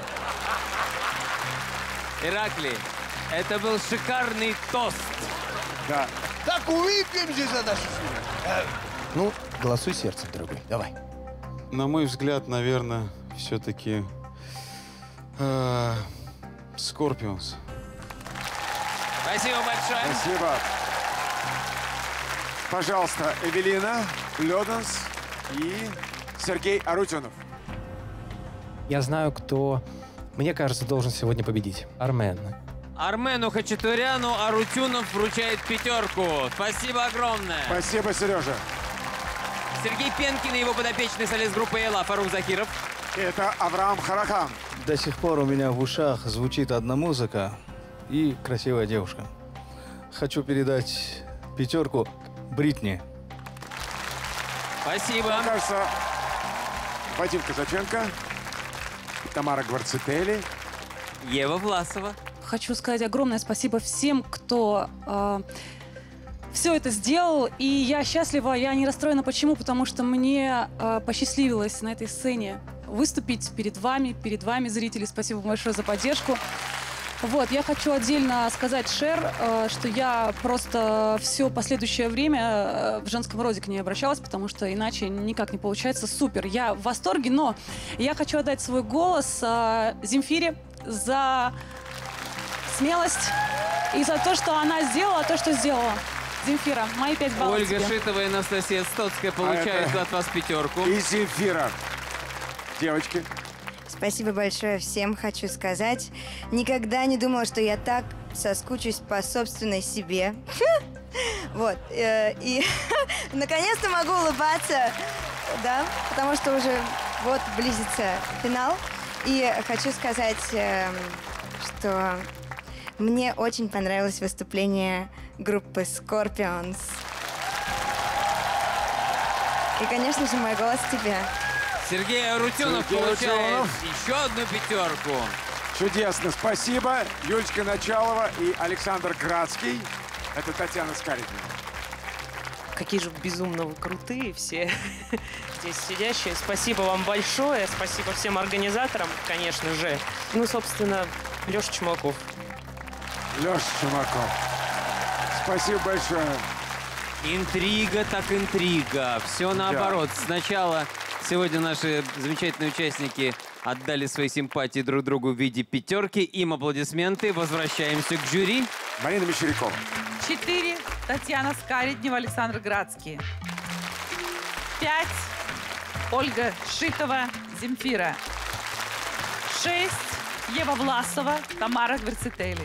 Иракли, это был шикарный тост. Да. Так выпьем же за нашу семью. Ну, голосуй сердцем, дорогой. Давай. На мой взгляд, наверное, все-таки Scorpions. Спасибо большое. Спасибо. Пожалуйста, Эвелина Лёданс и Сергей Арутюнов. Я знаю, кто, мне кажется, должен сегодня победить. Армен. Армену Хачатуряну Арутюнов вручает пятерку. Спасибо огромное. Спасибо, Сережа. Сергей Пенкин и его подопечный солист группы «Элла» Фарук Захиров. Это Авраам Харахан. До сих пор у меня в ушах звучит одна музыка и красивая девушка. Хочу передать пятерку Бритни. Спасибо. Мне кажется, Вадим Казаченко, Тамара Гварцетели, Ева Власова. Хочу сказать огромное спасибо всем, кто все это сделал. И я счастлива, я не расстроена. Почему? Потому что мне посчастливилось на этой сцене выступить перед вами, зрители. Спасибо большое за поддержку. Вот, я хочу отдельно сказать Шер, что я просто все последующее время в женском роде к ней обращалась, потому что иначе никак не получается. Супер, я в восторге, но я хочу отдать свой голос Земфире за смелость и за то, что она сделала, то, что сделала. Земфира, мои 5 баллов Ольга тебе. Шитова и Анастасия Стоцкая получают от вас пятерку. И Земфира. Девочки. Спасибо большое всем, хочу сказать. Никогда не думала, что я так соскучусь по собственной себе. Вот. И наконец-то могу улыбаться, да, потому что уже вот близится финал. И хочу сказать, что мне очень понравилось выступление группы Scorpions. И, конечно же, мой голос тебе. Сергей Арутюнов получает еще одну пятерку. Чудесно, спасибо. Юлечка Началова и Александр Градский. Это Татьяна Скаридина. Какие же безумно вы крутые все здесь сидящие. Спасибо вам большое. Спасибо всем организаторам, конечно же. Ну, собственно, Леша Чумаков. Леша Чумаков. Спасибо большое. Интрига так интрига. Все наоборот. Сначала сегодня наши замечательные участники отдали свои симпатии друг другу в виде пятерки. Им аплодисменты. Возвращаемся к жюри. Марина Мещерякова. 4. Татьяна Скариднева, Александр Градский. 5. Ольга Шитова, Земфира. 6. Ева Власова, Тамара Гварцетели.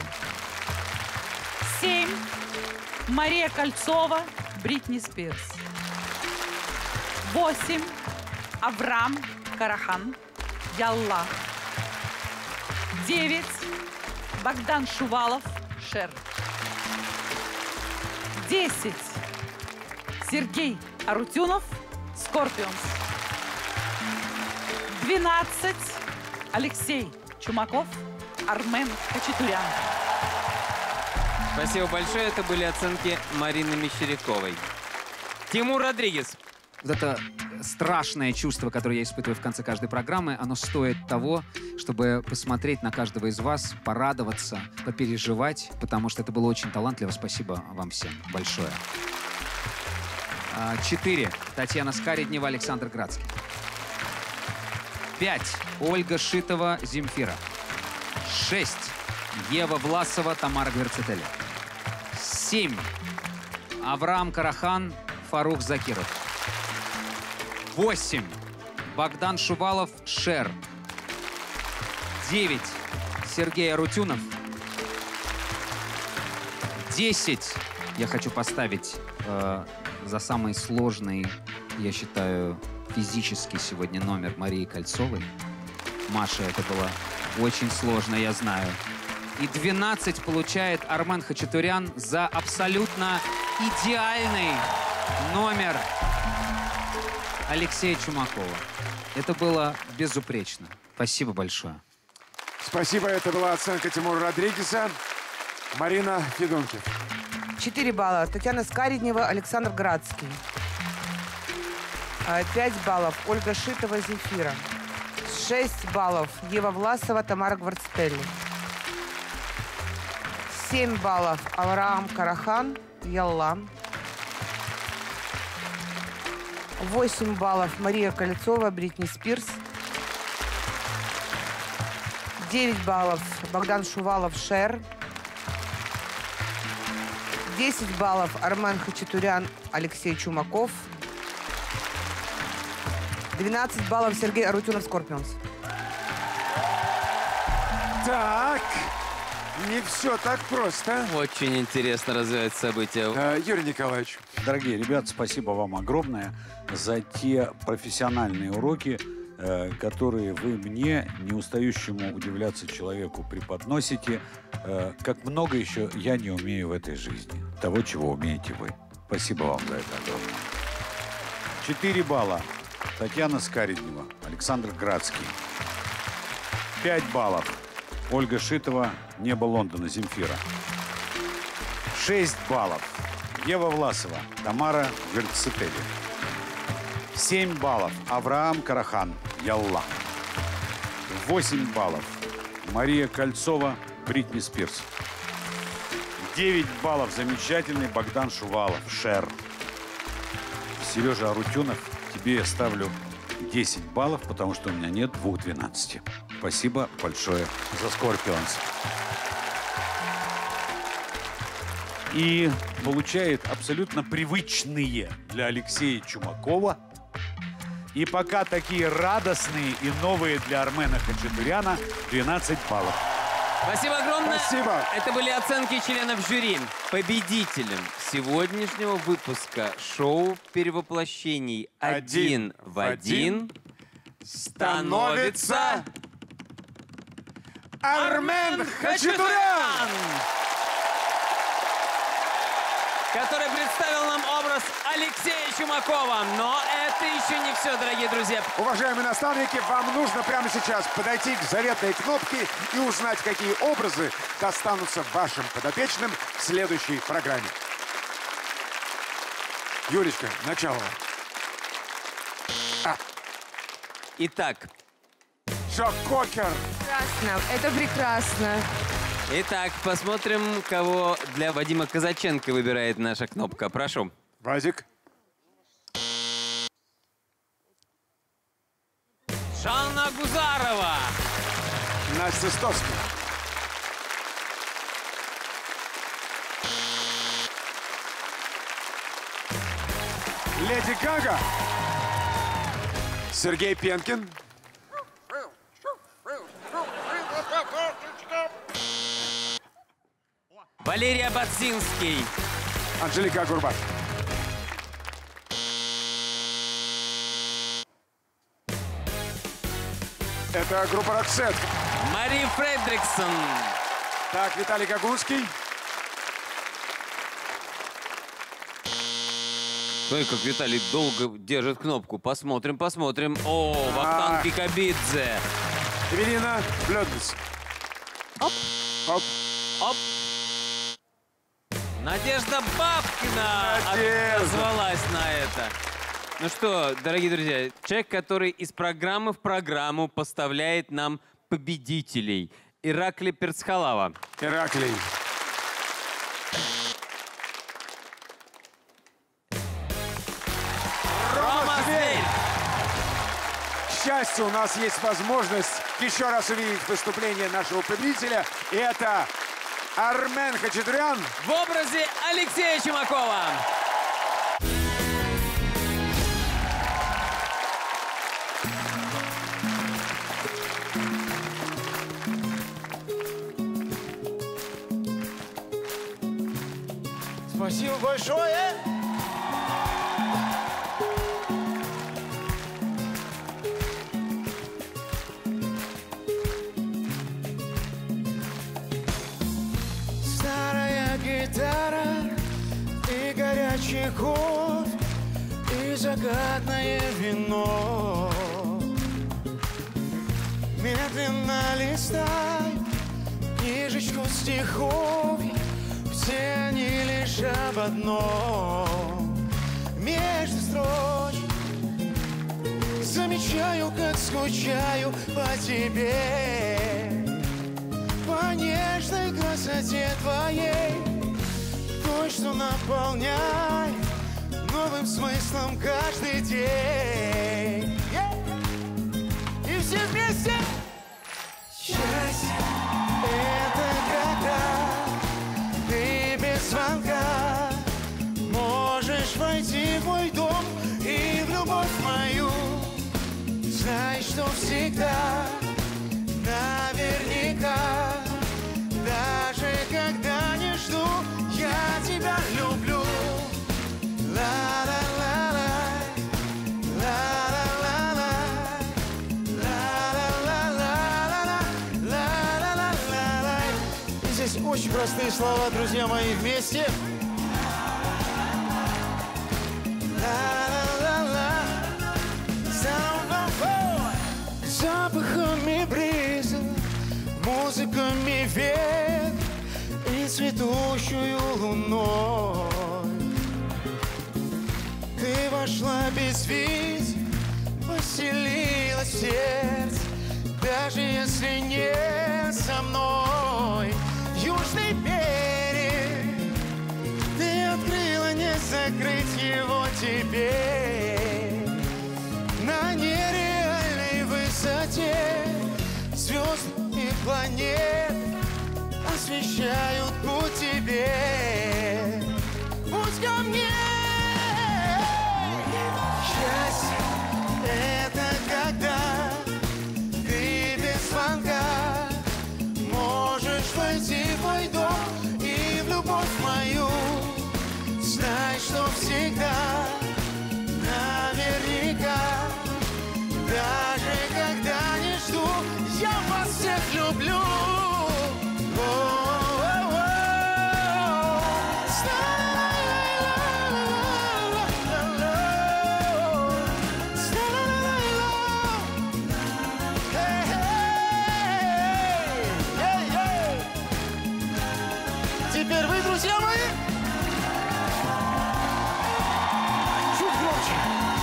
7. Мария Кольцова, Бритни Спирс. 8. Авраам Карахан, Ялла. 9. Богдан Шувалов, Шер. 10. Сергей Арутюнов, Скорпионс. 12. Алексей Чумаков, Армен Хачатурян. Спасибо большое. Это были оценки Марины Мещеряковой. Тимур Родригес. Это страшное чувство, которое я испытываю в конце каждой программы, оно стоит того, чтобы посмотреть на каждого из вас, порадоваться, попереживать, потому что это было очень талантливо. Спасибо вам всем большое. 4. Татьяна Скареднева, Александр Градский. 5. Ольга Шитова, Земфира. 6. Ева Власова, Тамара Гверцетели. 7. Авраам Карахан, Фарух Закиров. 8. Богдан Шувалов, Шер. 9. Сергей Арутюнов. 10. Я хочу поставить за самый сложный, я считаю, физический сегодня номер Марии Кольцовой. Маша, это было очень сложно, я знаю. И 12 получает Армен Хачатурян за абсолютно идеальный номер Алексея Чумакова. Это было безупречно. Спасибо большое. Спасибо. Это была оценка Тимура Родригеса. Марина Федункив. 4 балла. Татьяна Скареднева, Александр Градский. 5 баллов. Ольга Шитова, Земфира. 6 баллов. Ева Власова, Тамара Гварцетели. 7 баллов. Авраам Карахан, Ялла. 8 баллов. Мария Кольцова, Бритни Спирс. 9 баллов. Богдан Шувалов, Шер. 10 баллов. Армен Хачатурян, Алексей Чумаков. 12 баллов. Сергей Арутюнов, Скорпионс. Так, не все так просто. Очень интересно развивать события. Юрий Николаевич. Дорогие ребята, спасибо вам огромное за те профессиональные уроки, которые вы мне, не устающему удивляться человеку, преподносите. Как много еще я не умею в этой жизни. Того, чего умеете вы. Спасибо вам за это огромное. 4 балла. Татьяна Скареднева, Александр Градский. 5 баллов. Ольга Шитова, «Небо Лондона», Земфира. 6 баллов. Ева Власова, Тамара Гверцетели. 7 баллов. Авраам Карахан, Ялла. 8 баллов. Мария Кольцова, Бритни Спирс. 9 баллов. Замечательный Богдан Шувалов, Шер. Сережа Арутюнов, тебе я ставлю 10 баллов, потому что у меня нет 2 12. Спасибо большое за Скорпионс. И получает абсолютно привычные для Алексея Чумакова и пока такие радостные и новые для Армена Хачатуряна 12 баллов. Спасибо огромное. Спасибо. Это были оценки членов жюри. Победителем сегодняшнего выпуска шоу «Перевоплощений один в один» становится Армен Хачатурян, который представил нам образ Алексея Чумакова. Но это еще не все, дорогие друзья. Уважаемые наставники, вам нужно прямо сейчас подойти к заветной кнопке и узнать, какие образы достанутся вашим подопечным в следующей программе. Юречка, начало. Итак. Джо Кокер. Прекрасно. Это прекрасно. Итак, посмотрим, кого для Вадима Казаченко выбирает наша кнопка. Прошу. Вадик. Жанна Гузарова. Настя Стовская. Леди Гага. Сергей Пенкин. Валерия Бадзинский. Анжелика Агурбаш. Это группа «Роксет». Мари Фредриксон. Так, Виталий Гагунский. Ой, как Виталий долго держит кнопку. Посмотрим, посмотрим. О, Вахтанг Кикабидзе. Эвелина Блёднес. Оп. Оп. Оп. Надежда Бабкина отозвалась на это. Ну что, дорогие друзья, человек, который из программы в программу поставляет нам победителей. Ираклий Перцхалава. Ираклий. Рома Зверь. К счастью, у нас есть возможность еще раз увидеть выступление нашего победителя. И это Армен Хачатурян в образе Алексея Чумакова. Спасибо большое! Старая гитара и горячий кофе, и закатное вино. Медленно листай книжечку стихов, все они лишь об одном. Между строчек замечаю, как скучаю по тебе, по нежной красоте твоей, той, что наполняет новым смыслом каждый день. И все вместе! Счастье — это когда ты без звонка можешь войти в мой дом и в любовь мою. Знай, что всегда, наверняка, даже когда не жду, я тебя люблю. Ла-ла-ла-ла, ла-ла-ла-ла, ла-ла-ла-ла, ла-ла-ла-ла. И здесь очень простые слова, друзья мои, вместе. Запахами бриза, музыками ветра и цветущую луной. Ты вошла без виз, поселилась в сердце, даже если не со мной. Южный берег, ты открыла, не закрыть его теперь. На нереальной высоте звезд и планет освещают путь тебе. Путь ко мне. Счастье — это когда ты без звонка можешь войти в мой дом и в любовь мою. Знай, что всегда, наверняка, даже когда не жду, я вас всех люблю. Теперь вы, друзья мои, чуть громче.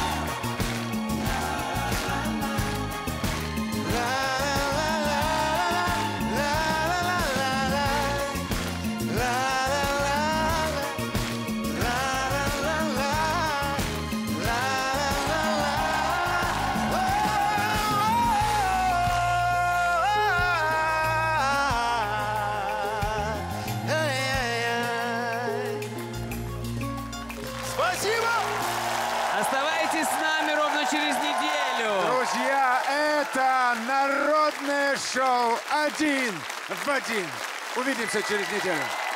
Спасибо! Оставайтесь с нами ровно через неделю. Друзья, это народное шоу «Один в один». Увидимся через неделю.